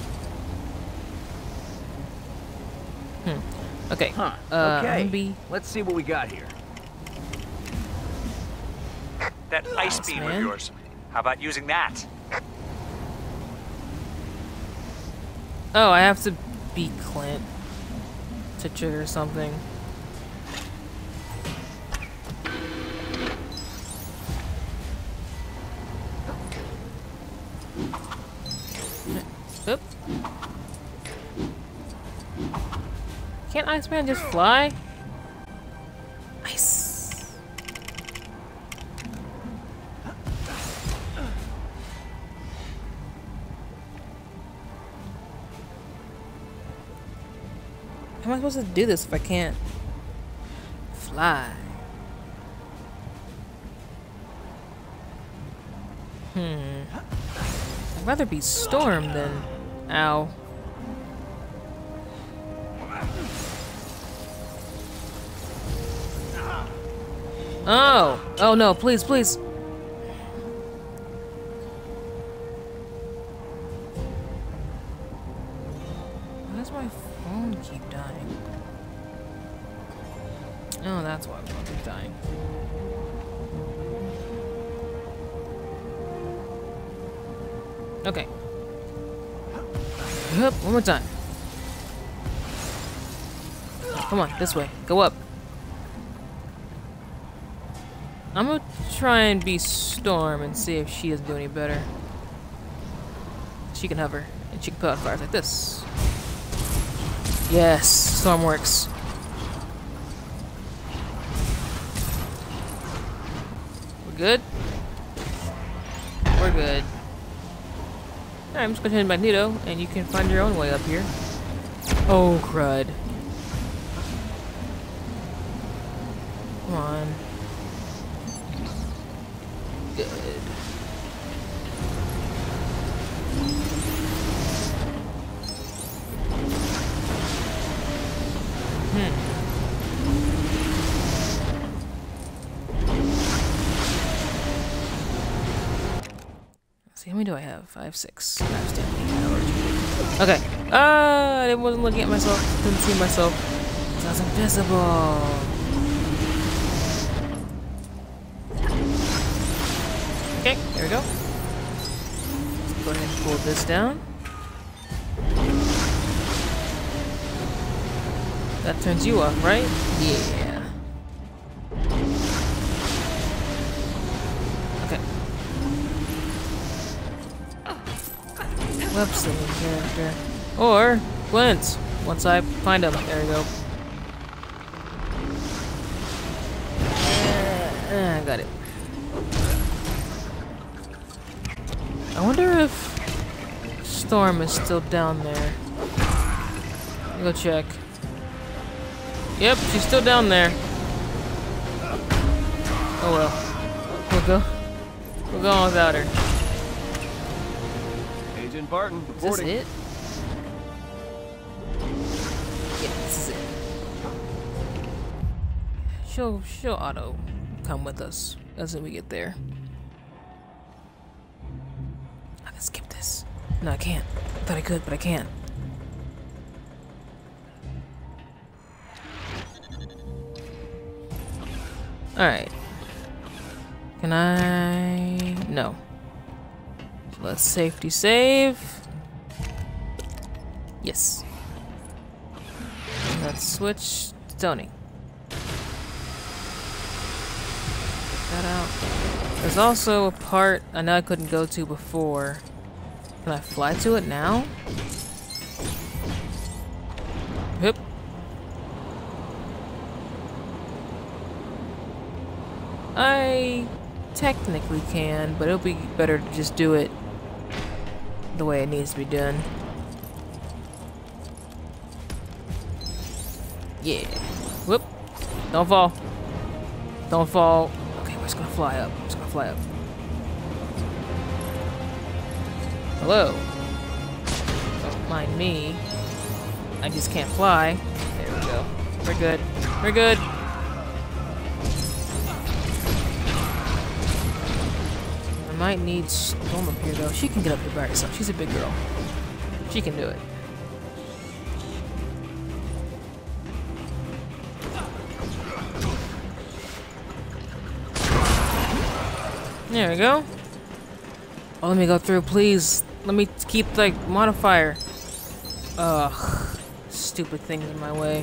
Hmm. Okay. Huh. Uh, okay. Be... Let's see what we got here. That ice beam of yours. How about using that? Oh, I have to beat Clint to trigger something. Oop. Can't Iceman just fly? Nice. How am I supposed to do this if I can't fly? Hmm. I'd rather be Storm than... Ow. Oh! Oh no, please, please! Why does my phone keep dying? Oh, that's why my phone keeps dying. Okay. Yep, one more time. Come on, this way. Go up. I'm gonna try and be Storm and see if she doesn't do any better. She can hover, and she can put out fires like this. Yes, Storm works. We're good? We're good. Alright, I'm just gonna hit Magneto, and you can find your own way up here. Oh, crud. Come on. Good. Hmm. See, how many do I have? I have six. I have stamina. Okay. Ah, I wasn't looking at myself. Couldn't see myself. I was invisible. Okay, there we go. Let's go ahead and pull this down. That turns you off, right? Yeah. Okay. Web slinging character. Or Glint. Once I find him. There we go. Uh, I got it. I wonder if Storm is still down there. Let me go check. Yep, she's still down there. Oh well. We'll go. We'll go on without her. Agent Barton, Is this reporting. it? Yeah, this is it. She'll, she'll auto come with us as soon as we get there. I can skip this. No, I can't. I thought I could, but I can't. Alright. Can I... No. So let's safety save. Yes. Let's switch to Tony. That out. There's also a part I know I couldn't go to before. Can I fly to it now? Yep. I technically can, but it'll be better to just do it the way it needs to be done. Yeah. Whoop. Don't fall. Don't fall. Okay, we're just gonna fly up. We're just gonna fly up. Hello. Don't mind me. I just can't fly. There we go. We're good. We're good. I might need Storm up here though. She can get up here by herself. She's a big girl. She can do it. There we go. Oh, let me go through, please. Let me keep the modifier. Ugh. Stupid things in my way.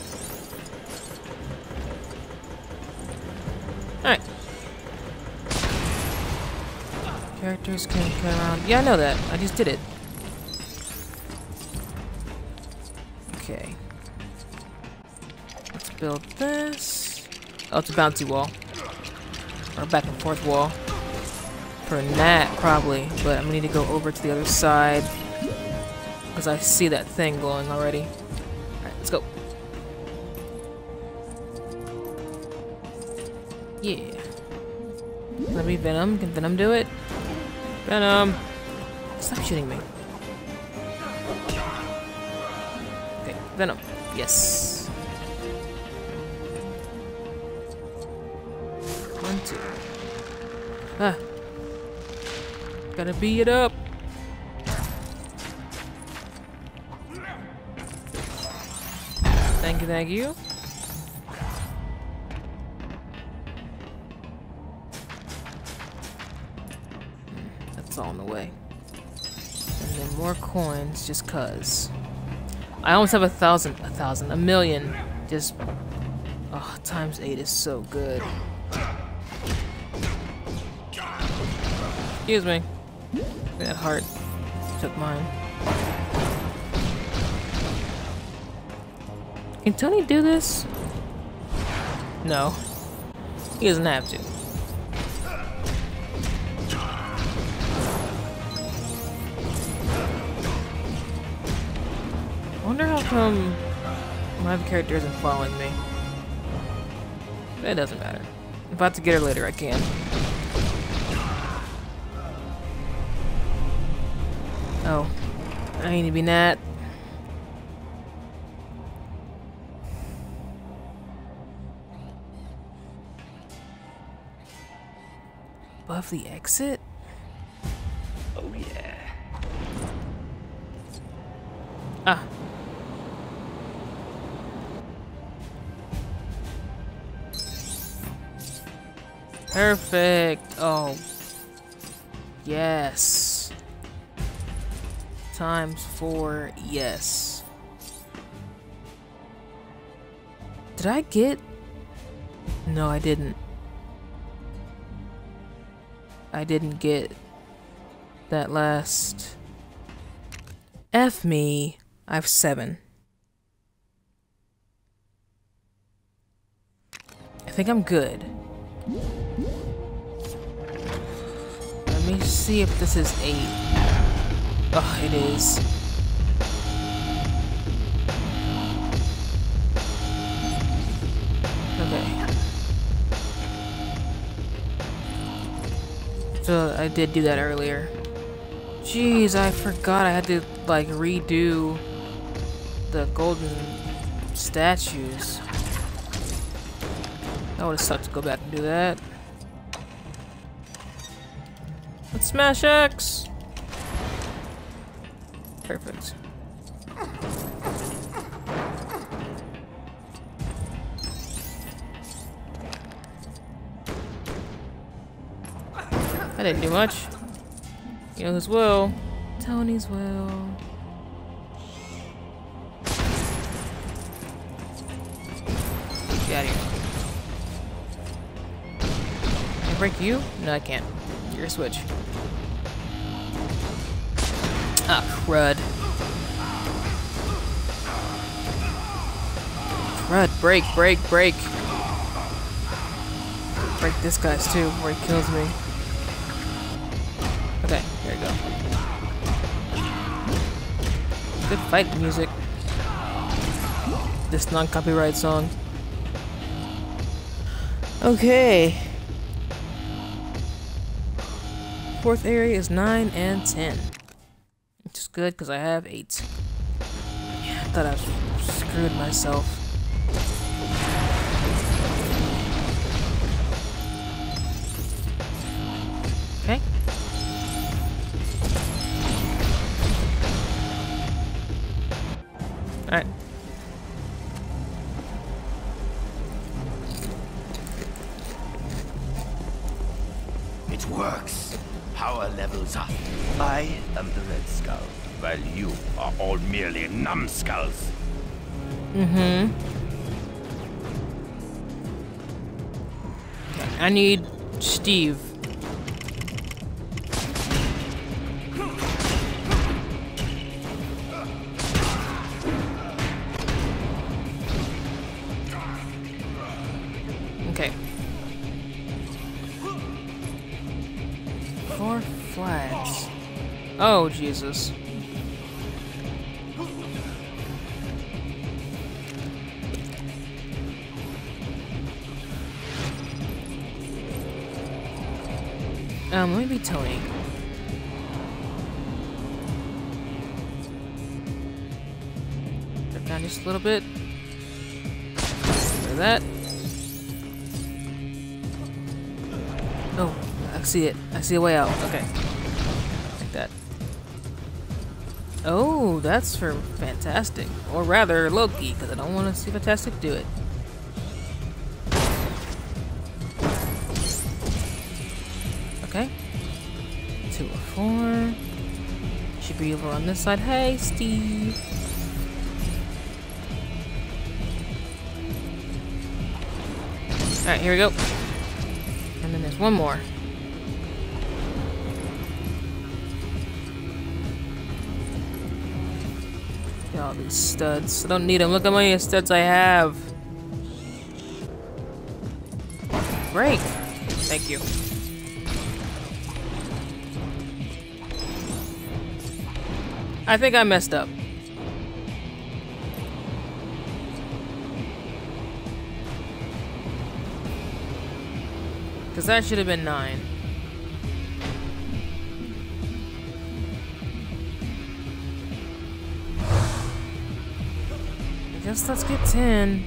Alright. Characters can come around. Yeah, I know that. I just did it. Okay. Let's build this. Oh, it's a bouncy wall. Or a back and forth wall. For Nat, probably. But I'm gonna need to go over to the other side. Because I see that thing going already. Alright, let's go. Yeah. Let me Venom. Can Venom do it? Venom! Stop shooting me. Okay, Venom. Yes. One, two. Ah. Gotta beat it up. Thank you, thank you. That's all in the way. And then more coins, just cuz. I almost have a thousand, a thousand, a million. Just, oh, times eight is so good. Excuse me. That heart took mine. Can Tony do this? No. He doesn't have to. I wonder how come my character isn't following me. It doesn't matter. If I have to get her later, I can. Oh, I need to be Nat. Above the exit? Oh yeah. Ah. Perfect. Oh. Yes. Times four. Yes. Did I get? No, I didn't. I didn't get that last. F me. I have seven. I think I'm good. Let me see if this is eight. Oh, it is. Okay. So I did do that earlier. Jeez, I forgot I had to like redo the golden statues. That would have sucked to go back and do that. Let's smash X! Perfect. I didn't do much. You know whose will? Tony's will. Get out of here. Can I break you? No, I can't. You're a switch. Ah, crud. Crud, break, break, break. Break this guy's too before he kills me. Okay, there you go. Good fight music. This non-copyright song. Okay. Fourth area is nine and ten. Which is good because I have eight. Yeah, I thought I screwed myself. Okay. Alright. It works. Power levels up. I am the Red Skull, while you are all merely numbskulls. Mm-hmm. Okay, I need Steve. Okay. Four flags. Oh, Jesus. Um, let me be Tony. Drop down just a little bit. Like that. Oh, I see it. I see a way out. Okay. Like that. Oh, that's for Fantastic. Or rather, Loki, because I don't want to see Fantastic do it. Okay. Two or four. Should be over on this side. Hey, Steve. Alright, here we go. And then there's one more. Got all these studs. I don't need them. Look how many studs I have. Great. Thank you. I think I messed up. Because that should have been nine. I guess let's get ten.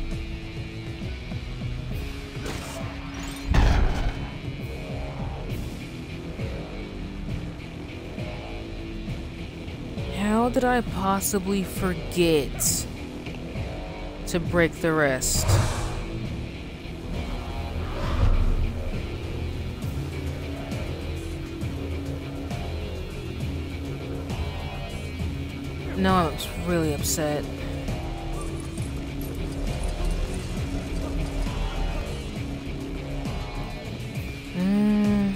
How did I possibly forget to break the rest? Now I'm really upset. Mm.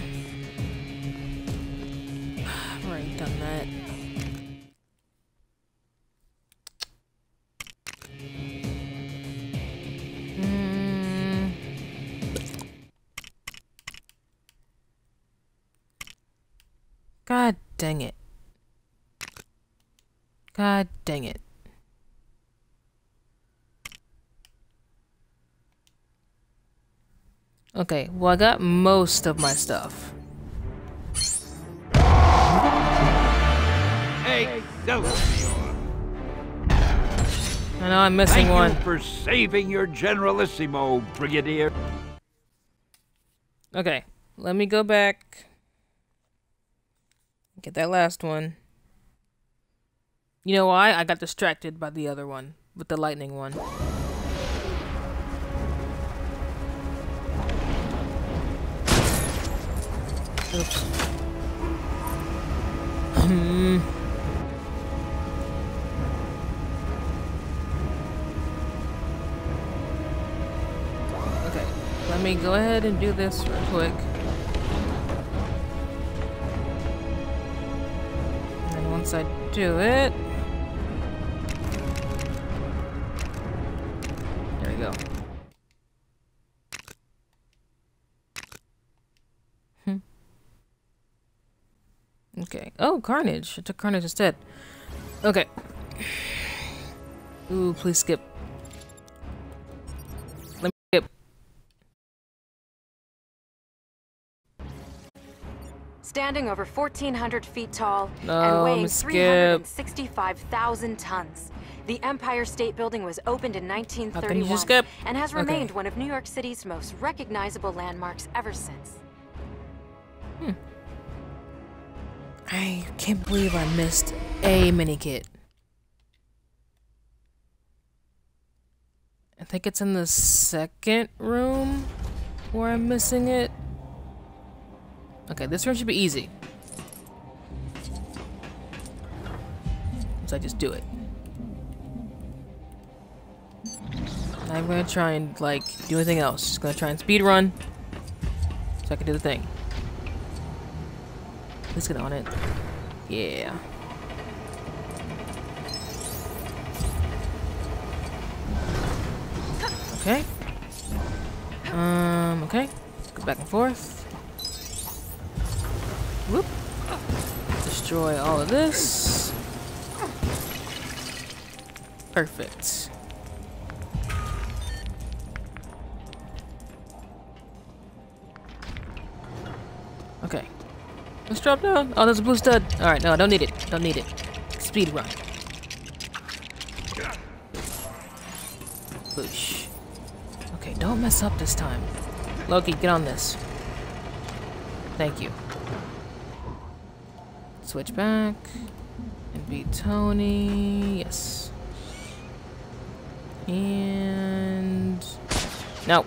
I've already done that. Mm. God dang it. God dang it. Okay, well I got most of my stuff. Hey, those I know I'm missing Thank one. you for saving your Generalissimo, Brigadier. Okay, let me go back. Get that last one. You know why? I got distracted by the other one, with the lightning one. Oops. Hmm. Okay, let me go ahead and do this real quick. And then once I do it, there we go. Hmm. Okay. Oh, Carnage. I took Carnage instead. Okay. Ooh, please skip. Let me skip. Standing over fourteen hundred feet tall No, and weighing skip. three hundred sixty-five thousand tons, the Empire State Building was opened in nineteen How can you thirty-one just skip? and has Okay. remained one of New York City's most recognizable landmarks ever since. Hmm. I can't believe I missed a mini kit. I think it's in the second room where I'm missing it. Okay, this room should be easy. So I just do it. I'm gonna try and like do anything else. Just gonna try and speed run so I can do the thing. Let's get on it. Yeah. Okay. Um, okay. Go back and forth. Whoop. Destroy all of this. Perfect. Okay. Let's drop down. Oh, there's a blue stud. Alright, no, I don't need it. Don't need it. Speed run. Boosh. Okay, don't mess up this time. Loki, get on this. Thank you. Switch back. And beat Tony. Yes. And... No.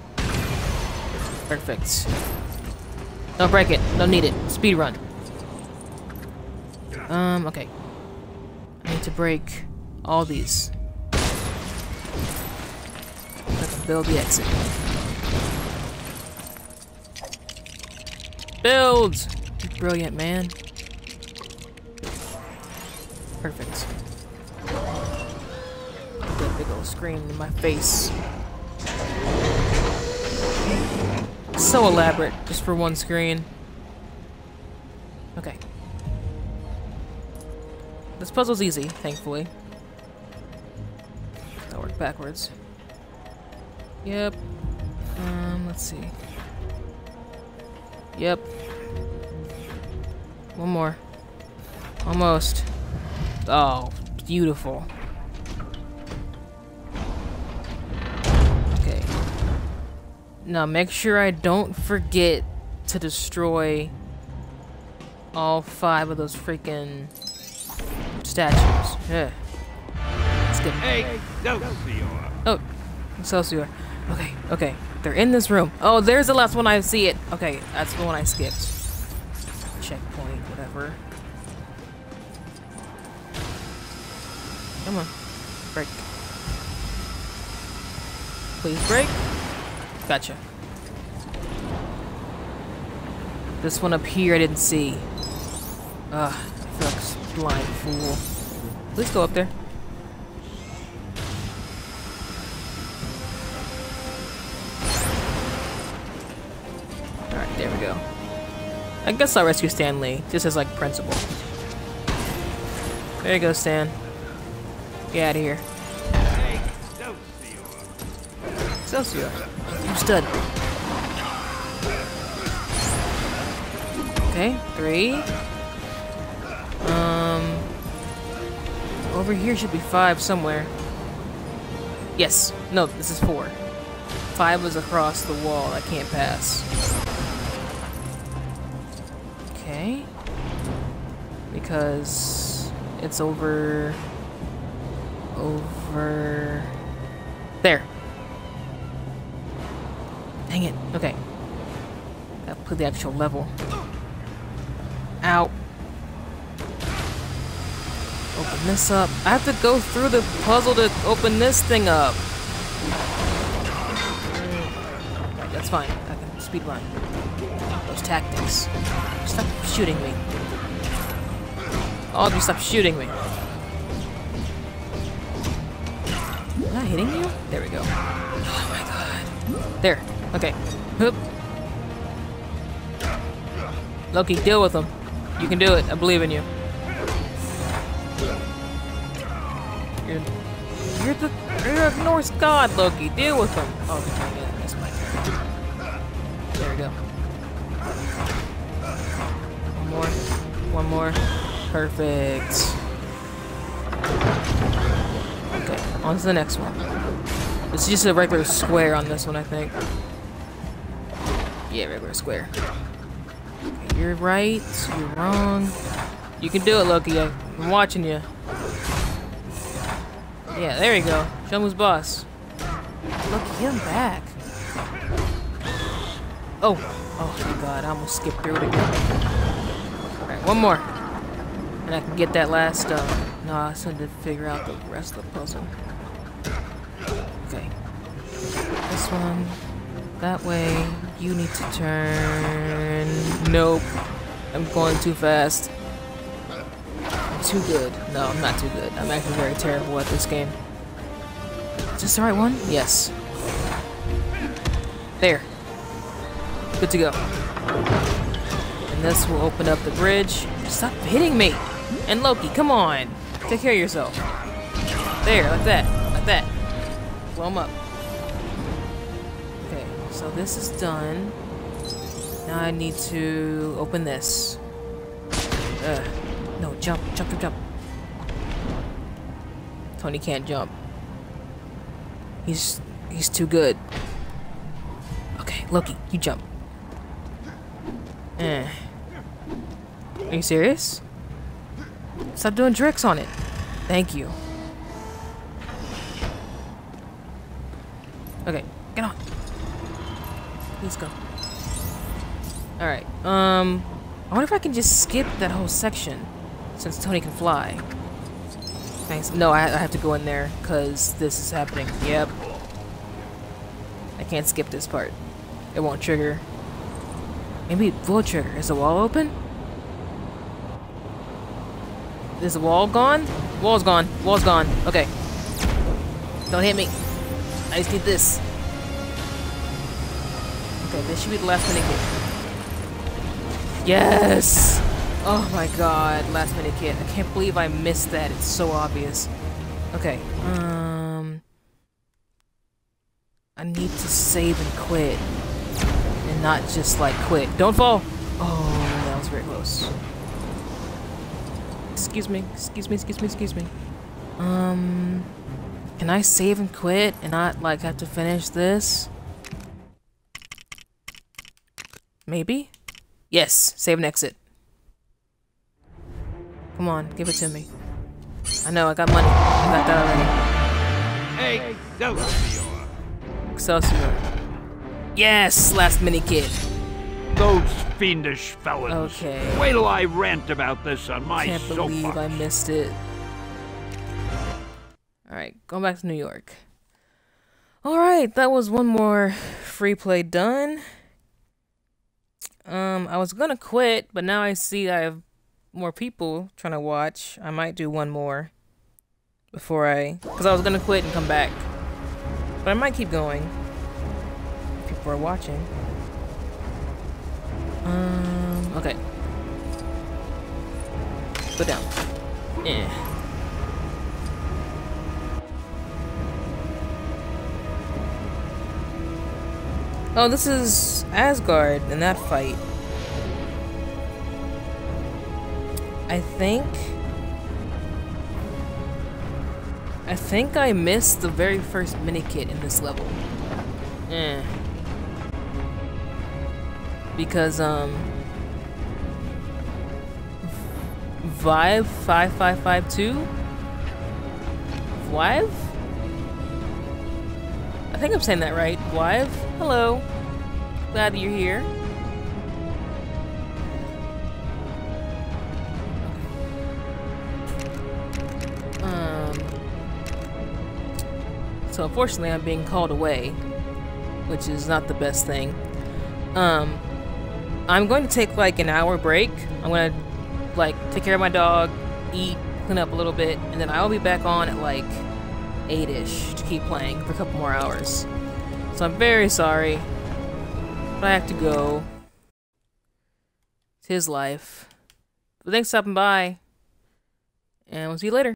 Perfect. Don't break it. Don't need it. Speed run. Um, okay. I need to break all these. So I can build the exit. Build! Brilliant, man. Perfect. That big old screen in my face. So elaborate, just for one screen. Okay. This puzzle's easy, thankfully. I'll work backwards. Yep. Um, let's see. Yep. One more. Almost. Oh, beautiful. Okay. Now make sure I don't forget to destroy all five of those freaking statues. Yeah. Skip. Hey, Excelsior. Oh, Excelsior. Okay, okay. They're in this room. Oh, there's the last one. I see it. Okay, that's the one I skipped. Checkpoint, whatever. Come on. Break. Please break. Gotcha. This one up here I didn't see. Ugh, I feel like a blind fool. Please go up there. Alright, there we go. I guess I'll rescue Stan Lee, just as like principal. There you go, Stan. Get out of here. Excelsior. You stood. Okay, three. Um, over here should be five somewhere. Yes. No, this is four. Five was across the wall. I can't pass. Okay. Because it's over. Over. There. Dang it. Okay. Gotta put the actual level. Ow. Open this up. I have to go through the puzzle to open this thing up. That's fine. I can speedrun. Those tactics. Stop shooting me. All of you stop shooting me. Am I hitting you? There we go. Oh my god. There. Okay. Hoop. Loki, deal with him. You can do it. I believe in you. You're, you're the you're the Norse god, Loki. Deal with him. Oh, dang it. I missed my turn. There we go. One more. One more. Perfect. Okay, on to the next one. It's just a regular square on this one, I think. Yeah, regular square. Okay, you're right. You're wrong. You can do it, Loki. I'm watching you. Yeah, there you go. Show him who's boss. Loki, get him back. Oh. Oh, my God. I almost skipped through it again. Alright, one more. And I can get that last, uh... No, I still need to figure out the rest of the puzzle. Okay. This one. That way. You need to turn... Nope. I'm going too fast. I'm too good. No, I'm not too good. I'm actually very terrible at this game. Is this the right one? Yes. There. Good to go. And this will open up the bridge. Stop hitting me! And Loki, come on! Take care of yourself. There, like that. Like that. Blow him up. Okay, so this is done. Now I need to open this. Ugh. No, jump, jump, jump, jump. Tony can't jump. He's he's too good. Okay, Loki, you jump. Eh. Are you serious? Stop doing tricks on it. Thank you. Okay, get on. Let's go. Alright, um... I wonder if I can just skip that whole section, since Tony can fly. Thanks. No, I, I have to go in there, because this is happening. Yep. I can't skip this part. It won't trigger. Maybe it will trigger. Is the wall open? Is the wall gone? Wall's gone. Wall's gone. Okay. Don't hit me. I just need this. Okay, this should be the last minute hit. Yes! Oh my god, last minute hit. I can't believe I missed that. It's so obvious. Okay, um... I need to save and quit. And not just, like, quit. Don't fall! Oh, that was very close. Excuse me, excuse me, excuse me, excuse me. Um, can I save and quit and not, like, have to finish this? Maybe? Yes, save and exit. Come on, give it to me. I know, I got money. I got that already. Hey, Excelsior. Excelsior. Yes, last mini kit. Those fiendish felons. Okay. Wait till I rant about this on my Can't believe soapbox. I missed it. Alright, going back to New York. Alright, that was one more free play done. Um, I was gonna quit, but now I see I have more people trying to watch. I might do one more before I... Because I was gonna quit and come back. But I might keep going. People are watching. Um, okay. Go down. Yeah. Oh, this is Asgard in that fight. I think... I think I missed the very first mini-kit in this level. Eh. Because, um... Vive five five five two? Vive? I think I'm saying that right. Vive? Hello. Glad you're here. Um. So unfortunately I'm being called away, which is not the best thing. Um, I'm going to take like an hour break. I'm going to like take care of my dog, eat, clean up a little bit, and then I'll be back on at like eight-ish to keep playing for a couple more hours. So I'm very sorry, but I have to go. It's his life. But thanks for stopping by, and we'll see you later.